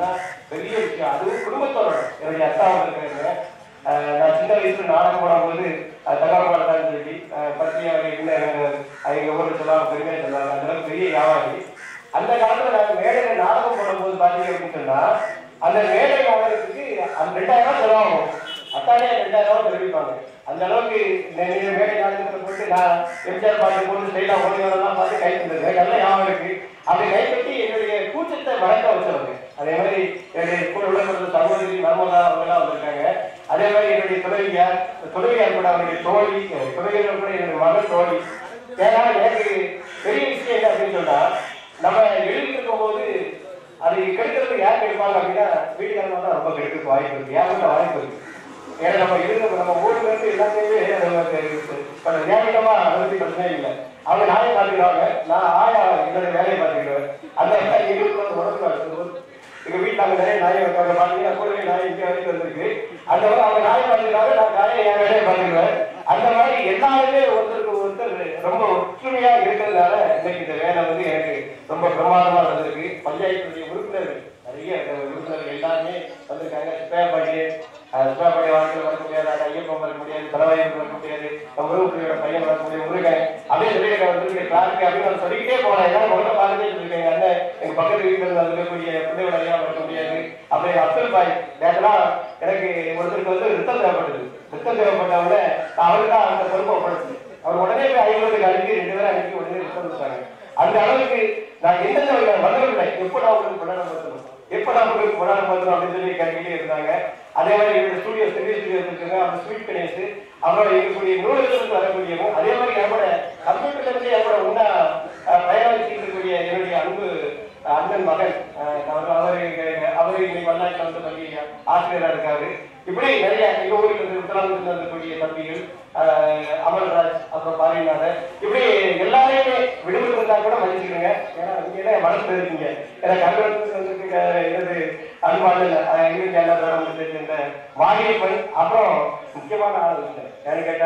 அப்படின்னா பெரிய விஷயம். அதுவும் குடும்பத்தோட என்னுடைய அத்தாவும் இருக்காங்க. நான் சின்ன வயசுல நாடகம் போடும்போது தகவல் பாடத்தான்னு சொல்லி பற்றி அவர் என்ன எங்க ஊருக்கு சொல்லுவாங்க, பெருமையை சொல்லுவாங்க. அந்த அளவுக்கு பெரிய வியாபாரி. அந்த காலத்துல நாங்கள் மேடையில நாடகம் போடும்போது பார்த்தீங்க அப்படின்னு சொன்னா அந்த மேடை நாடகத்துக்கு அந்த ரெண்டாயிரம் ரூபாய் செலவாகும். அத்தானே ரெண்டாயிரம் ரூபாய் தெரிவிப்பாங்க. அந்த அளவுக்கு மேடை நாடகத்தை போட்டு நான் எம்ஜிஆர் பாட்டு போட்டு ஸ்டைலா ஓடிவரெல்லாம் பார்த்து கை தந்துருக்கேன். நல்ல ஞாபகம் இருக்கு. அப்படி கை கட்டி என்னுடைய கூச்சத்தை வளர்க்க வச்சவங்க. அதே மாதிரி என்னுடைய கூட உள்ள சகோதரி நர்மதா அவங்கெல்லாம் வந்திருக்காங்க. அதே மாதிரி என்னுடைய துணைவியார் துணைவியார் கூட அவருடைய தோழி துணைவியார் கூட என்னுடைய மகள் தோழி. ஏன்னா எனக்கு பெரிய விஷயம் என்ன அப்படின்னு சொன்னா நம்ம எழுதி இருக்கும் போது அது கெடுக்கிறதுக்கு யார் கெடுப்பாங்க அப்படின்னா வீட்டுக்காரமா தான் ரொம்ப கெடுக்கிறதுக்கு வாய்ப்பு இருக்கு. யாருக்கு வாய்ப்பு இருக்கு. ஏன்னா நம்ம இருந்த நம்ம ஊர்ல இருந்து எல்லாத்தையுமே நமக்கு நியாயமா அதை பத்தி பிரச்சனை இல்லை. அவங்க நாயை பார்த்துக்கிறாங்க, நான் ஆயா என்னோட வேலையை பார்த்துக்கிடுவேன். அந்த எங்களுக்கு உடம்பு எங்க வீட்டுல அங்க நிறைய நாயை வைக்காங்க. பாத்தீங்கன்னா கூடவே நாய் இங்கே வரைக்கும் வந்திருக்கு. அந்த மாதிரி அவங்க நாயை பார்த்துக்கிறாங்க, நான் நாயை என் வேலையை பார்த்துக்குவேன். அந்த மாதிரி எல்லாருமே ஒருத்தருக்கு ஒருத்தர் ரொம்ப ஒற்றுமையா இருக்கிறதுனால இன்னைக்கு இந்த வேலை வந்து எனக்கு ரொம்ப பிரமாதமா நடந்திருக்கு. பஞ்சாயத்துடைய உறுப்பினர்கள் நிறைய உறுப்பினர்கள் எல்லாருமே வந்திருக்காங்க. சுப்பையாபாட்டி சுப்பையாபாட்டி வாழ்க்கையில் வளர்க்க முடியாது, அது ஐயப்பன் வளர்க்க முடியாது, தலைவாயம் வளர்க்க முடியாது, நம்ம உருவப்பிள்ளையோட பையன் வளர்க்க முடியாது, முருகன் அப்படியே சொல்லியிருக்க வந்துருக்க கிளாருக்கு அப்படின்னு நான் சொல்லிக்கிட்டே போனேன். ஏன்னா முதல்ல பார்த்துட்டே சொல்லியிருக்கேன். அண்ணன் எங்க பக்கத்து வீட்டில் இருக்கக்கூடிய பிள்ளையோட ஐயா வளர்க்க முடியாது. அப்படி அப்துல் பாய் நேரலாம் எனக்கு ஒருத்தருக்கு வந்து ரித்தம் தேவைப்பட்டது. ரித்தம் தேவைப்பட்டவங்க அவருக்கு தான் அந்த பொறுப்பை ஒப்படைச்சு அவர் உடனே போய் ஐம்பதுக்கு அனுப்பி ரெண்டு பேரும் அனுப்பி உடனே ரித்தம் கொடுத்தாங்க. அந்த அளவுக்கு நான் எந்த வந்தவில்லை. எப்போ நான் உங்களுக்கு கொண்டாட பார்த்தோம் எப்போ நான் உங்களுக்கு கொண்டாட பார்த்தோம் அப்படின்னு சொல்லி கேட்டுக்கிட்டே இருந்தாங்க. அதே மாதிரி என்னோட ஸ்டூடியோ சென்னை ஸ்டூடியோ இருக்காங்க. அவங்க ஸ்வீட் கணேஷ் அப்புறம் இருக்கக்கூடிய நூலகத்திலிருந்து வரக்கூடியவங்க. அதே மாதிரி என்னோட கம்ப்யூட்டர்ல இருந்து என்னோட உண்டா பயணம் இருக்கக்கூடிய என்னுடைய அன்பு அண்ணன் மகன் அவரு அவரு இன்னைக்கு வல்லாட்சி வந்து பள்ளி ஆசிரியராக இருக்காரு. இப்படி நிறைய எங்க ஊருக்கு இருந்து உத்தரவாதத்தில் இருக்கக்கூடிய தம்பிகள் அமல்ராஜ் அப்புறம் பாரிநாதர் இப்படி எல்லாரையுமே விடுபட்டு இருந்தா கூட மதிச்சுக்கிறேங்க. ஏன்னா நீங்க மனசுல இருக்கீங்க. ஏன்னா கல்வெட்டு வந்து எனது அன்பான இங்கிலீஷ் சேர்ந்த வாகியப்பன் அப்புறம் முக்கியமான ஆள் இல்லை. ஏன்னு கேட்டா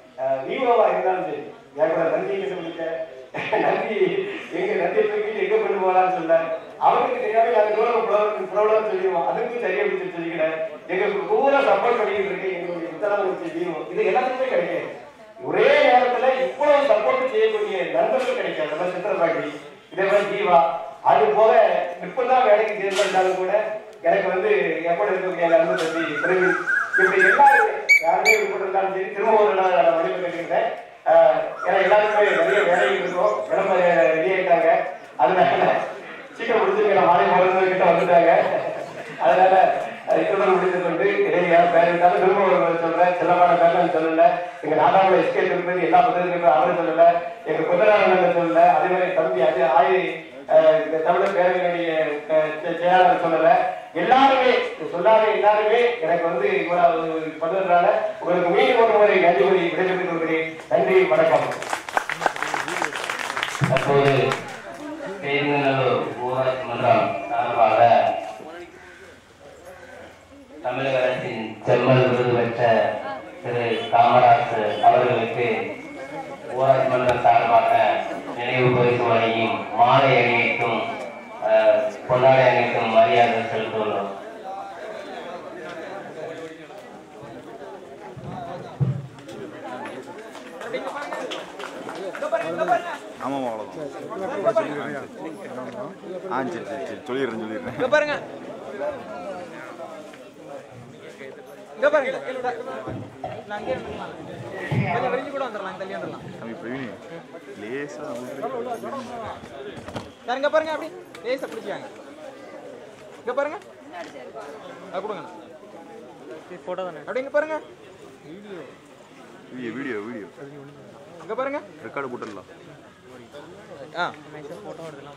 வீவோவா இருந்தாலும் சரி என் கூட நன்றி சொல்லிக்க நன்றி எங்க நன்றியை தூக்கிட்டு எங்க கொண்டு போகலான்னு சொல்ல அவருக்கு தெரியாம நாங்க தூரம் புலவரம் சொல்லிடுவோம். அதுக்கும் சரியா பிடிச்சி சொல்லிக்கிறேன். எங்களுக்கு பூரா சப்போர்ட் பண்ணிட்டு இருக்கு எங்களுடைய உத்தரவு வீவோ. இது எல்லாத்துக்குமே கிடைக்காது. ஒரே நேரத்துல இவ்வளவு சப்போர்ட் செய்யக்கூடிய நண்பர்கள் கிடைக்காது. நம்ம சித்திரபாட்டி இதே மாதிரி ஜீவா அது போக இப்பதான் வேலைக்கு சேர்ந்தாலும் கூட எனக்கு வந்து எப்போ இருக்கக்கூடிய அன்பு தம்பி பிரவீன் இப்படி எல்லாருமே யாருமே இப்படி இருந்தாலும் சரி திரும்ப ஒரு நாள் நான் மதிப்பு கட்டிக்கிறேன். ஏன்னா எல்லாருமே நிறைய வேலைகள் இருக்கும். இடம் ரெடி ஆயிட்டாங்க. அதனால சீக்கிரம் முடிச்சுங்க. மாலை மருந்து கிட்ட வந்துட்டாங்க. அதனால இத்துடன் முடித்து கொண்டு இடையே பேர் இருந்தாலும் திரும்ப ஒரு சொல்றேன். செல்லமான பேர்லாம் சொல்லல. எங்க நாடாள எஸ்கே திருப்பதி எல்லா பத்திரிகைகளும் அவரும் சொல்லல. எங்க குதிராளன் சொல்லல. அதே மாதிரி தம்பி அது ஆயி தமிழர் பேரவையினுடைய செயலாளர் சொல்லல. எல்லாருமே சொல்லாத எல்லாருமே எனக்கு வந்து இவ்வளவு பண்ணுறதுனால உங்களுக்கு மீண்டும் ஒரு முறை நன்றி கூறி விடைபெற்றுக் கொள்கிறேன். நன்றி, வணக்கம். தற்போது பேருநல்லூர் ஊராட்சி மன்றம் சார்பாக தமிழக அரசின் செம்மல் விருது பெற்ற திரு காமராஜ் அவர்களுக்கு ஊராட்சி மன்றம் சார்பாக நினைவு பரிசு வழங்கியும் மாலை அணிவிக்கும் பொன்னாடை அணிவிக்கும் மரியாதை செலுத்துள்ளோம். ஆமாம் அவ்வளோதான். ஆ சரி சரி சரி சொல்லிடுறேன் சொல்லிடுறேன். பாருங்க இங்க பாருங்க கொஞ்சம் வெளியே கூட வந்துடலாம். தள்ளி வந்துடலாம். தம்பி பிரவீன் லேசா சார் இங்க பாருங்க. அப்படி லேசா பிடிச்சாங்க. இங்க பாருங்க. அது கொடுங்க. போட்டோ தானே. அப்படி இங்க பாருங்க. வீடியோ வீடியோ வீடியோ வீடியோ இங்க பாருங்க. ரெக்கார்டு போட்டுடலாம். ஆ போட்டோ எடுக்கலாம்.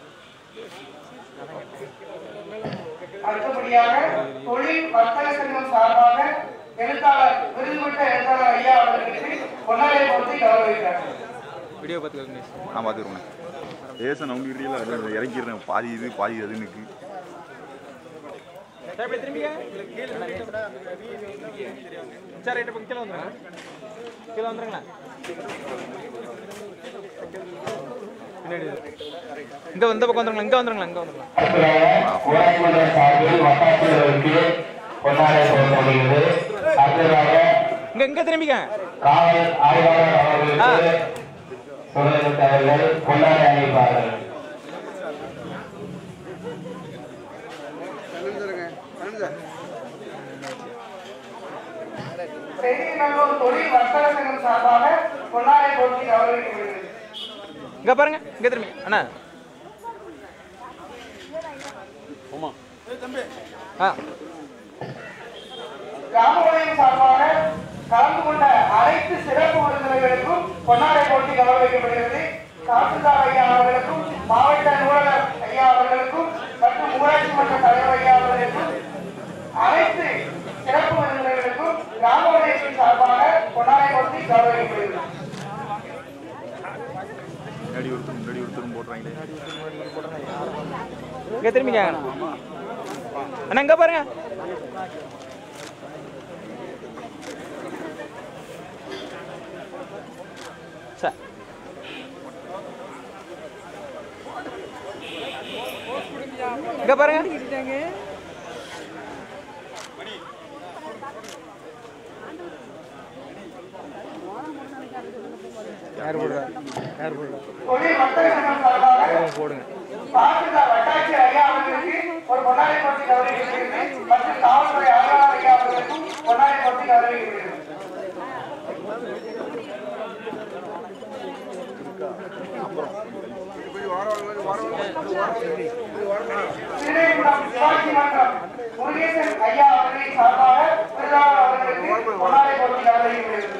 அடுத்தபடியாக தொழில் வர்த்தக சங்கம் சார்பாக எழுத்தாளர் விருது பெற்ற எழுத்தாளர் ஐயா அவர்களுக்கு பொன்னாடை போட்டு கௌரவிக்கிறார். வீடியோ பார்த்துக்கோங்க. நான் பார்த்துருவேன். லேசா நான் உங்களுக்கு இறங்கிடுறேன். பாதி இது பாதி அது எனக்கு திரும்பிங்க. சார் ரைட்டு கீழே வந்துடுங்க. கீழே வந்துடுங்களா. இங்க வந்த பக்கம் வந்துருங்களா இங்க வந்துருங்களா இங்க வந்துருங்களா ஊராட்சி மன்ற சார்பில் வட்டாட்சியர்களுக்கு பொன்னாடை போடப்படுகிறது. அடுத்ததாக இங்க இங்க திரும்பிக்க காவல் ஆய்வாளர் அவர்களுக்கு சுடலிட்ட அவர்கள் பொன்னாடை அணிவிப்பார்கள். செய்திநல்லூர் தொழில் வர்த்தக சங்கம் சார்பாக பொன்னாடை போட்டி கௌரவிக்கப்படுகிறது. இங்க பாருங்க இங்க திரும்பி அண்ணா கிராம சார்பாக கலந்து கொண்ட அனைத்து சிறப்பு விருந்தினர்களுக்கும் பொன்னாடை போட்டி கௌரவிக்கப்படுகிறது. தாசில்தார் ஐயா அவர்களுக்கும் மாவட்ட நூலகர் ஐயா அவர்களுக்கும் மற்றும் ஊராட்சி மன்ற தலைவர் ஐயா அவர்களுக்கும் அனைத்து சிறப்பு விருந்தினர்களுக்கும் கிராம வலையத்தின் சார்பாக பொன்னாடை போட்டி கௌரவிக்கப்படுகிறது. முன்னாடி ஒருத்தர் முன்னாடி ஒருத்தரும் போடுறாங்க. இங்க திரும்பிங்க அண்ணா இங்க பாருங்க சார் இங்க பாருங்க யார் போடுறா யார் போடுறா தொழில் வர்த்தக சங்கம் சார்பாக போடுங்க தாசில்தார் வட்டாட்சியர் ஐயா அவர்களுக்கு ஒரு பொன்னாடை போட்டி கௌரவிக்கப்படுகிறது மற்றும் காவல்துறை ஆய்வாளர் ஐயா அவர்களுக்கும் பொன்னாடை போட்டி கௌரவிக்கப்படுகிறது. திருநெல்வேலி சிவாஜி மன்றம் முருகேசன் ஐயா அவர்களின் சார்பாக விருதாளர் அவர்களுக்கு பொன்னாடை போட்டி கௌரவிக்கப்படுகிறது.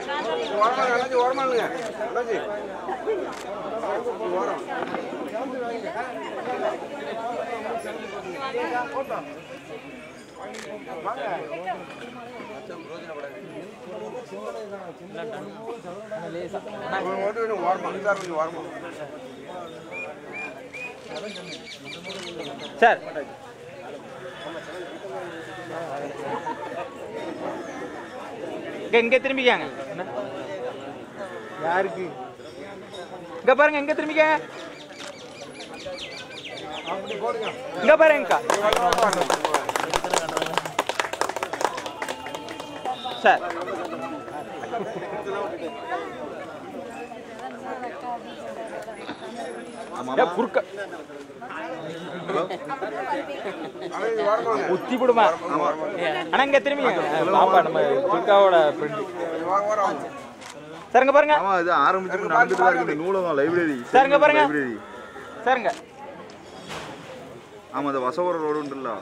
சார் இங்க திரும்பிக்காங்க யாருக்கு இங்க பாருங்க இங்க திரும்பிக்க இங்க பாருங்க சார் குறுக்க உத்தி போடுமா ஆனா இங்க திரும்பி பாப்பா நம்ம துர்காவோட ஃப்ரெண்ட் சாருங்க பாருங்க ஆமா இது ஆரம்பிச்சு நடந்துட்டு தான் இருக்கு நூலகம் லைப்ரரி சாருங்க பாருங்க லைப்ரரி சாருங்க ஆமா அந்த வசவர ரோடு உண்டுல்ல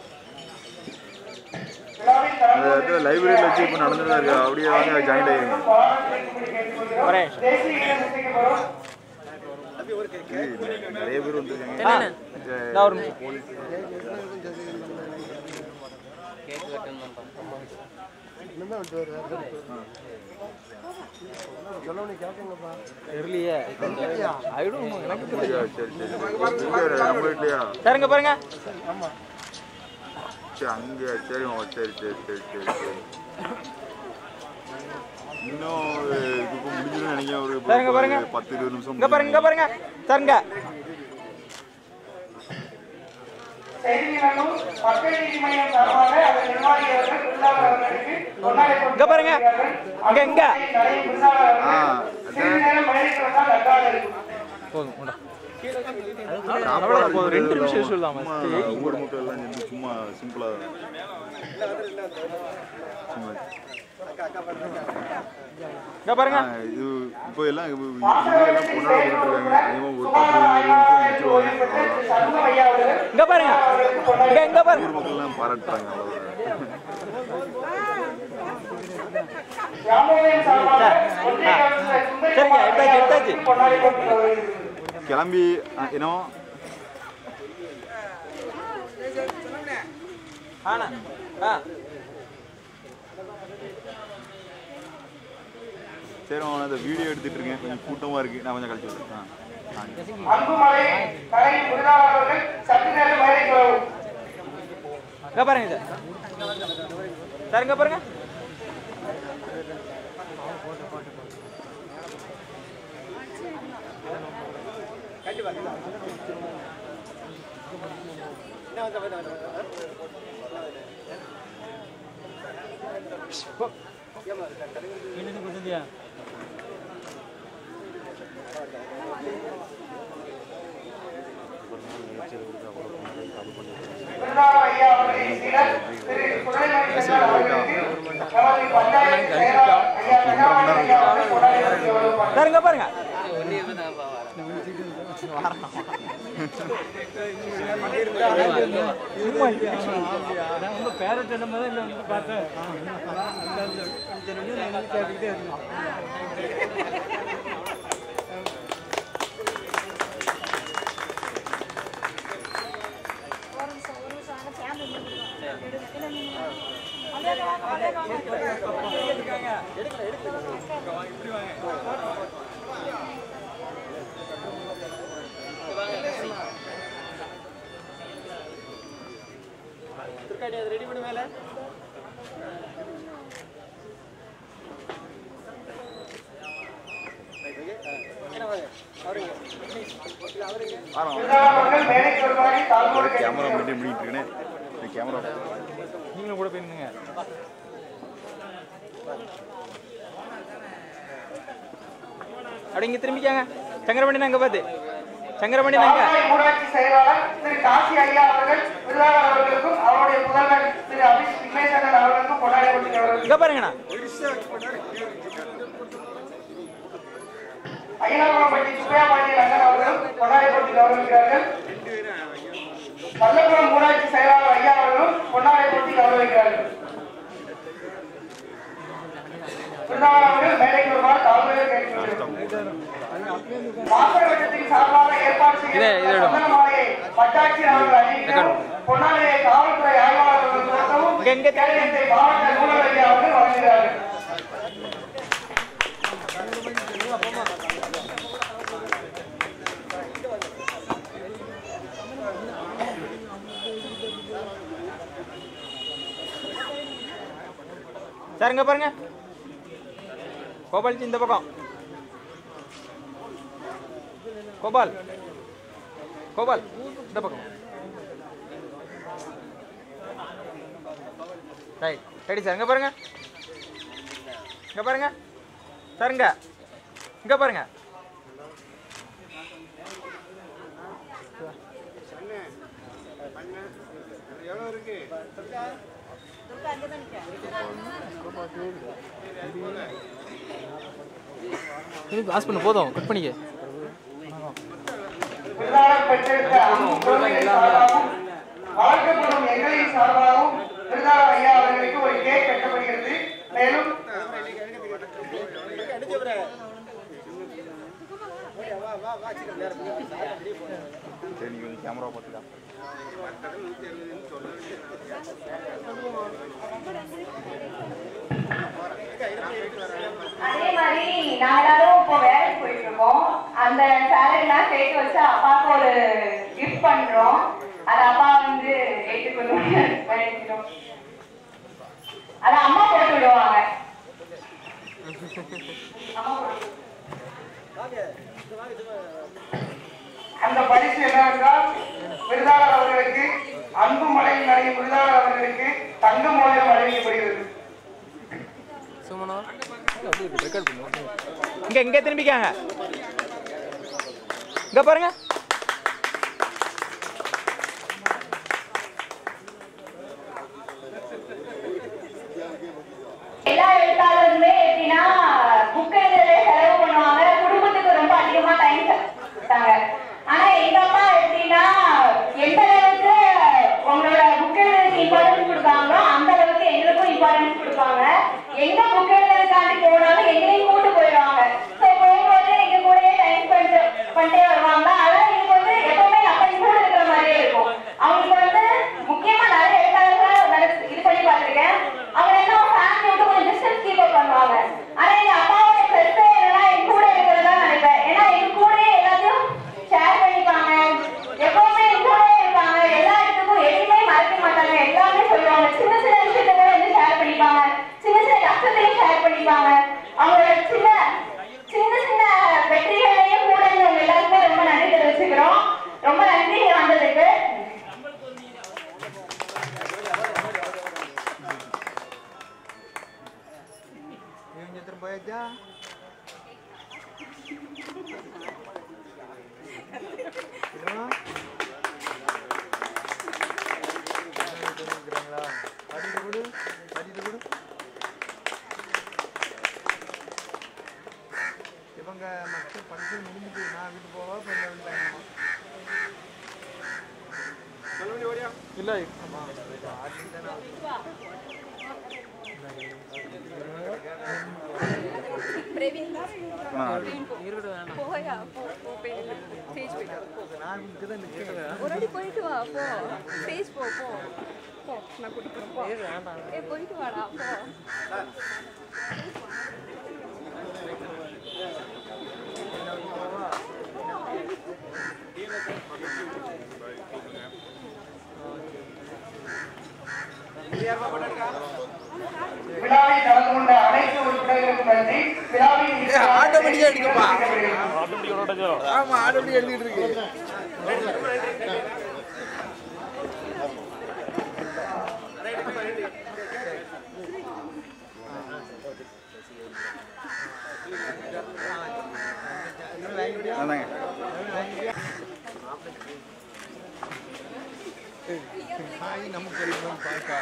அந்த இடத்துல லைப்ரரியில வச்சு இப்போ நடந்துட்டு தான் இருக்கு அப்படியே வாங்க ஜாயின் ஆகிருங்க நிறைய பேர் வந்துருக்காங்க போலீஸ் தெரியலையே சரிங்க பாருங்க அங்கே சரி சரி சரி சரி சரி சரி இன்னும் இப்போ முடிஞ்சிடும் நினைக்கிறேன் ஒரு பத்து இருபது நிமிஷம் இங்க பாருங்க இங்க பாருங்க சரிங்க இங்க பாருங்க இங்க எங்க ரெண்டு நிமிஷம் சொல்லலாமா ஊர் மக்கள் எல்லாம் சேர்ந்து சும்மா சிம்பிளா இங்க பாருங்க இது இப்போ எல்லாம் இதெல்லாம் கொண்டாடிட்டு இருக்காங்க ஒரு பத்து இங்க பாருங்க இங்க எங்க பாருங்க ஊர் மக்கள் எல்லாம் பாராட்டுறாங்க சரிங்க எடுத்தாச்சு எடுத்தாச்சு கிளம்பி என்ன ஆனா ஆ சரி அவன் அந்த வீடியோ எடுத்துட்டு இருக்கேன் கொஞ்சம் கூட்டமா இருக்கு நான் கொஞ்சம் கழிச்சு விடுறேன் இங்க பாருங்க சார் இங்க பாருங்க ஐயா அவர்களின் சீடர் திரு சுடலைமணி செல்வன் அவர்களுக்கு நமது பஞ்சாயத்து செயலாளர் ஐயா தங்கமணி ஐயா அவர்கள் கொண்டாடி பாருங்க பேரட் என்ன வந்து பார்த்தேன் ரெடி பண்ணு மேல கேமரா மெயின்டைன் பண்ணிட்டு இருக்கேன் கேமரா நீங்களும் கூட போயிருந்தீங்க அப்படி இங்க திரும்பிக்காங்க சங்கரமணி அங்க பார்த்து சங்கரமணி நாங்க ஊராட்சி செயலாளர் திரு காசி ஐயா அவர்கள் விருதாளர் அவர்களுக்கும் அவருடைய புதல்வர் திரு அபிஷ் விக்னேஸ்வரன் அவர்களுக்கும் கொண்டாடி கொடுக்கிறார்கள். இங்க பாருங்கண்ணா ஐயனாபுரம்பட்டி சுப்பையா பாண்டிய ரங்கன் அவர்களும் கொண்டாடி கொடுத்து கௌரவிக்கிறார்கள். பல்லப்புரம் ஊராட்சி செயலாளர் ஐயா அவர்களும் கொண்டாடி கொடுத்து கௌரவிக்கிறார்கள். விருதாளர் அவர்கள் மேடைக்கு வருமாறு தாழ்மையை கேட்கிறார்கள். மாஸ்டர் வட்டத்தின் சார்பாக ஏற்பாடு செய்யப்பட்ட சந்தன மாலையை வட்டாட்சியர் அவர்கள் அணிவிக்கவும் பொன்னாலையை காவல்துறை ஆய்வாளர்கள் கொடுக்கவும் கேடயத்தை மாவட்ட நூலகர் ஐயா அவர்கள் வழங்குகிறார்கள். சார் இங்க பாருங்க கோபால் இந்த பக்கம் கோபால் கோபால் இந்த பக்கம் ரைட் ரெடி சார் இங்க பாருங்க இங்க பாருங்க சார் இங்க இங்க பாருங்க எவ்வளவு இருக்கு பாஸ் பண்ணு போதும் கட் பண்ணிக்க விருதாளர் பெற்றெடுத்த அன்பு குழந்தைகள் சார்பாகவும் வளர்க்கப்படும் எங்களின் சார்பாகவும் விருதாளர் ஐயா அவர்களுக்கு ஒரு கேக் கட்டப்படுகிறது. மேலும் சரி நீங்க கொஞ்சம் கேமரா பார்த்துக்கலாம் அதே மாதிரி நாங்க எல்லாரும் இப்போ வேலைக்கு போயிட்டு இருக்கோம். அந்த சேலரிலாம் சேர்த்து வச்சு அப்பாவுக்கு ஒரு கிஃப்ட் பண்றோம். அது அப்பா வந்து ஏற்றுக்கொள்ளும். அது அம்மா போட்டு விடுவாங்க. அந்த பரிசு என்னவென்றால் விருதாளர் அவர்களுக்கு அன்பு மலையில் நடையும் விருதாளர் அவர்களுக்கு தங்க மோதிரம் வழங்கப்படுகிறது. இங்க இங்க திரும்பிக்காங்க இங்க பாருங்க எல்லா எழுத்தாளருமே எப்படின்னா புக் எழுதுறதே செலவு பண்ணுவாங்க, குடும்பத்துக்கு ரொம்ப அதிகமா டைம் கொடுத்தாங்க. ஆனா எங்க அம்மா எப்படின்னா எந்த அளவுக்கு உங்களோட புக் எழுதுறதுக்கு இம்பார்ட்டன்ஸ் கொடுக்காங்களோ அந்த அளவுக்கு எங்களுக்கும் இம்பார்ட்டன்ஸ் கொடுப்பாங்க. எங்க புக் எழுதுறதுக்காண்டி போனாலும் எங்களையும் கூட்டு போயிடுவாங்க. ஸோ போகும்போது எங்க கூடயே டைம் பண்ணிட்டு பண்ணிட்டே வருவாங்க. ஆனா ராஜா இவங்க மற்ற ஃபங்க்ஷன் முடிஞ்சுட்டு நான் வீட்டு போவா இல்லை போயிட்டு வா போ ஸ்டேஜ் போ போ போ நான் கூட்டிட்டு போறேன் ஏ போயிட்டு வாடா போ விழாவில் கலந்து கொண்ட அனைத்து உறுப்பினர்களுக்கும் நன்றி. விழாவில் ஆட்டோமேட்டிக்கா எடுக்கப்பா ஆமா ஆட்டோமேட்டிக்கா எழுதிட்டு இருக்கு நமக்கு தெரியும் பாக்கா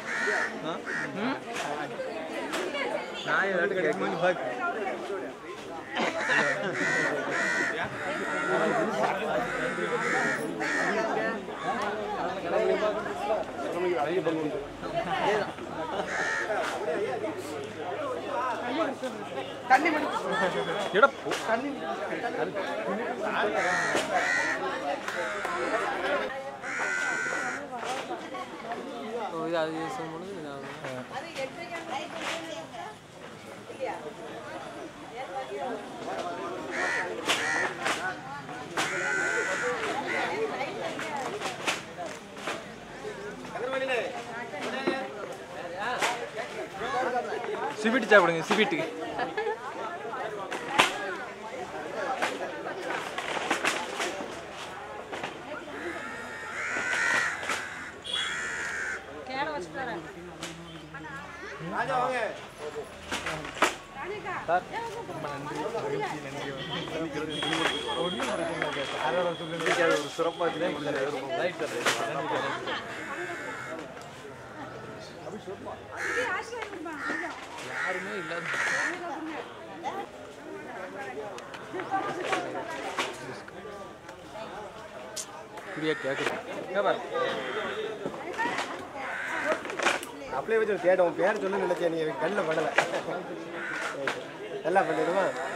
நான் ஏதாட்டு கிடைக்குமான்னு பாக்கு தண்ணி எடப்போ தண்ணி ஓ இது அது சொல்லும்போது சிபிட்டு சாப்பிடுங்க சிபிட்டு சார் ரொம்ப நன்றி மகிழ்ச்சி நன்றி ஒன்றும் பிரச்சனை இல்லை சார் அதோட சொல்லுங்க அது ஒரு சிறப்பாக ரைட் சார் நன்றி யாருமே இல்லாத புரியா கேட்குது அப்படியே வச்சு கேட்டோம் பேர் சொல்லு நினைச்சேன் நீ கண்ணில் பண்ணலை நல்லா பண்ணிடுமா